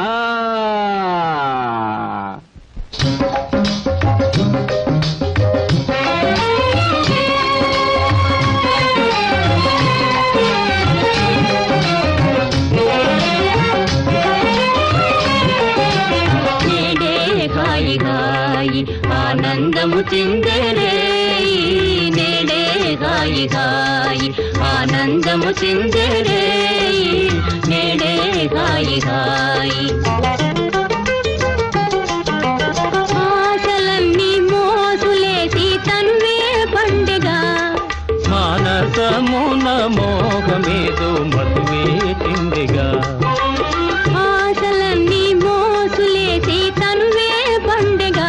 ఆనందము చిందరే నేడే హాయి హాయి, ఆనందము చిందరే నేడే హాయి హాయి. ఆశలన్నీ మోసులేసి తన్వే పండుగ, మానసమున మోహమేదో మధువే తిండిగా. ఆశలన్నీ మోసులేసి తన్వే పండుగ,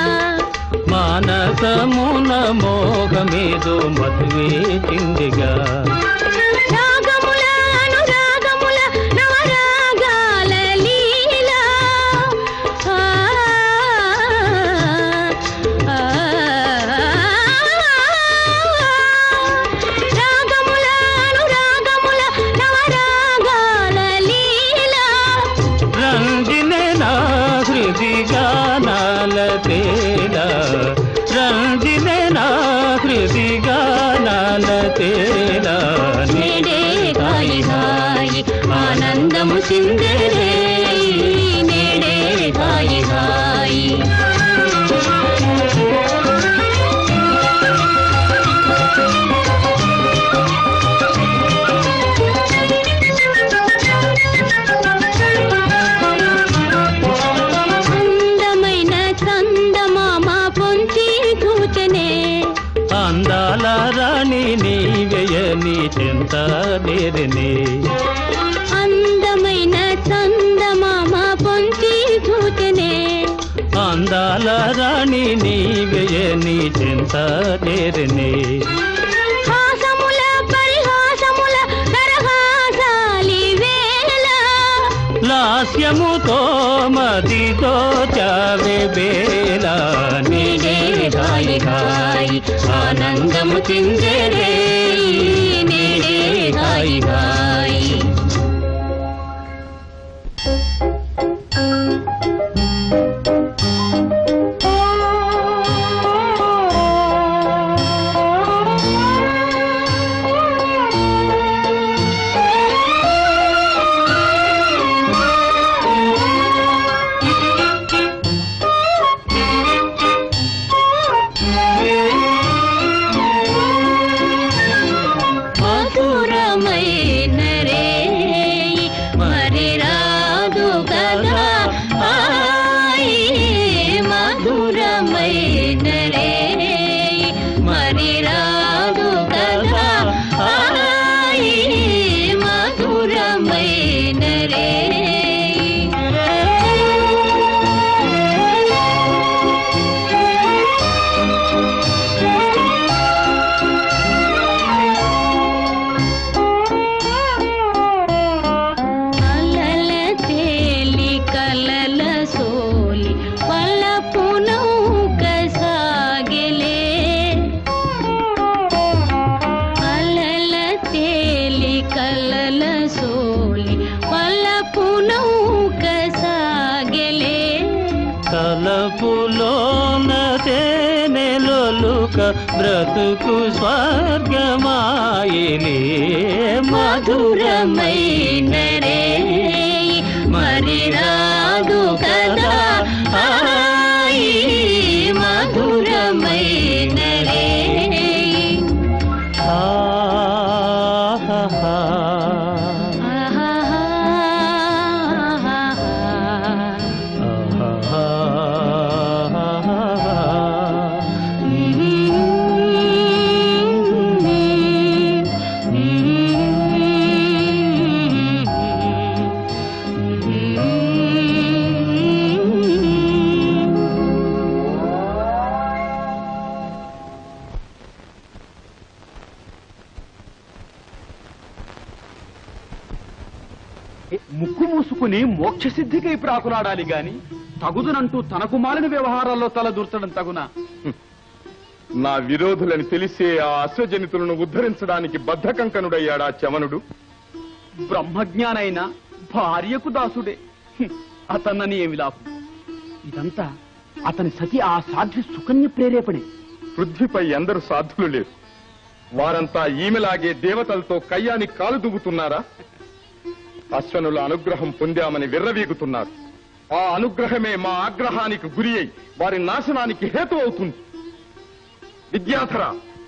మానసమున మోహమేదో మధువే తిండిగా. రాగముల అనురాగముల నవరాగాల లీల, రాగముల అనురాగముల నవరాగాల లీల. రంజినే నా హృది గానాల తేల, రంజినే నా హృది గానాల తేల. నేడే హాయి హాయి, ఆనందము సిందరే నేడే హాయి హాయి. అందమైన చందమామ పొంచి చూచనే, అందాల రాణి నీవెయని చింత నేరనే. అందమైన చందమామ పొంచి చూచనే, అందాల రాణి నీవెయని చింత నేరనే. హాసముల పరిహాసముల దరహాసాలి వేళ, లాస్యముతో మదితో చావే బేల. నేడే హాయి హాయి, ఆనందము చిందరే నేడే హాయి హాయి. మధురమైన రే మరి రాదు కదా, మధురమైన రే మరి రాదు కదా, మధురమైన రే. అలల తేలి కలల సోలి వలపు నౌక సాగెలే, అలల తేలి కలల సోలి వలపు నౌక సాగెలే. తలపులోన తేనెలొలుక బ్రతుకు స్వర్గమాయిలే. మధురమైన రే మరి రాదు కదా, మధురమైన రే. ఆహా ఆహా తీసుకుని మోక్షసిద్ధికై ప్రాకులాడాలి గాని తగుదునంటూ తనకు మాలిన వ్యవహారాల్లో తలదూర్చడం తగునా? నా విరోధులని తెలిసే ఆ అశ్వజనితులను ఉద్ధరించడానికి బద్ధకంకనుడయ్యాడా చమనుడు? బ్రహ్మజ్ఞానైన భార్యకు దాసుడే. అతన్నని ఏమి లాభం? ఇదంతా అతని సతి ఆ సాధ్వి సుకన్య ప్రేరేపణే. పృథ్వీపై ఎందరు సాధులు లేరు. వారంతా ఈమెలాగే దేవతలతో కయ్యానికి కాలు దువ్వుతున్నారా? అశ్వనుల అనుగ్రహం పొందామని విర్రవీగుతున్నారు. ఆ అనుగ్రహమే మా ఆగ్రహానికి గురి అయి వారి నాశనానికి హేతు అవుతుంది. విద్యాధర,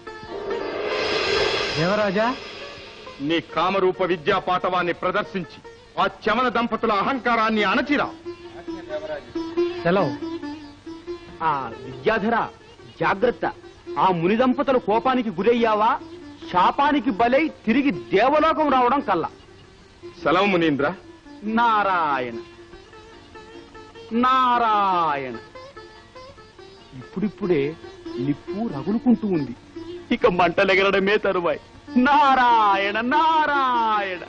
దేవరాజా, నీ కామరూప విద్యా పాఠవాన్ని ప్రదర్శించి ఆ చమన దంపతుల అహంకారాన్ని అణచిరా. సెలవు. ఆ విద్యాధర, జాగ్రత్త. ఆ ముని దంపతుల కోపానికి గురయ్యావా శాపానికి బలై తిరిగి దేవలోకం రావడం కల్లా. సెలవు మునీంద్ర. నారాయణ నారాయణ. ఇప్పుడిప్పుడే నిప్పు రగులుకుంటూ ఉంది. ఇక మంటలెగరడమే తరువాయి. నారాయణ నారాయణ.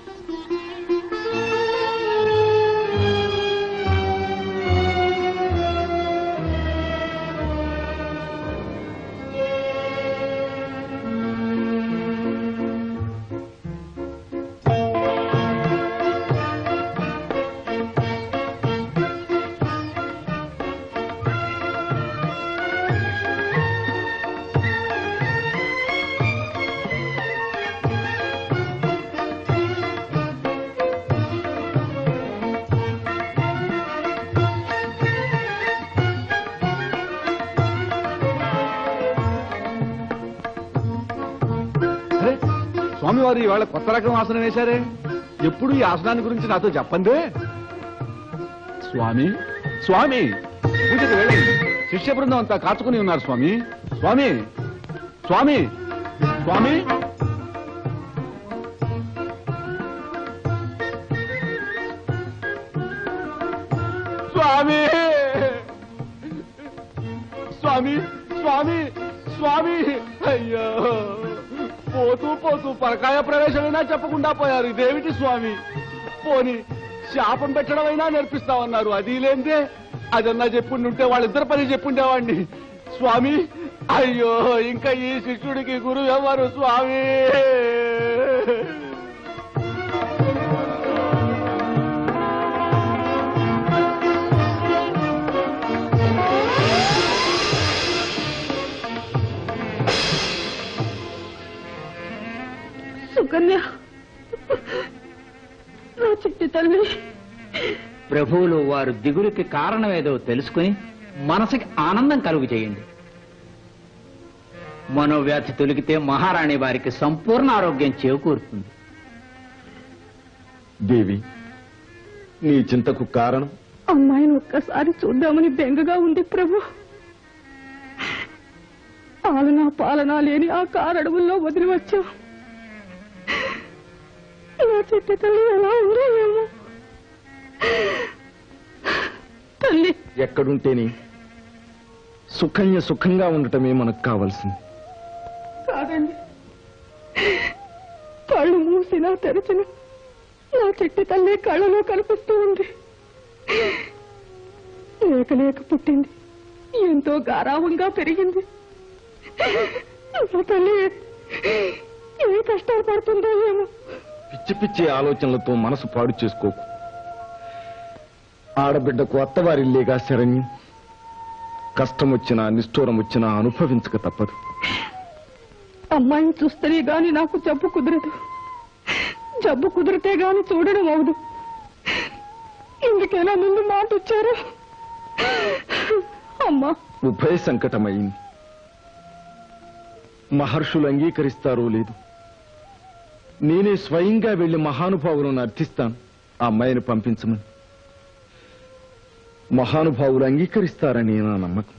స్వామివారు ఇవాళ కొత్త రకం ఆసనం వేశారే. ఎప్పుడు ఈ ఆసనాన్ని గురించి నాతో చెప్పండి. స్వామి స్వామి పూజకు వెళ్ళండి. శిష్య బృందం అంతా కాచుకుని ఉన్నారు స్వామి. స్వామి స్వామి స్వామి. స్వామి స్వామి స్వామి స్వామి. అయ్యో, పోతూ పోతూ పరకాయ ప్రవేశమైనా చెప్పకుండా పోయారు. ఇదేమిటి స్వామి? పోని శాపం పెట్టడం అయినా నేర్పిస్తామన్నారు. అది లేదే. అదన్నా చెప్పుంటే వాళ్ళిద్దరు పని చెప్పుండేవాడిని. స్వామి, అయ్యో, ఇంకా ఈ శిష్యుడికి గురువు ఎవరు స్వామి? సుకన్య, నా చిట్టి తల్లి. ప్రభువులు వారు దిగులుకి కారణమేదో తెలుసుకుని మనసుకి ఆనందం కలుగు చేయండి. మనోవ్యాధి తొలగితే మహారాణి వారికి సంపూర్ణ ఆరోగ్యం చేకూరుతుంది. దేవి, నీ చింతకు కారణం? అమ్మాయిని ఒక్కసారి చూద్దామని బెంగగా ఉంది ప్రభు. ఆలనా పాలనా లేని ఆ కారడవుల్లో వదిలి వచ్చాం. నా చిట్టి తల్లి ఎలా ఉందో ఏమో. తల్లి, ఎక్కడుంటేనే సుకన్య సుఖంగా ఉండటమే మనకు కావాల్సింది. కాదండి, కళ్ళు మూసినా తెరచిన నా చిట్టి తల్లి కళ్ళలో కనిపిస్తూ ఉంది. లేక లేక పుట్టింది, ఎంతో గారావంగా పెరిగింది. నా తల్లి ఏ కష్టాలు పడుతుందో ఏమో. పిచ్చి పిచ్చి ఆలోచనలతో మనసు పాడు చేసుకోకు. ఆడబిడ్డకు అత్తవారిల్లేగా శరణ్యం. కష్టం వచ్చినా నిష్ఠూరం వచ్చినా అనుభవించక తప్పదు. అమ్మాయిని చూస్తేనే గాని నాకు జబ్బు కుదరదు. జబ్బు కుదిరితే గాని చూడడం అవదు. ఇందుకైనా ముందు మాట వచ్చారు. అమ్మా, ఉభయ సంకటమైంది. మహర్షులు అంగీకరిస్తారో లేదు. నేనే స్వయంగా వెళ్లి మహానుభావులను అర్థిస్తాను ఆ అమ్మాయిని పంపించమని. మహానుభావులు అంగీకరిస్తారని నా నమ్మకం.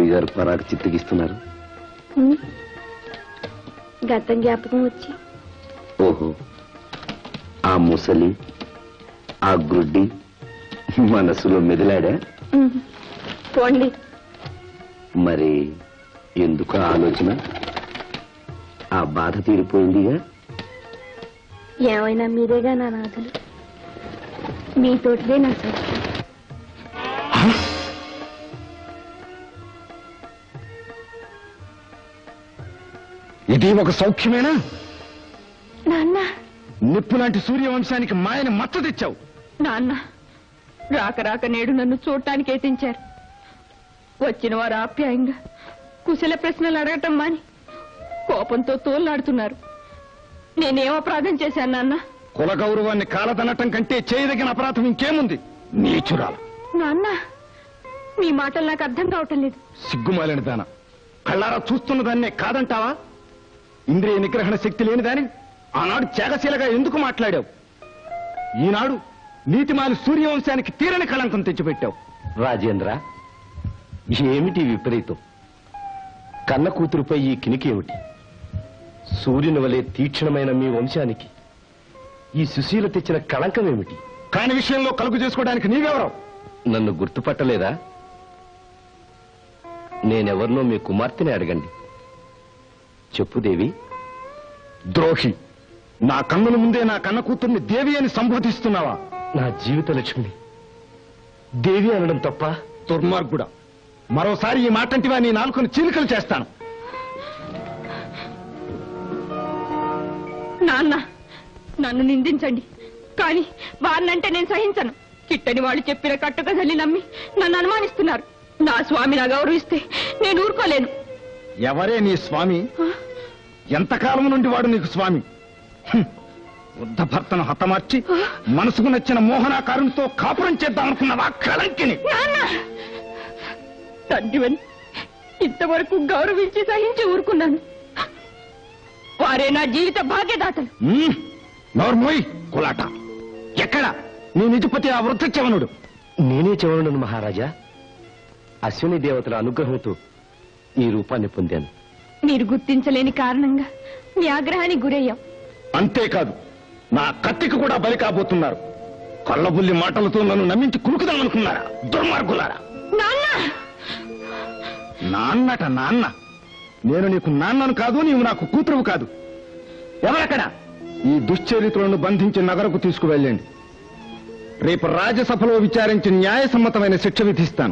గారు పరాకు చిత్తగిస్తున్నారు? గతం జ్ఞాపకం వచ్చి. ఓహో, ఆ ముసలి ఆ గుడ్డి మనసులో మెదిలాడా? పోండి. మరి ఎందుకు ఆలోచన? ఆ బాధ తీరిపోయిందిగా. ఏమైనా మీరేగా నా నాథులు, మీతోటిదే నా సౌఖ్యం. ఇది ఒక సౌఖ్యమేనా? నాన్న, నిప్పు లాంటి సూర్యవంశానికి మాయని మచ్చ తెచ్చావు. నాన్న, రాక రాక నేడు నన్ను చూడటానికి ఎత్తించారు. వచ్చిన వారు ఆప్యాయంగా కుశల ప్రశ్నలు అడగటం మాని కోపంతో తోలాడుతున్నారు. నేనేం అపరాధం చేశాను నాన్న? కుల గౌరవాన్ని కాలదనటం కంటే చేయదగిన అపరాధం ఇంకేముంది? నీచురాల. నాన్న, మీ మాటలు నాకు అర్థం కావటం లేదు. సిగ్గుమాలిన దాన, కళ్ళారా చూస్తున్న దాన్నే కాదంటావా? ఇంద్రియ నిగ్రహణ శక్తి లేని దాని ఆనాడు త్యాగశీలగా ఎందుకు మాట్లాడావు? ఈనాడు నీతిమాలి సూర్యవంశానికి తీరని కళంకం తెచ్చిపెట్టావు. రాజేంద్ర, ఏమిటి విపరీతం? కన్న కూతురుపై ఈ కినికి ఏమిటి? సూర్యుని వలె తీక్షణమైన మీ వంశానికి ఈ సుశీల తెచ్చిన కళంకం ఏమిటి? కాని విషయంలో కలుగు చేసుకోవడానికి నీవెవరో? నన్ను గుర్తుపట్టలేదా? నేనెవరినో మీ కుమార్తెని అడగండి. చెప్పు దేవి. ద్రోహి, నా కన్నుల ముందే నా కన్న కూతుర్ని దేవి అని సంబోధిస్తున్నావా? నా జీవిత లక్ష్మిని దేవి అనడం తప్ప? దుర్మార్గుడా, మరోసారి ఈ మాటంటివా నీ నాలుకను చీలికలు చేస్తాను. నాన్న, నన్ను నిందించండి, కానీ వారినంటే నేను సహించను. కిట్టని వాళ్ళు చెప్పిన కట్టుకథల్ని నమ్మి నన్ను అనుమానిస్తున్నారు. నా స్వామిని అగౌరవిస్తే నేను ఊరుకోలేను. ఎవరే నీ స్వామి? ఎంతకాలం నుండి వాడు నీకు స్వామి? వృద్ధ భర్తను హతమార్చి మనసుకు నచ్చిన మోహనాకారునితో కాపురం చేద్దామనుకున్నవా కళంకిని? తండ్రివని ఇంతవరకు గౌరవించి సహించి ఊరుకున్నాను. వారే నా జీవిత భాగ్యదాతలు. నోర్మోయ్ కులాట, ఎక్కడ నీ నిజపతి ఆ వృద్ధ చవనుడు? నేనే చవనుడను మహారాజా. అశ్విని దేవతల అనుగ్రహంతో ఈ రూపాన్ని పొందాను. మీరు గుర్తించలేని కారణంగా మీ ఆగ్రహానికి గురయ్యాం. అంతేకాదు, నా కత్తికి కూడా బలి కాబోతున్నారు. కళ్ళబుల్లి మాటలతో నన్ను నమ్మించి కురుకుదామనుకున్నారా దుర్మార్గులారా? నాన్నట నాన్న? నేను నీకు నాన్నను కాదు, నీవు నాకు కూతురువు కాదు. ఎవరక్కడ? ఈ దుశ్చరిత్రులను బంధించి నగరకు తీసుకువెళ్ళండి. రేపు రాజ్యసభలో విచారించి న్యాయసమ్మతమైన శిక్ష విధిస్తాను.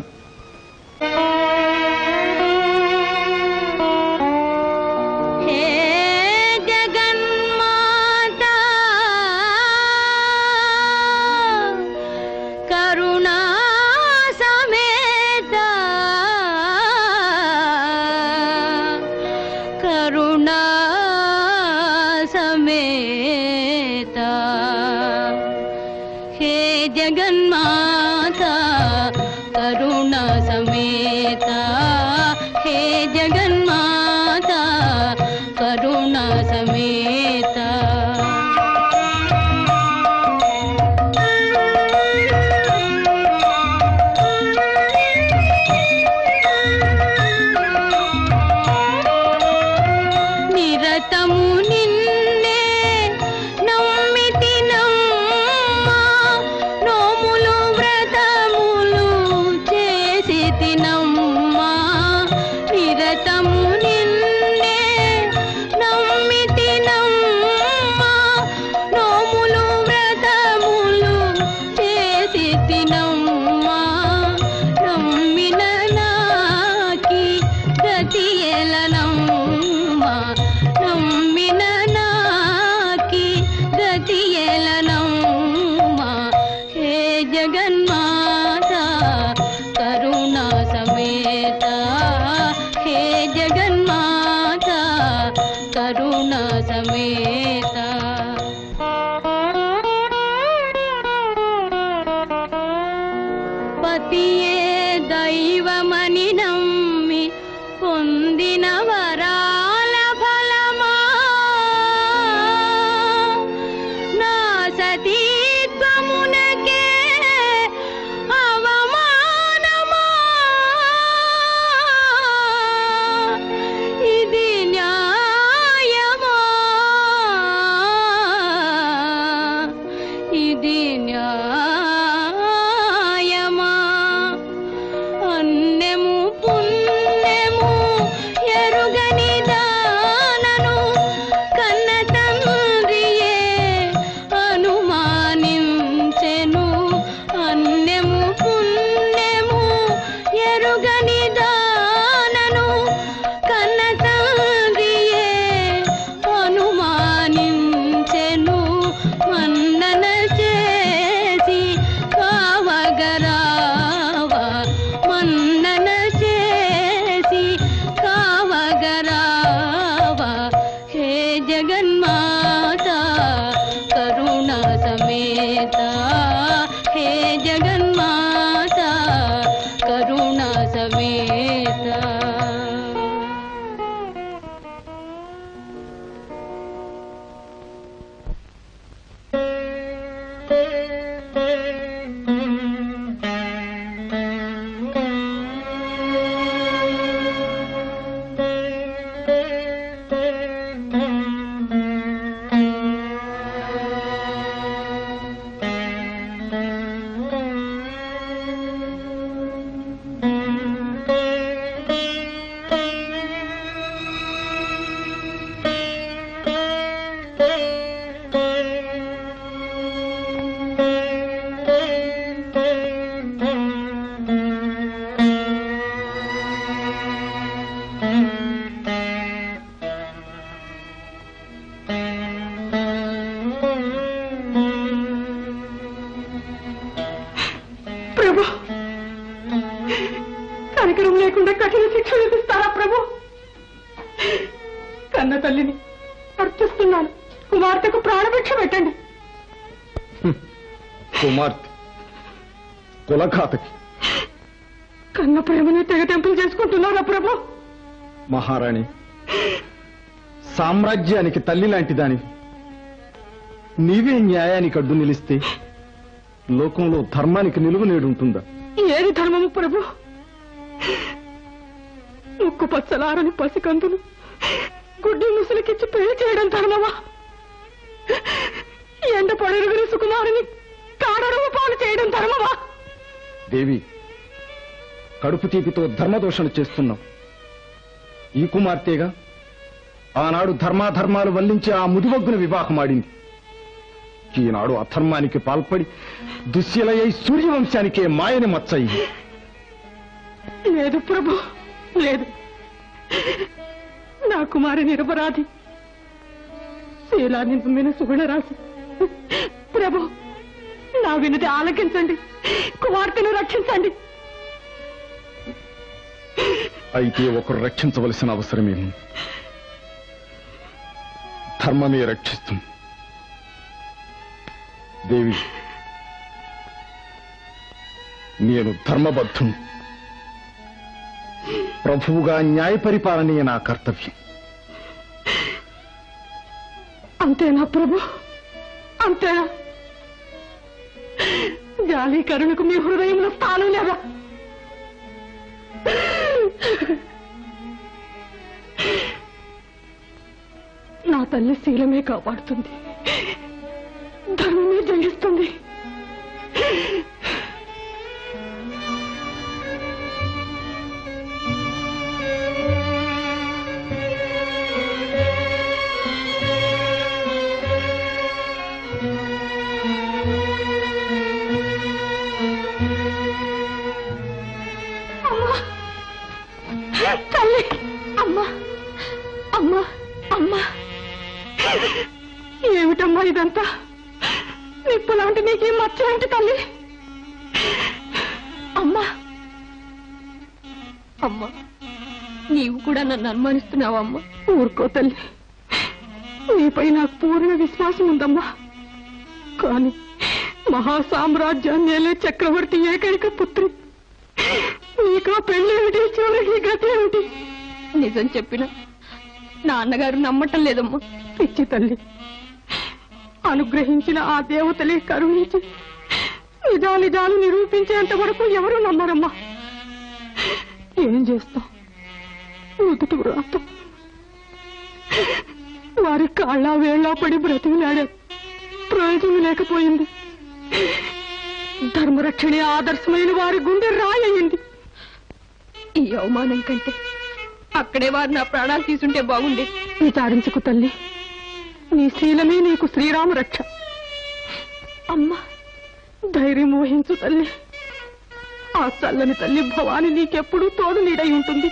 కనికరం లేకుండా కఠిన శిక్ష విధిస్తారా ప్రభు? కన్న తల్లిని అర్థిస్తున్నాను, కుమార్తెకు ప్రాణభిక్ష పెట్టండి. కుమార్తె కులఘాతకి కన్న ప్రేమని తెగతెంపులు చేసుకుంటున్నారా ప్రభు? మహారాణి, సామ్రాజ్యానికి తల్లి లాంటి దానివి నీవే న్యాయానికి అడ్డు నిలిస్తే లోకంలో ధర్మానికి నిలువ నేడుంటుందా? ఏది ధర్మము ప్రభు? ముక్కు పచ్చలారని పసికందులు గుడ్డి ముసలికిచ్చి పెళ్లి చేయడం ధర్మమా? ఎండ పొడరుగుని సుకుమారుని కాడడము పాలు చేయడం ధర్మమా? దేవి, కడుపు తీపితో ధర్మదోషణ చేస్తున్నాం. ఈ కుమార్తెగా ఆనాడు ధర్మాధర్మాలు వల్లించి ఆ ముదివగ్గున వివాహమాడింది. ఈనాడు అధర్మానికి పాల్పడి దుశ్శీలయ్యి సూర్యవంశానికే మాయని మచ్చయ్యి. లేదు ప్రభు, లేదు. నా కుమారి నిరపరాధి, శీలాన్ని నమ్మిన సుగుణరాశి. ప్రభు, నా వినతి ఆలకించండి, కుమార్తెను రక్షించండి. అయితే ఒకరు రక్షించవలసిన అవసరమేమి? ధర్మమే రక్షిస్తుంది. దేవి, నేను ధర్మబద్ధుని. ప్రభువుగా న్యాయ పరిపాలనే నా కర్తవ్యం. అంతేనా ప్రభు? అంతేనా? జాలి కరుణకు మీ హృదయంలో స్థానం లేదా? నా తల్లి శీలమే కాపాడుతుంది, ధర్మమే జయిస్తుంది. తల్లి, అమ్మా, అమ్మా, అమ్మా, ఏమిటమ్మా ఇదంతా? నిప్పులాంటి నీకు మచ్చలాంటి తల్లి. అమ్మా, అమ్మా, నీవు కూడా నన్ను అనుమానిస్తున్నావమ్మా? ఊరుకో తల్లి, నీపై నాకు పూర్ణ విశ్వాసం ఉందమ్మా. కాని మహాసామ్రాజ్యాన్ని చక్రవర్తి ఏకైక పుత్రి, నీకా పెళ్ళేమిటి, చివరికి గతేమిటి? నిజం చెప్పిన నాన్నగారు నమ్మటం లేదమ్మా. పిచ్చి తల్లి, అనుగ్రహించిన ఆ దేవతలే కరుణించి నిజాలు నిరూపించేంత వరకు ఎవరు నమ్మరమ్మా. ఏం చేస్తాం? నుదుటి వ్రాత. వారి కాళ్ళ వేళ్ళ పడి బ్రతికిలాడారు, ప్రయోజనం లేకపోయింది. ధర్మరక్షణే ఆదర్శమైన వారి గుండె రాయింది. ఈ అవమానం కంటే అక్కడే వారు నా ప్రాణాలు తీసుంటే బాగుండే. విచారించుకు తల్లి, నీ శీలమే నీకు శ్రీరామ రక్ష. అమ్మా, ధైర్యం వహించు తల్లి. ఆ చల్లని తల్లి భవాని నీకెప్పుడూ తోడు నీడై ఉంటుంది.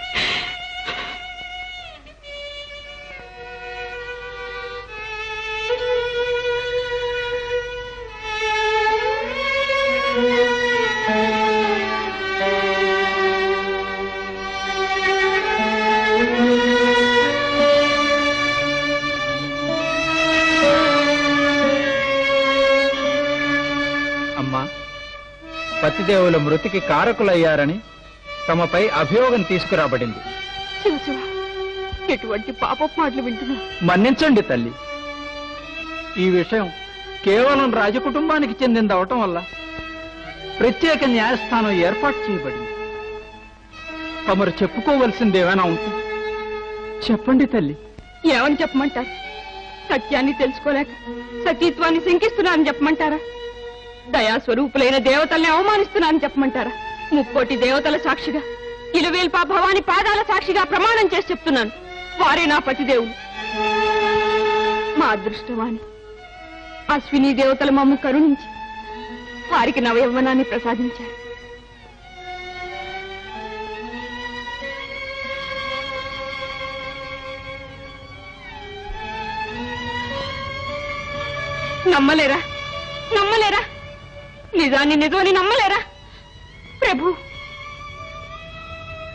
పతిదేవుల మృతికి కారకులయ్యారని తమపై అభియోగం తీసుకురాబడింది. ఎటువంటి పాపపు మాటలు వింటున్నా? మన్నించండి తల్లి, ఈ విషయం కేవలం రాజకుటుంబానికి చెందిందవటం వల్ల ప్రత్యేక న్యాయస్థానం ఏర్పాటు చేయబడింది. తమరు చెప్పుకోవలసిందేమైనా ఉంటే చెప్పండి తల్లి. ఏమని చెప్పమంటారు? సత్యాన్ని తెలుసుకోలేక సతీత్వాన్ని శంకిస్తున్నానని చెప్పమంటారా? దయాస్వరూపులైన దేవతల్ని అవమానిస్తున్నానని చెప్పమంటారా? ముక్కోటి దేవతల సాక్షిగా, ఇలువేల్పా భవాని పాదాల సాక్షిగా ప్రమాణం చేసి చెప్తున్నాను, వారే నా పతిదేవులు. మా అదృష్టవాణి అశ్విని దేవతల మమ్ము కరుణించి వారికి నవయవ్వనాన్ని ప్రసాదించారు. నమ్మలేరా? నమ్మలేరా? నిజాన్ని నిజమని నమ్మలేరా? ప్రభు,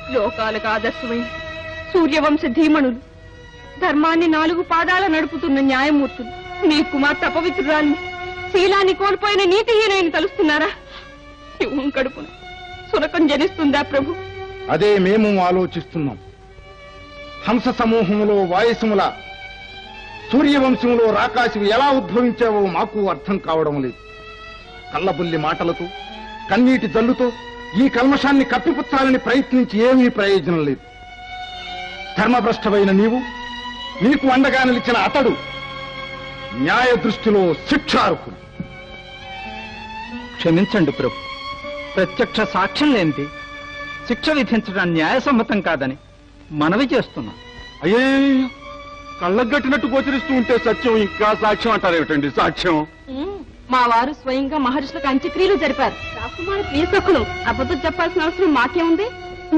లోకాలకు ఆదర్శమైన సూర్యవంశ ధీమణులు, ధర్మాన్ని 4 పాదాల నడుపుతున్న న్యాయమూర్తులు మీ కుమార్తె అపవిత్రురాల్ని, శీలాన్ని కోల్పోయిన నీతిహీనని తలుస్తున్నారా? సింహం కడుపున సురకం జనిస్తుందా ప్రభు? అదే మేము ఆలోచిస్తున్నాం. హంస సమూహంలో వాయసముల, సూర్యవంశంలో రాకాశివి ఎలా ఉద్భవించావో మాకు అర్థం కావడం లేదు. కళ్ళబుల్లి మాటలతో, కన్నీటి జల్లుతో ఈ కల్మషాన్ని కప్పిపుచ్చాలని ప్రయత్నించి ఏమీ ప్రయోజనం లేదు. ధర్మభ్రష్టమైన నీవు, నీకు అండగా నిలిచిన అతడు న్యాయ దృష్టిలో శిక్షార్హుడు. క్షమించండి ప్రభు, ప్రత్యక్ష సాక్ష్యం లేనిది శిక్ష విధించడం న్యాయసమ్మతం కాదని మనవి చేస్తున్నా. అయ్యే, కళ్ళగట్టినట్టు గోచరిస్తూ ఉంటే సత్యం ఇంకా సాక్ష్యం అంటారేమిటండి? సాక్ష్యం మా వారు స్వయంగా మహర్షులకు అంత్యక్రియలు జరిపారు. రాకుమారి ప్రియసఖులు, అబద్ధం చెప్పాల్సిన అవసరం మాకేముంది?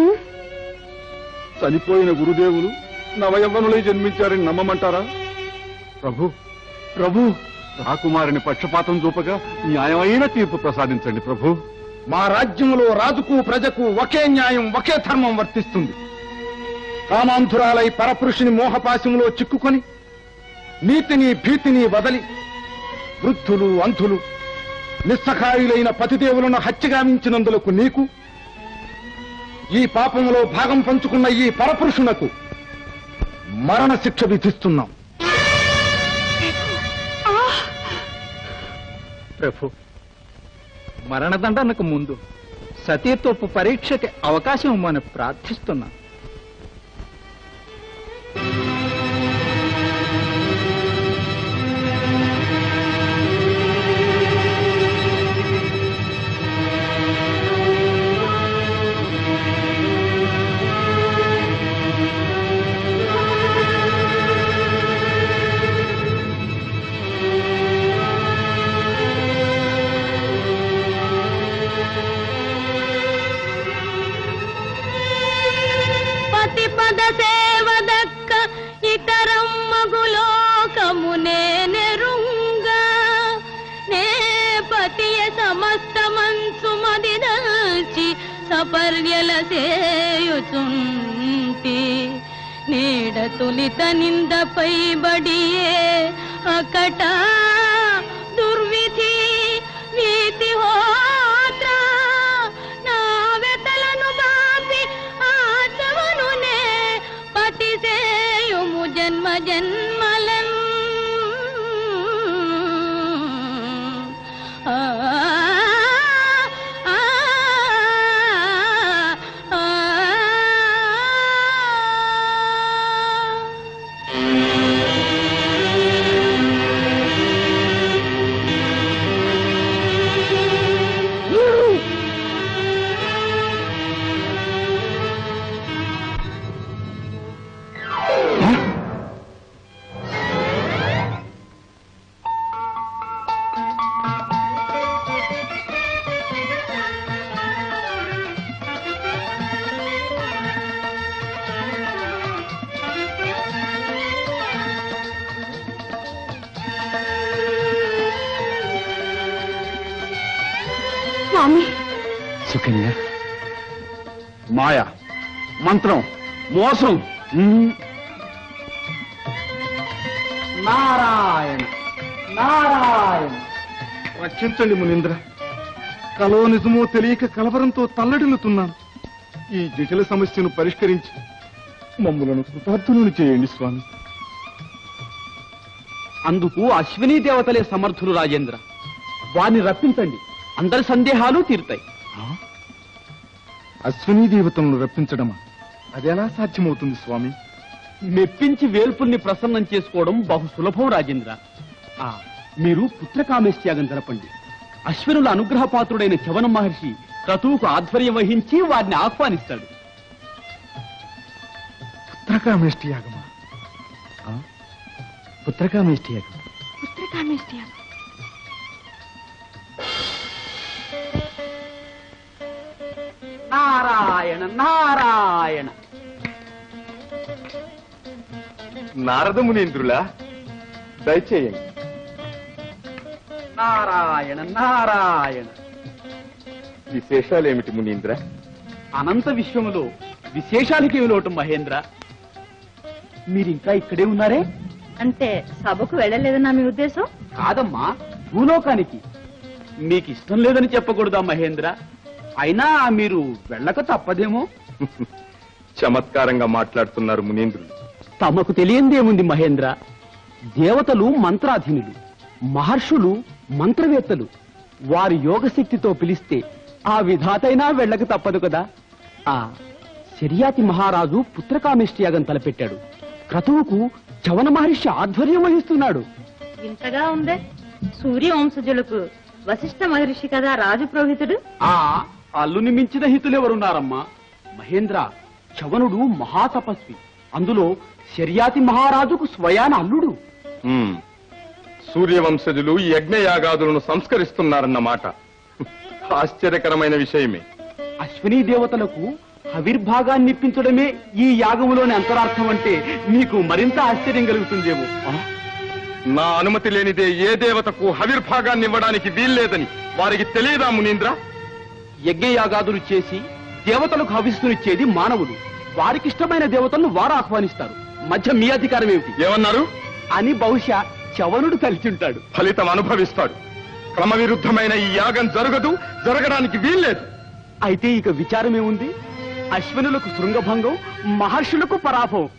చనిపోయిన గురుదేవులు నవయవ్వనులై జన్మించారని నమ్మమంటారా? ప్రభు ప్రభు రాకుమారిని పక్షపాతం చూపగా న్యాయమైన తీర్పు ప్రసాదించండి ప్రభు. మా రాజ్యంలో రాజుకు ప్రజకు ఒకే న్యాయం, ఒకే ధర్మం వర్తిస్తుంది. కామాంధురాలై పరపురుషుని మోహపాశంలో చిక్కుకొని నీతిని భీతిని వదలి వృద్ధులు, అంధులు, నిస్సహాయులైన పతిదేవులను హత్యగామించినందులకు నీకు, ఈ పాపంలో భాగం పంచుకున్న ఈ పరపురుషునకు మరణ శిక్ష విధిస్తున్నాం. ప్రభు, మరణదండనకు ముందు సతీత్వపు పరీక్షకి అవకాశం ఇవ్వమని ప్రార్థిస్తున్నా. పద సేవదక్క ఇతరం మగులోకమునే నెరుంగా నే పతియ సమస్త మంచు మదిదల్చి సపర్యల సేయుచుంటి నీడ తొలిత నిందపై బడియే అకట దుర్విధి నీతి హోత్ర నా వెతలను బాపి ఆచవనునే పతి సేయుము జన్మ జన్మలం స్వామి. సుకన్య, మాయ, మంత్రం, మోసం. నారాయణ నారాయణ. రక్షించండి మునీంద్ర. కలో నిజమో తెలియక కలవరంతో తల్లడిల్లుతున్నాను. ఈ జటిల సమస్యను పరిష్కరించి మమ్ములను కృతార్థులను చేయండి స్వామి. అందుకు అశ్వినీ దేవతలే సమర్థులు రాజేంద్ర. వారిని రప్పించండి, అందరి సందేహాలు తీరుతాయి. అశ్వినీ దేవతలను రప్పించడమా? అదెలా సాధ్యమవుతుంది స్వామి? మెప్పించి వేల్పుల్ని ప్రసన్నం చేసుకోవడం బహు సులభం రాజేంద్ర. మీరు పుత్రకామేష్యాగం జరపండి. అశ్వినుల అనుగ్రహపాత్రుడైన చవన మహర్షి క్రతువుకు ఆధ్వర్యం వహించి వారిని ఆహ్వానిస్తాడు. పుత్రకామేష్టి యాగమా? పుత్రకామేష్టి యాగం. నారాయణ నారాయణ. నారద మునీంద్రులా, దయచేయండి. నారాయణ నారాయణ. విశేషాలేమిటి మునీంద్ర? అనంత విశ్వములో విశేషానికి లోటు మహేంద్ర. మీరింకా ఇక్కడే ఉన్నారే? అంటే సభకు వెళ్ళలేదన్నా మీ ఉద్దేశం? కాదమ్మా, భూలోకానికి. మీకు ఇష్టం లేదని చెప్పకూడదా మహేంద్ర? అయినా మీరు వెళ్ళక తప్పదేమో. చమత్కారంగా మాట్లాడుతున్నారు మునీంద్రులు. తమకు తెలియందేముంది మహేంద్ర? దేవతలు మంత్రాధీనులు, మహర్షులు మంత్రవేత్తలు. వారి యోగశక్తితో పిలిస్తే ఆ విధాతైనా వెళ్ళక తప్పదు కదా. ఆ శర్యాతి మహారాజు పుత్రకామేష్టి యాగం తలపెట్టాడు. క్రతువుకు చవన మహర్షి ఆధ్వర్యం వహిస్తున్నాడు. ఇంతగా ఉందే. సూర్యవంశజులకు వశిష్ఠ మహర్షి కదా రాజు పురోహితుడు. ఆ అల్లుని మించిన హితులెవరున్నారమ్మా? మహేంద్ర, చవనుడు మహాతపస్వి. అందులో శర్యాతి మహారాజుకు స్వయాన అల్లుడు. సూర్యవంశజులు యజ్ఞయాగాదులను సంస్కరిస్తున్నారన్నమాట. ఆశ్చర్యకరమైన విషయమే. అశ్వినీ దేవతలకు ఆవిర్భాగాన్ని ఇప్పించడమే ఈ యాగములోని అంతరార్థం అంటే మీకు మరింత ఆశ్చర్యం కలుగుతుందేమో. నా అనుమతి లేనిదే ఏ దేవతకు ఆవిర్భాగాన్ని ఇవ్వడానికి వీల్లేదని వారికి తెలియదా మునీంద్ర? యజ్ఞయాగాదులు చేసి దేవతలకు హవిస్తునిచ్చేది మానవులు. వారికిష్టమైన దేవతలను వారు ఆహ్వానిస్తారు. మధ్య మీ అధికారం ఏమిటి? ఏమన్నారు అని బహుశా చవనుడు కలిచుంటాడు. ఫలితం అనుభవిస్తాడు. క్రమవిరుద్ధమైన ఈ యాగం జరగదు, జరగడానికి వీల్లేదు. అయితే ఇక విచారమేముంది? అశ్వినులకు శృంగభంగం, మహర్షులకు పరాభవం.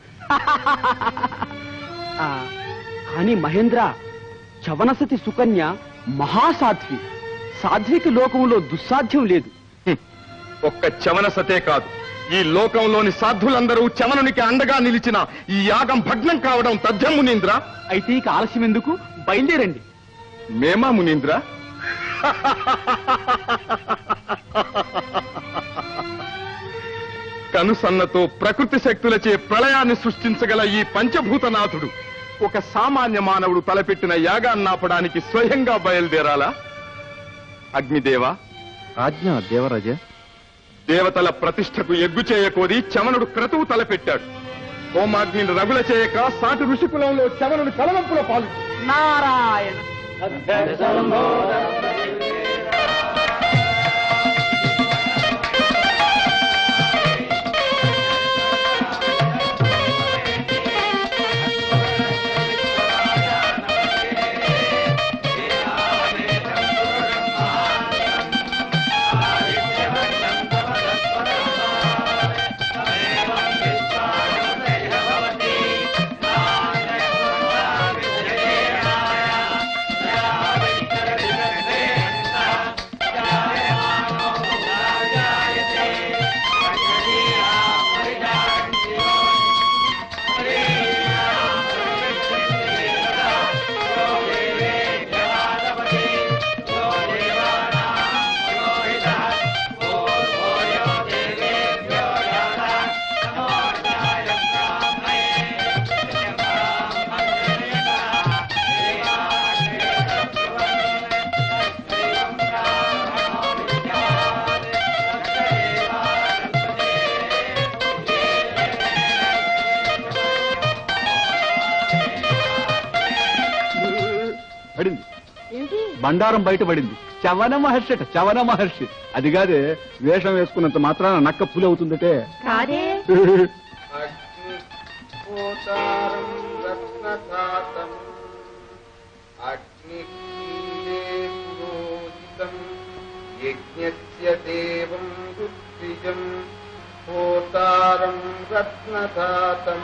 కానీ మహేంద్ర, చవనసతి సుకన్య మహాసాధ్వి. సాధ్వికి లోకంలో దుస్సాధ్యం లేదు. ఒక్క చవనసతే కాదు, ఈ లోకంలోని సాధులందరూ చవనునికి అండగా నిలిచిన ఈ యాగం భగ్నం కావడం తథ్యం మునీంద్ర. అయితే ఇక ఆలస్యం ఎందుకు? బయలుదేరండి. మేమా మునీంద్ర? కనుసన్నతో ప్రకృతి శక్తులచే ప్రళయాన్ని సృష్టించగల ఈ పంచభూతనాథుడు ఒక సామాన్య మానవుడు తలపెట్టిన యాగాన్నాపడానికి స్వయంగా బయలుదేరాలా? అగ్నిదేవా, ఆజ్ఞ దేవరాజా. దేవతల ప్రతిష్టకు ఎగ్గు చేయకోది చవనుడు క్రతువు తలపెట్టాడు. హోమాగ్నిని రగుల చేయక సాటి ఋషికులంలో చవనుడు తలవంపుల పాలు. నారాయణ పడింది. బండారం బయటపడింది. చవన మహర్షి అట, చవన మహర్షి. అది కాదే, వేషం వేసుకున్నంత మాత్రాన నక్క పులి అవుతుందటే. కాదే. యజ్ఞస్య దేవం ఋత్విజం హోతారం రత్నధాతం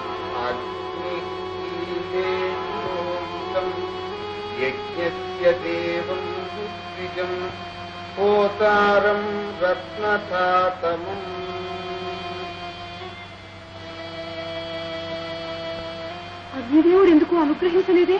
అగ్నిః యజ్ఞస్య దేవం ఋత్విజం హోతారం రత్నధాతమం. అగ్నిదేవుడు ఎందుకు అనుగ్రహించలేదే?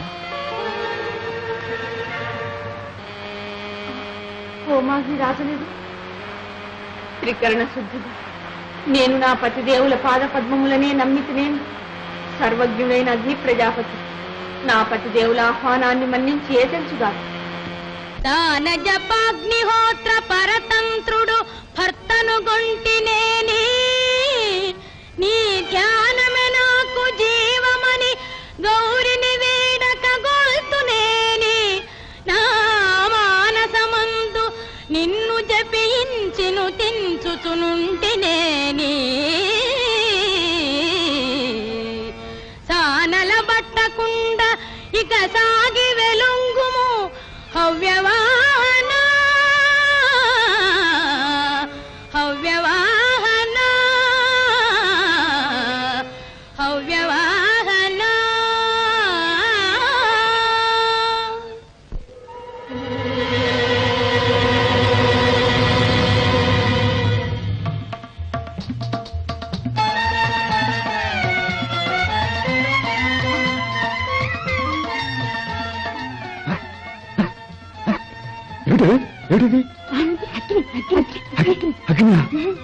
హోమాగ్ని రాజలేదు. త్రికరణ శుద్ధిగా నేను నా పతిదేవుల పాద పద్మములనే నమ్మితినేను. సర్వజ్ఞుడైన అగ్ని ప్రజాపతి నా పతిదేవుల ఆహ్వానాన్ని మన్నించి ఏ తెలుసుగా. దాన జపాగ్నిహోత్ర పరతంత్రుడు భర్తను గొంటినేని నీ ధ్యానమే నాకు జీవమని గౌరిని వేడక గొల్తునేని నా మానసమందు నిన్ను జపించిను తించు చూచునుంటినేని సానల బట్టకుండ ఇక సాగి వెలుంగుము హవ్యవాహన హవ్యవాహన హవ్యవాహన ఏమిటిది అగ్నియా?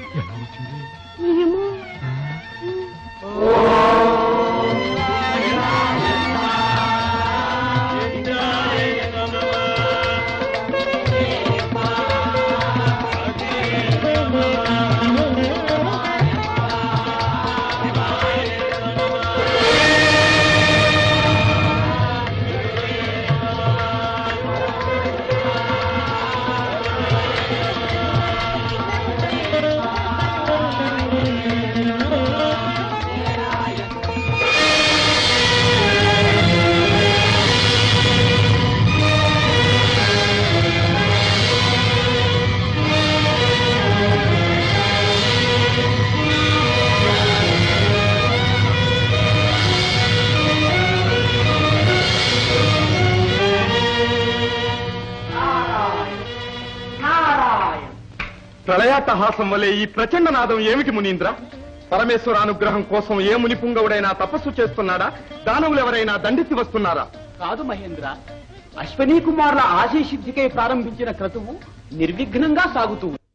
ప్రళయాట్టహాసం వలె ఈ ప్రచండ నాదం ఏమిటి మునీంద్ర? పరమేశ్వర అనుగ్రహం కోసం ఏ మునిపుంగవుడైనా తపస్సు చేస్తున్నాడా? దానవులు ఎవరైనా దండెత్తి వస్తున్నారా? కాదు మహేంద్ర, అశ్వనీ కుమారుల ఆశయసిద్ధికై ప్రారంభించిన క్రతువు నిర్విఘ్నంగా సాగుతూ ఉంది.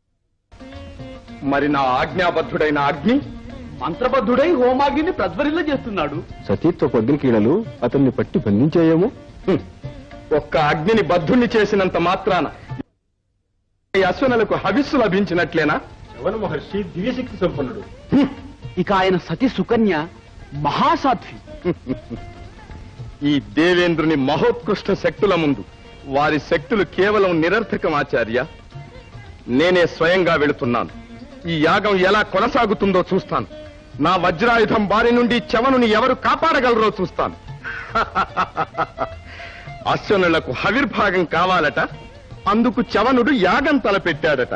మరి నా ఆజ్ఞాబద్ధుడైన అగ్ని మంత్రబద్ధుడై హోమాగ్నిని ప్రజ్వరిల్ల చేస్తున్నాడు. సతీత్వ అగ్నికీడలు అతన్ని పట్టి బంధించాయేమో. ఒక్క అగ్నిని బద్ధుణ్ణి చేసినంత మాత్రాన ఈ అశ్వనులకు హవిస్సు లభించినట్లేనా? శవన మహర్షి దివ్యశక్తి సంపన్నుడు. ఇక ఆయన సతి సుకన్య మహాసాధ్వి. ఈ దేవేంద్రుని మహోత్కృష్ట శక్తుల ముందు వారి శక్తులు కేవలం నిరర్థకం ఆచార్య. నేనే స్వయంగా వెళుతున్నాను. ఈ యాగం ఎలా కొనసాగుతుందో చూస్తాను. నా వజ్రాయుధం బారి నుండి చవనుని ఎవరు కాపాడగలరో చూస్తాను. అశ్వనులకు హవిర్భాగం కావాలట, అందుకు చవనుడు యాగం తలపెట్టాడట.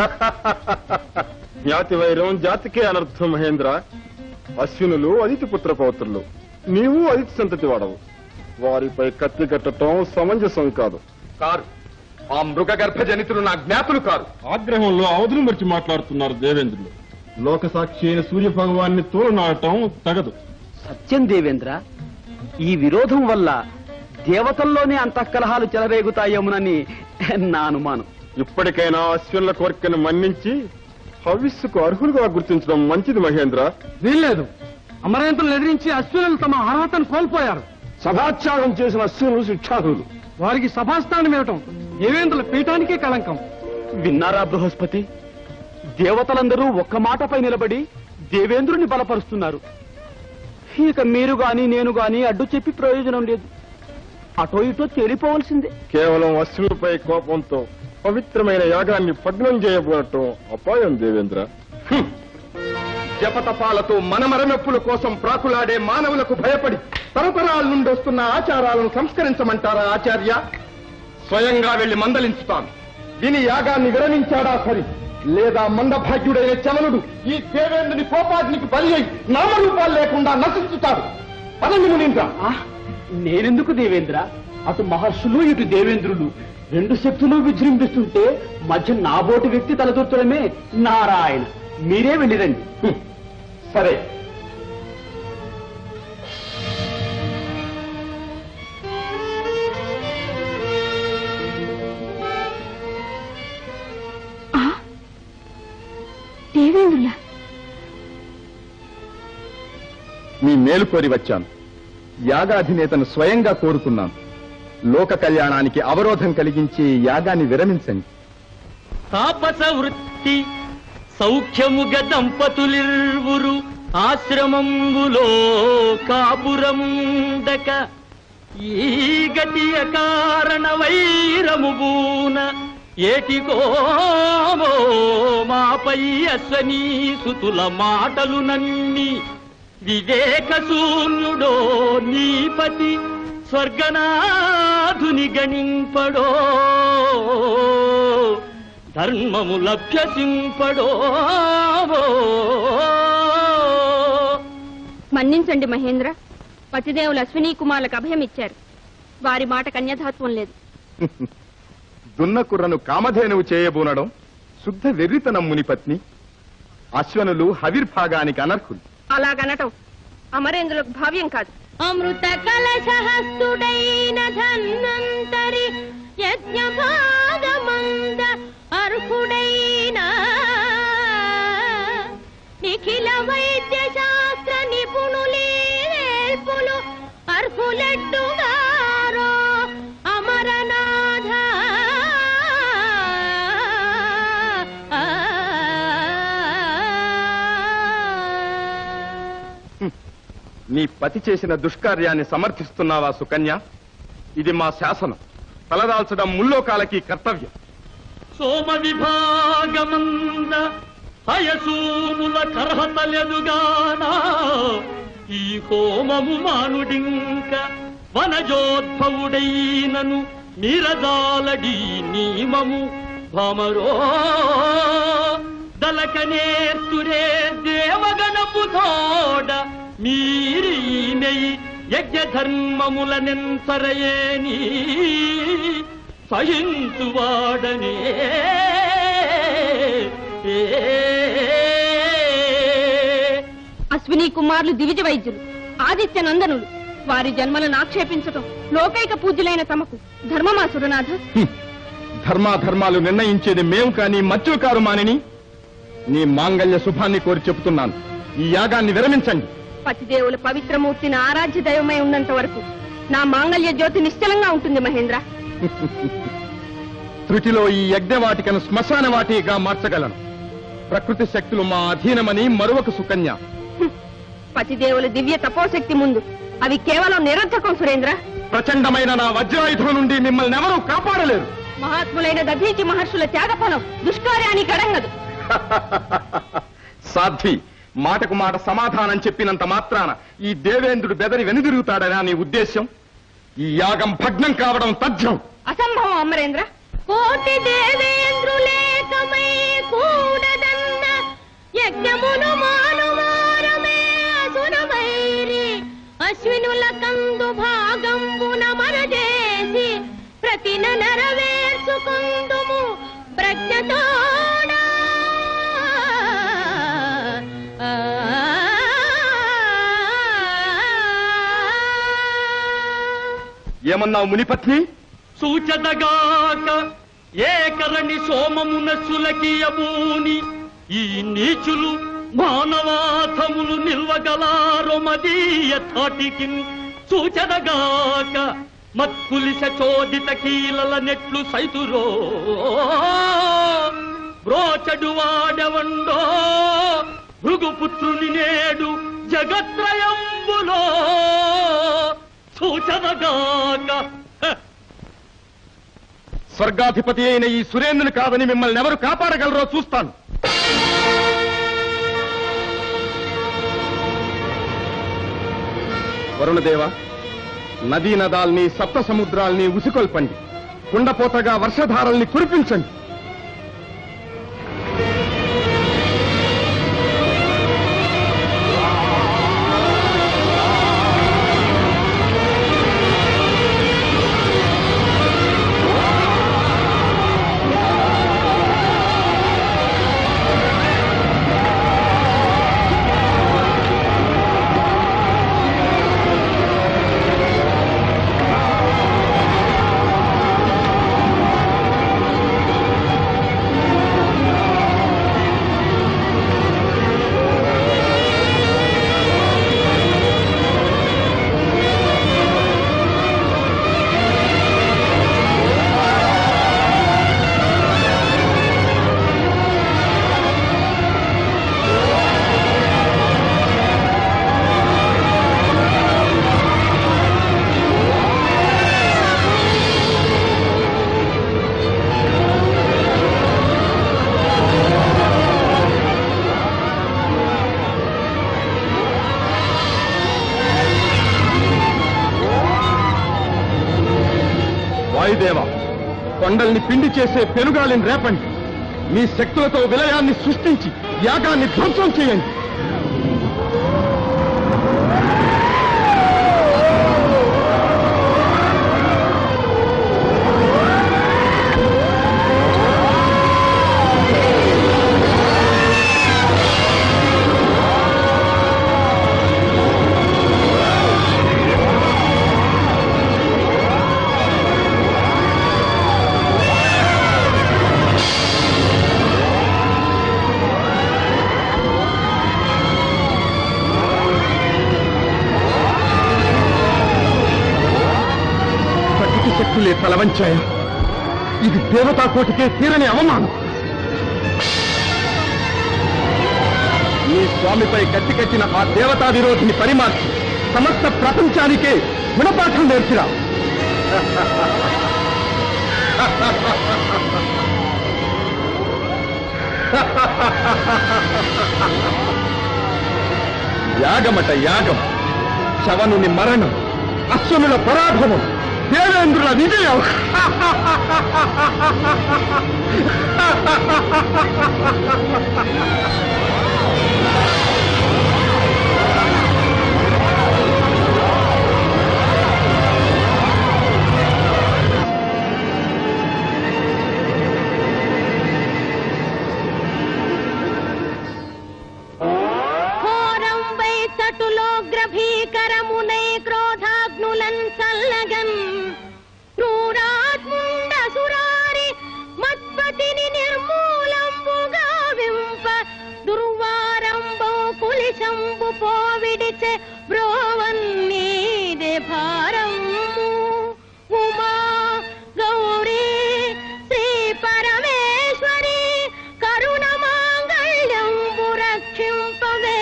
జ్ఞాతి వైరం జాతికే అనర్థం మహేంద్ర. అశ్వినులు అదితి పుత్ర పౌత్రులు, నీవు అదితి సంతతి వాడవు. వారిపై కత్తి కట్టడం సమంజసం కాదు. కారు ఆ మృగగర్భ జనితులు నా జ్ఞాతులు కారు. ఆగ్రహంలో అవధులు మరిచి మాట్లాడుతున్నారు దేవేంద్రులు. లోకసాక్షి అయిన సూర్య భగవాన్ని తోలనాడటం తగదు. సత్యం దేవేంద్ర, ఈ విరోధం వల్ల దేవతల్లోనే అంతఃకలహాలు చెలరేగుతాయేమోనని నా అనుమానం. ఇప్పటికైనా అశ్వినుల కోరికను మన్నించి హవిస్సుకు అర్హులుగా గుర్తించడం మంచిది మహేంద్ర. వీల్లేదు. అమరేంద్రులను ఎదిరించి అశ్వినులు తమ అర్హతను కోల్పోయారు. సభాత్యాగం చేసిన అశ్వినులు శిక్షార్హులు. వారికి సభాస్థానం ఇవ్వటం దేవేంద్రుల పీఠానికే కళంకం. విన్నారా బృహస్పతి? దేవతలందరూ ఒక్క మాటపై నిలబడి దేవేంద్రుని బలపరుస్తున్నారు. ఇక మీరు గాని నేను గాని అడ్డు చెప్పి ప్రయోజనం లేదు. అటో ఇటో తేలిపోవలసిందే. కేవలం అశ్వినులపై కోపంతో పవిత్రమైన యాగాన్ని భగ్నం చేయబోవటం అపాయం దేవేంద్ర. జపతపాలతో మనమరమెప్పుల కోసం ప్రాకులాడే మానవులకు భయపడి తరతరాల నుండి వస్తున్న ఆచారాలను సంస్కరించమంటారా ఆచార్య? స్వయంగా వెళ్లి మందలించుతాను. విని యాగాన్ని విరమించాడా సరి, లేదా మందభాగ్యుడైన చవనుడు ఈ దేవేంద్రుని కోపాగ్నికి బలి అయి నామరూపాలు లేకుండా నశించుతాడు. పదండి మునీంద్ర. నేనెందుకు దేవేంద్ర? అటు మహర్షులు ఇటు దేవేంద్రులు రెండు శక్తులు విజృంభిస్తుంటే మధ్య నాబోటి వ్యక్తి తలదూర్చడమే నారాయణ. మీరే వెళ్ళిరండి. సరే. దేవేంద్రులా? మీ మేలు కోరి వచ్చాను. యాగాధినేతను స్వయంగా కోరుతున్నాను. లోక కళ్యాణానికి అవరోధం కలిగించి యాగాన్ని విరమించండి. తాపస వృత్తి సౌఖ్యముగ దంపతులిర్వురు ఆశ్రమంబులో కాపురముండక ఈ గతియ కారణ వైరముబూన ఏటికో మాపై అశ్వనీ సుతుల మాటలు నన్ని వివేక శూన్యుడో నీపతి స్వర్గనాథుని గణింపడో ధర్మము లభ్యసింపడో. మన్నించండి మహేంద్ర, పతిదేవులు అశ్వినీ కుమారులకు అభయం ఇచ్చారు. వారి మాట కన్యధాత్వం లేదు. దున్నకుర్రను కామధేనువు చేయబూనడం శుద్ధ వెర్రితనం మునిపత్ని. అశ్వనులు హవిర్భాగానికి అనర్హులు. అలాగనటం అమరేంద్రులకు భావ్యం కాదు. అమృత కలశహస్తుడైన ధన్వంతరి యజ్ఞభాగమంద అర్హుడైన నిఖిల వైద్య శాస్త్ర నిపుణులేల్పులు అర్హులెట్టుగారో అమరనాథ. నీ పతి చేసిన దుష్కార్యాన్ని సమర్థిస్తున్నావా సుకన్య? ఇది మా శాసనం. తలదాల్చడం ముల్లోకాలకి కర్తవ్యం. సోమ విభాగమంద హయసూముల కర్హతలెదుగానా ఈ హోమము మానుడింక వనజోద్భవుడైనను నీరజాలడి నియమము భమరో దలకనేర్తురే దేవగణపు తోడ మీరీనై యజ్ఞ ధర్మముల నెంతరయేని సహించువాడనే. అశ్వినీ కుమారులు దివిజ వైద్యులు, ఆదిత్య నందనులు. వారి జన్మలను ఆక్షేపించటం లోకైక పూజ్యులైన తమకు ధర్మమా సురనాథ? ధర్మాధర్మాలు నిర్ణయించేది మేము కాని మత్స్యు కారు మానిని. నీ మాంగళ్య శుభాన్ని కోరి చెబుతున్నాను, ఈ యాగాన్ని విరమించండి. పతిదేవుల పవిత్రమూర్తిని ఆరాధ్య దైవమై ఉన్నంత వరకు నా మాంగళ్య జ్యోతి నిశ్చలంగా ఉంటుంది మహేంద్ర. త్రుటిలో ఈ యజ్ఞవాటికను శ్మశాన వాటిగా మార్చగలను. ప్రకృతి శక్తులు మా అధీనమని మరొక సుకన్య. పతిదేవుల దివ్య తపోశక్తి ముందు అవి కేవలం నిరర్థకం సురేంద్ర. ప్రచండమైన నా వజ్రాయుధం నుండి మిమ్మల్ని ఎవరూ కాపాడలేరు. మహాత్ములైన దధీచి మహర్షుల త్యాగఫలం దుష్కార్యానికి అడంగదు. సాధ్వి, మాటకు మాట సమాధానం చెప్పినంత మాత్రాన ఈ దేవేంద్రుడు బెదరి వెనుదిరుగుతాడనా నీ ఉద్దేశ్యం? ఈ యాగం భగ్నం కావడం తథ్యం. అసంభవం అమరేంద్ర. కోటి దేవేంద్రులేకమై కూడదన్న యజ్ఞమును మానువారమే అసురవైరి అశ్వినుల కందు భాగంబున మరజేసి ప్రతిన నెరవేర్చుకుందుము ప్రజ్ఞతోడా. ఏమన్నావు మునిపత్ని? సూచదగాక ఏకరణి సోమమున సులకియబూని ఈ నీచులు మానవాథములు నిల్వగలారో మదీయ తాటికి. సూచదగాక మత్కులిస చోదిత కీలల నెట్లు సైతురో బ్రోచడు వాడవండో భృగుపుత్రుని నేడు జగత్రయంబులో సూచనగాక. స్వర్గాధిపతి అయిన ఈ సురేంద్రుని కాదని మిమ్మల్ని ఎవరు కాపాడగలరో చూస్తాను. వరుణదేవ, నదీ నదాల్ని సప్త సముద్రాల్ని ఉసికొల్పండి. కుండపోతగా వర్షధారల్ని కురిపించండి. కొండల్ని పిండి చేసే పెనుగాలిని రేపండి. మీ శక్తులతో విలయాన్ని సృష్టించి యాగాన్ని ధ్వంసం చేయండి. శక్తులే తలవంచాయ. ఇది దేవతా కోటికే తీరని అవమానం. మీ స్వామిపై కత్తి కట్టిన ఆ దేవతా విరోధిని పరిమార్చి సమస్త ప్రపంచానికే గుణపాఠం నేర్చిరా. యాగమట యాగం, శవనుని మరణం, అశ్వనుల పరాభవం, దేవేంద్రుల విజయం. ఘోరంబై తటులో గ్రభీకరమునై క్రోధాగ్నులన్ చల్లగన్ క్రూరాత్ముండ సురారి మత్పతిని నిర్మూలంబుగా వింప దుర్వారంబో కులిశంబు పోవిడిచే బ్రోవన్నీదే భారము. ఉమా గౌరీ శ్రీ పరమేశ్వరి కరుణ మాంగళ్యంబు రక్షింపవే.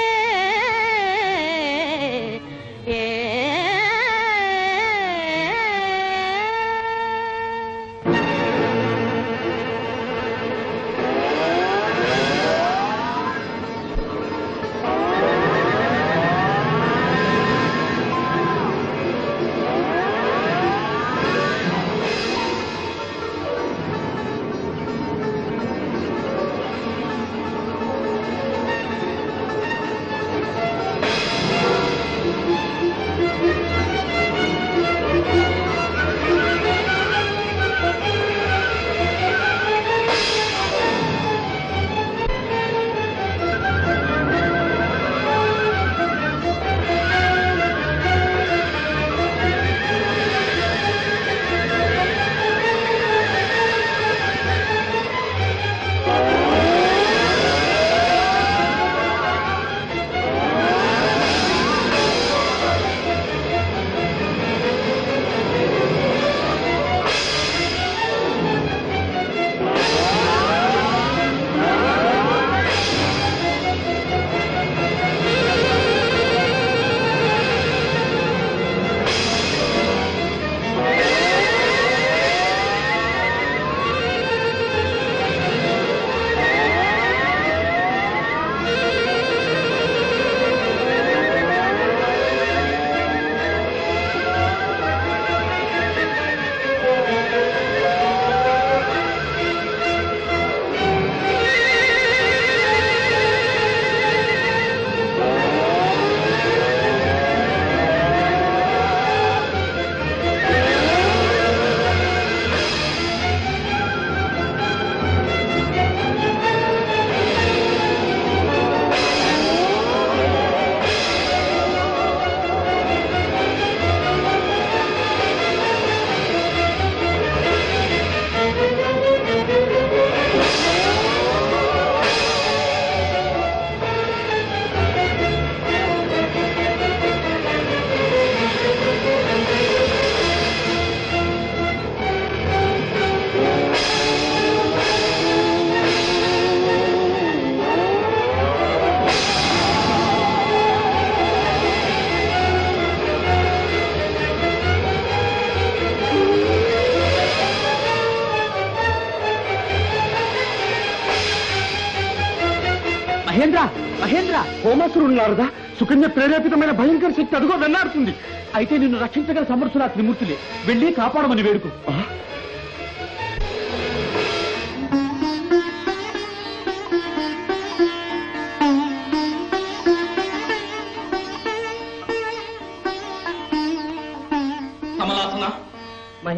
మహేంద్ర మహేంద్ర హోమాసురుడు నారదా సుకన్య ప్రేరేపితమైన భయంకర శక్తి అదుగో వెన్నాడుతుంది. అయితే నిన్ను రక్షించగల సమర్థుల త్రిమూర్తులే, వెళ్ళి కాపాడమని వేడుకు.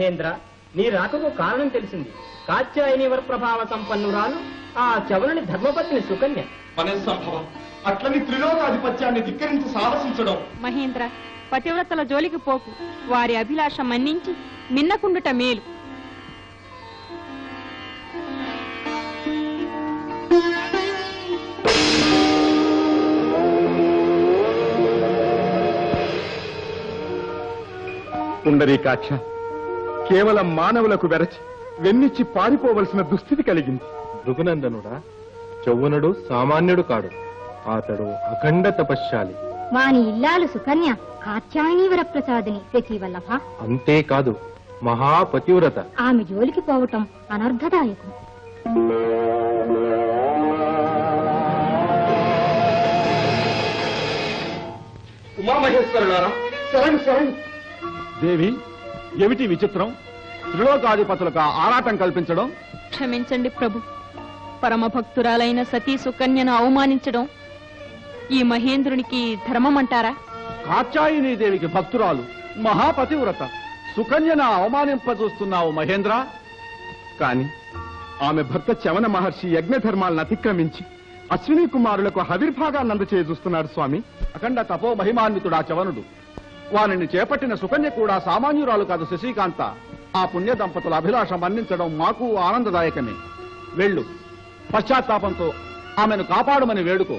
మహేంద్ర, నీ రాకకు కారణం తెలిసింది. కాత్యాయని వరప్రభావ సంపన్నురాలు ఆ చవరుని ధర్మపత్ని సుకన్య. సంభవం అట్లని త్రిలోకాధిపత్యాన్ని ధిక్కరించి సాహసించడం. మహేంద్ర, పతివ్రతల జోలికి పోకు. వారి అభిలాష మన్నించి మిన్నకుండుట మేలు. పుండరీకాక్ష, కేవలం మానవులకు వెరచి వెన్నిచ్చి పారిపోవలసిన దుస్థితి కలిగింది. భృగునందనుడా, చౌవనుడు సామాన్యుడు కాడు. అతడు అఖండ తపశ్శాలి. వాని ఇల్లాలు సుకన్య కాత్యాయని వరప్రసాదిని శశివల్లభ. అంతేకాదు, మహాపతివ్రత. ఆమె జోలికి పోవటం అనర్థదాయకం. ఉమామహేశ్వరులారా, శరణు శరణు. దేవి, ఏమిటి విచిత్రం? త్రిలోకాధిపతులకు ఆరాటం కల్పించడం? క్షమించండి ప్రభు. పరమ భక్తురాలైన సతీ సుకన్యను అవమానించడం ఈ మహేంద్రునికి ధర్మమంటారా? కాత్యాయని దేవికి భక్తురాలు, మహాపతివ్రత సుకన్యను అవమానింపజూస్తున్నావు మహేంద్ర. కాని ఆమె భర్త చవన మహర్షి యజ్ఞ ధర్మాలను అతిక్రమించి అశ్విని కుమారులకు హవిర్భాగాన్ని అందచేస్తున్నాడు స్వామి. అఖండ తపో మహిమాన్వితుడా చవనుడు. వారిని చేపట్టిన సుకన్య కూడా సామాన్యురాలు కాదు శశికాంత. ఆ పుణ్య దంపతుల అభిలాష మన్నించడం మాకు ఆనందదాయకమే. వెళ్ళు, పశ్చాత్తాపంతో ఆమెను కాపాడమని వేడుకో.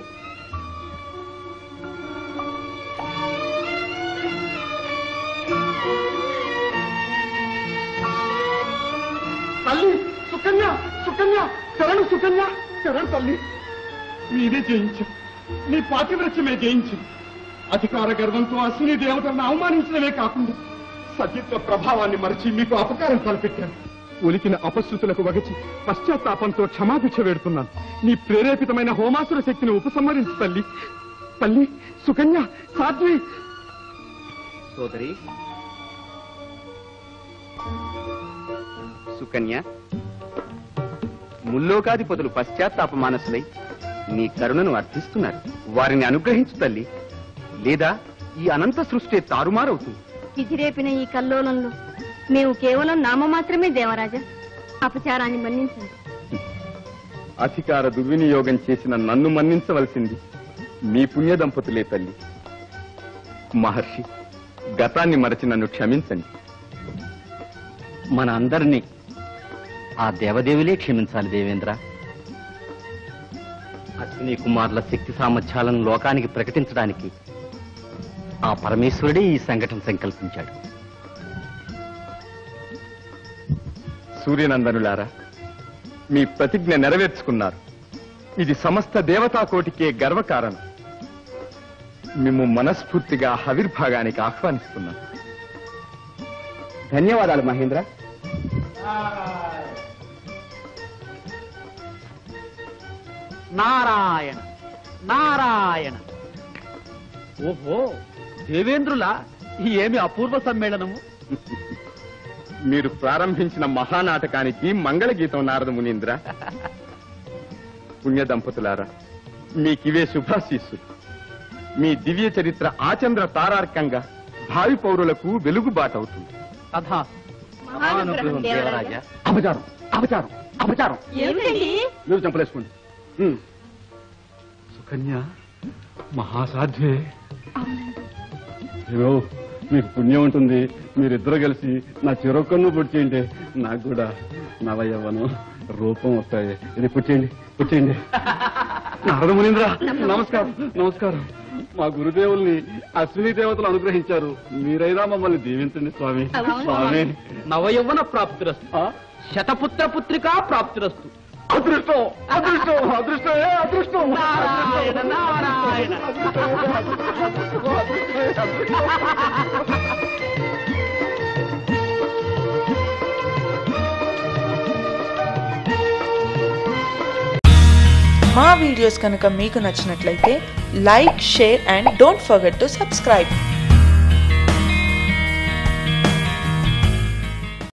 తల్లి సుకన్య, సుకన్య, శరణు సుకన్య, శరణు తల్లి. మీరే జయించు, నీ పాతివ్రత్యమే జయించు. అధికార గర్వంతో అశ్విని దేవతలను అవమానించడమే కాకుండా సతీత్వ ప్రభావాన్ని మరచి మీకు అపకారం తలపెట్టాను. ఉలికిన అపశృతులకు వగచి పశ్చాత్తాపంతో క్షమాభిక్ష వేడుతున్నాను. నీ ప్రేరేపితమైన హోమాసుర శక్తిని ఉపసంహరించు తల్లి. తల్లి సుకన్య, సాధ్వి. సోదరి సుకన్య, ముల్లోకాధిపతులు పశ్చాత్తాప మానసులై నీ కరుణను అర్థిస్తున్నారు. వారిని అనుగ్రహించు తల్లి, లేదా ఈ అనంత సృష్టి తారుమారవుతుంది. విధిరేపిన ఈ కల్లోలంలో మేము కేవలం నామ మాత్రమే దేవరాజా. అపచారాన్ని మన్నించండి. అధికార దుర్వినియోగం చేసిన నన్ను మన్నించవలసింది మీ పుణ్య దంపతులే తల్లి. మహర్షి, గతాన్ని మరచి నన్ను క్షమించండి. మన అందరినీ ఆ దేవదేవులే క్షమించాలి దేవేంద్ర. అశ్విని కుమారుల శక్తి సామర్థ్యాలను లోకానికి ప్రకటించడానికి ఆ పరమేశ్వరుడే ఈ సంఘటన సంకల్పించాడు. సూర్యనందనులారా, మీ ప్రతిజ్ఞ నెరవేర్చుకున్నారు. ఇది సమస్త దేవతా కోటికే గర్వకారణం. మేము మనస్ఫూర్తిగా హవిర్భాగానికి ఆహ్వానిస్తున్నాం. ధన్యవాదాలు మహేంద్ర. నారాయణ నారాయణ. ఓహో, దేవేంద్రుల ఏమి అపూర్వ సమ్మేళనము. మీరు ప్రారంభించిన మహానాటకానికి మంగళగీతం నారద మునీంద్ర. పుణ్య దంపతులారా, మీకివే శుభాశీస్సులు. మీ దివ్య చరిత్ర ఆచంద్ర తారార్కంగా భావి పౌరులకు వెలుగుబాటవుతుంది. అపచారం, అపచారం, అపచారం. మీరు చంపలేసుకోండి. సుకన్య మహాసాధ్వే. ఏమో, మీకు పుణ్యం ఉంటుంది. మీరిద్దరూ కలిసి నా చిరొక్కను పుట్టింటే నాకు కూడా నవయవ్వను రూపం వస్తాయి. ఇది పుట్టేయండి, పుట్టేయండి. నారద మునీంద్ర, నమస్కారం, నమస్కారం. మా గురుదేవుల్ని అశ్విని దేవతలు అనుగ్రహించారు. మీరైనా మమ్మల్ని దీవించండి స్వామి. స్వామి, నవయవ్వన ప్రాప్తిరస్తు, శతపుత్ర పుత్రికా ప్రాప్తిరస్తు. అదృష్టం, అదృష్టం, అదృష్టం, అదృష్టం. నారాయణ నారాయణ. మా వీడియోస్ కనుక మీకు నచ్చినట్లయితే like, share and don't forget to subscribe.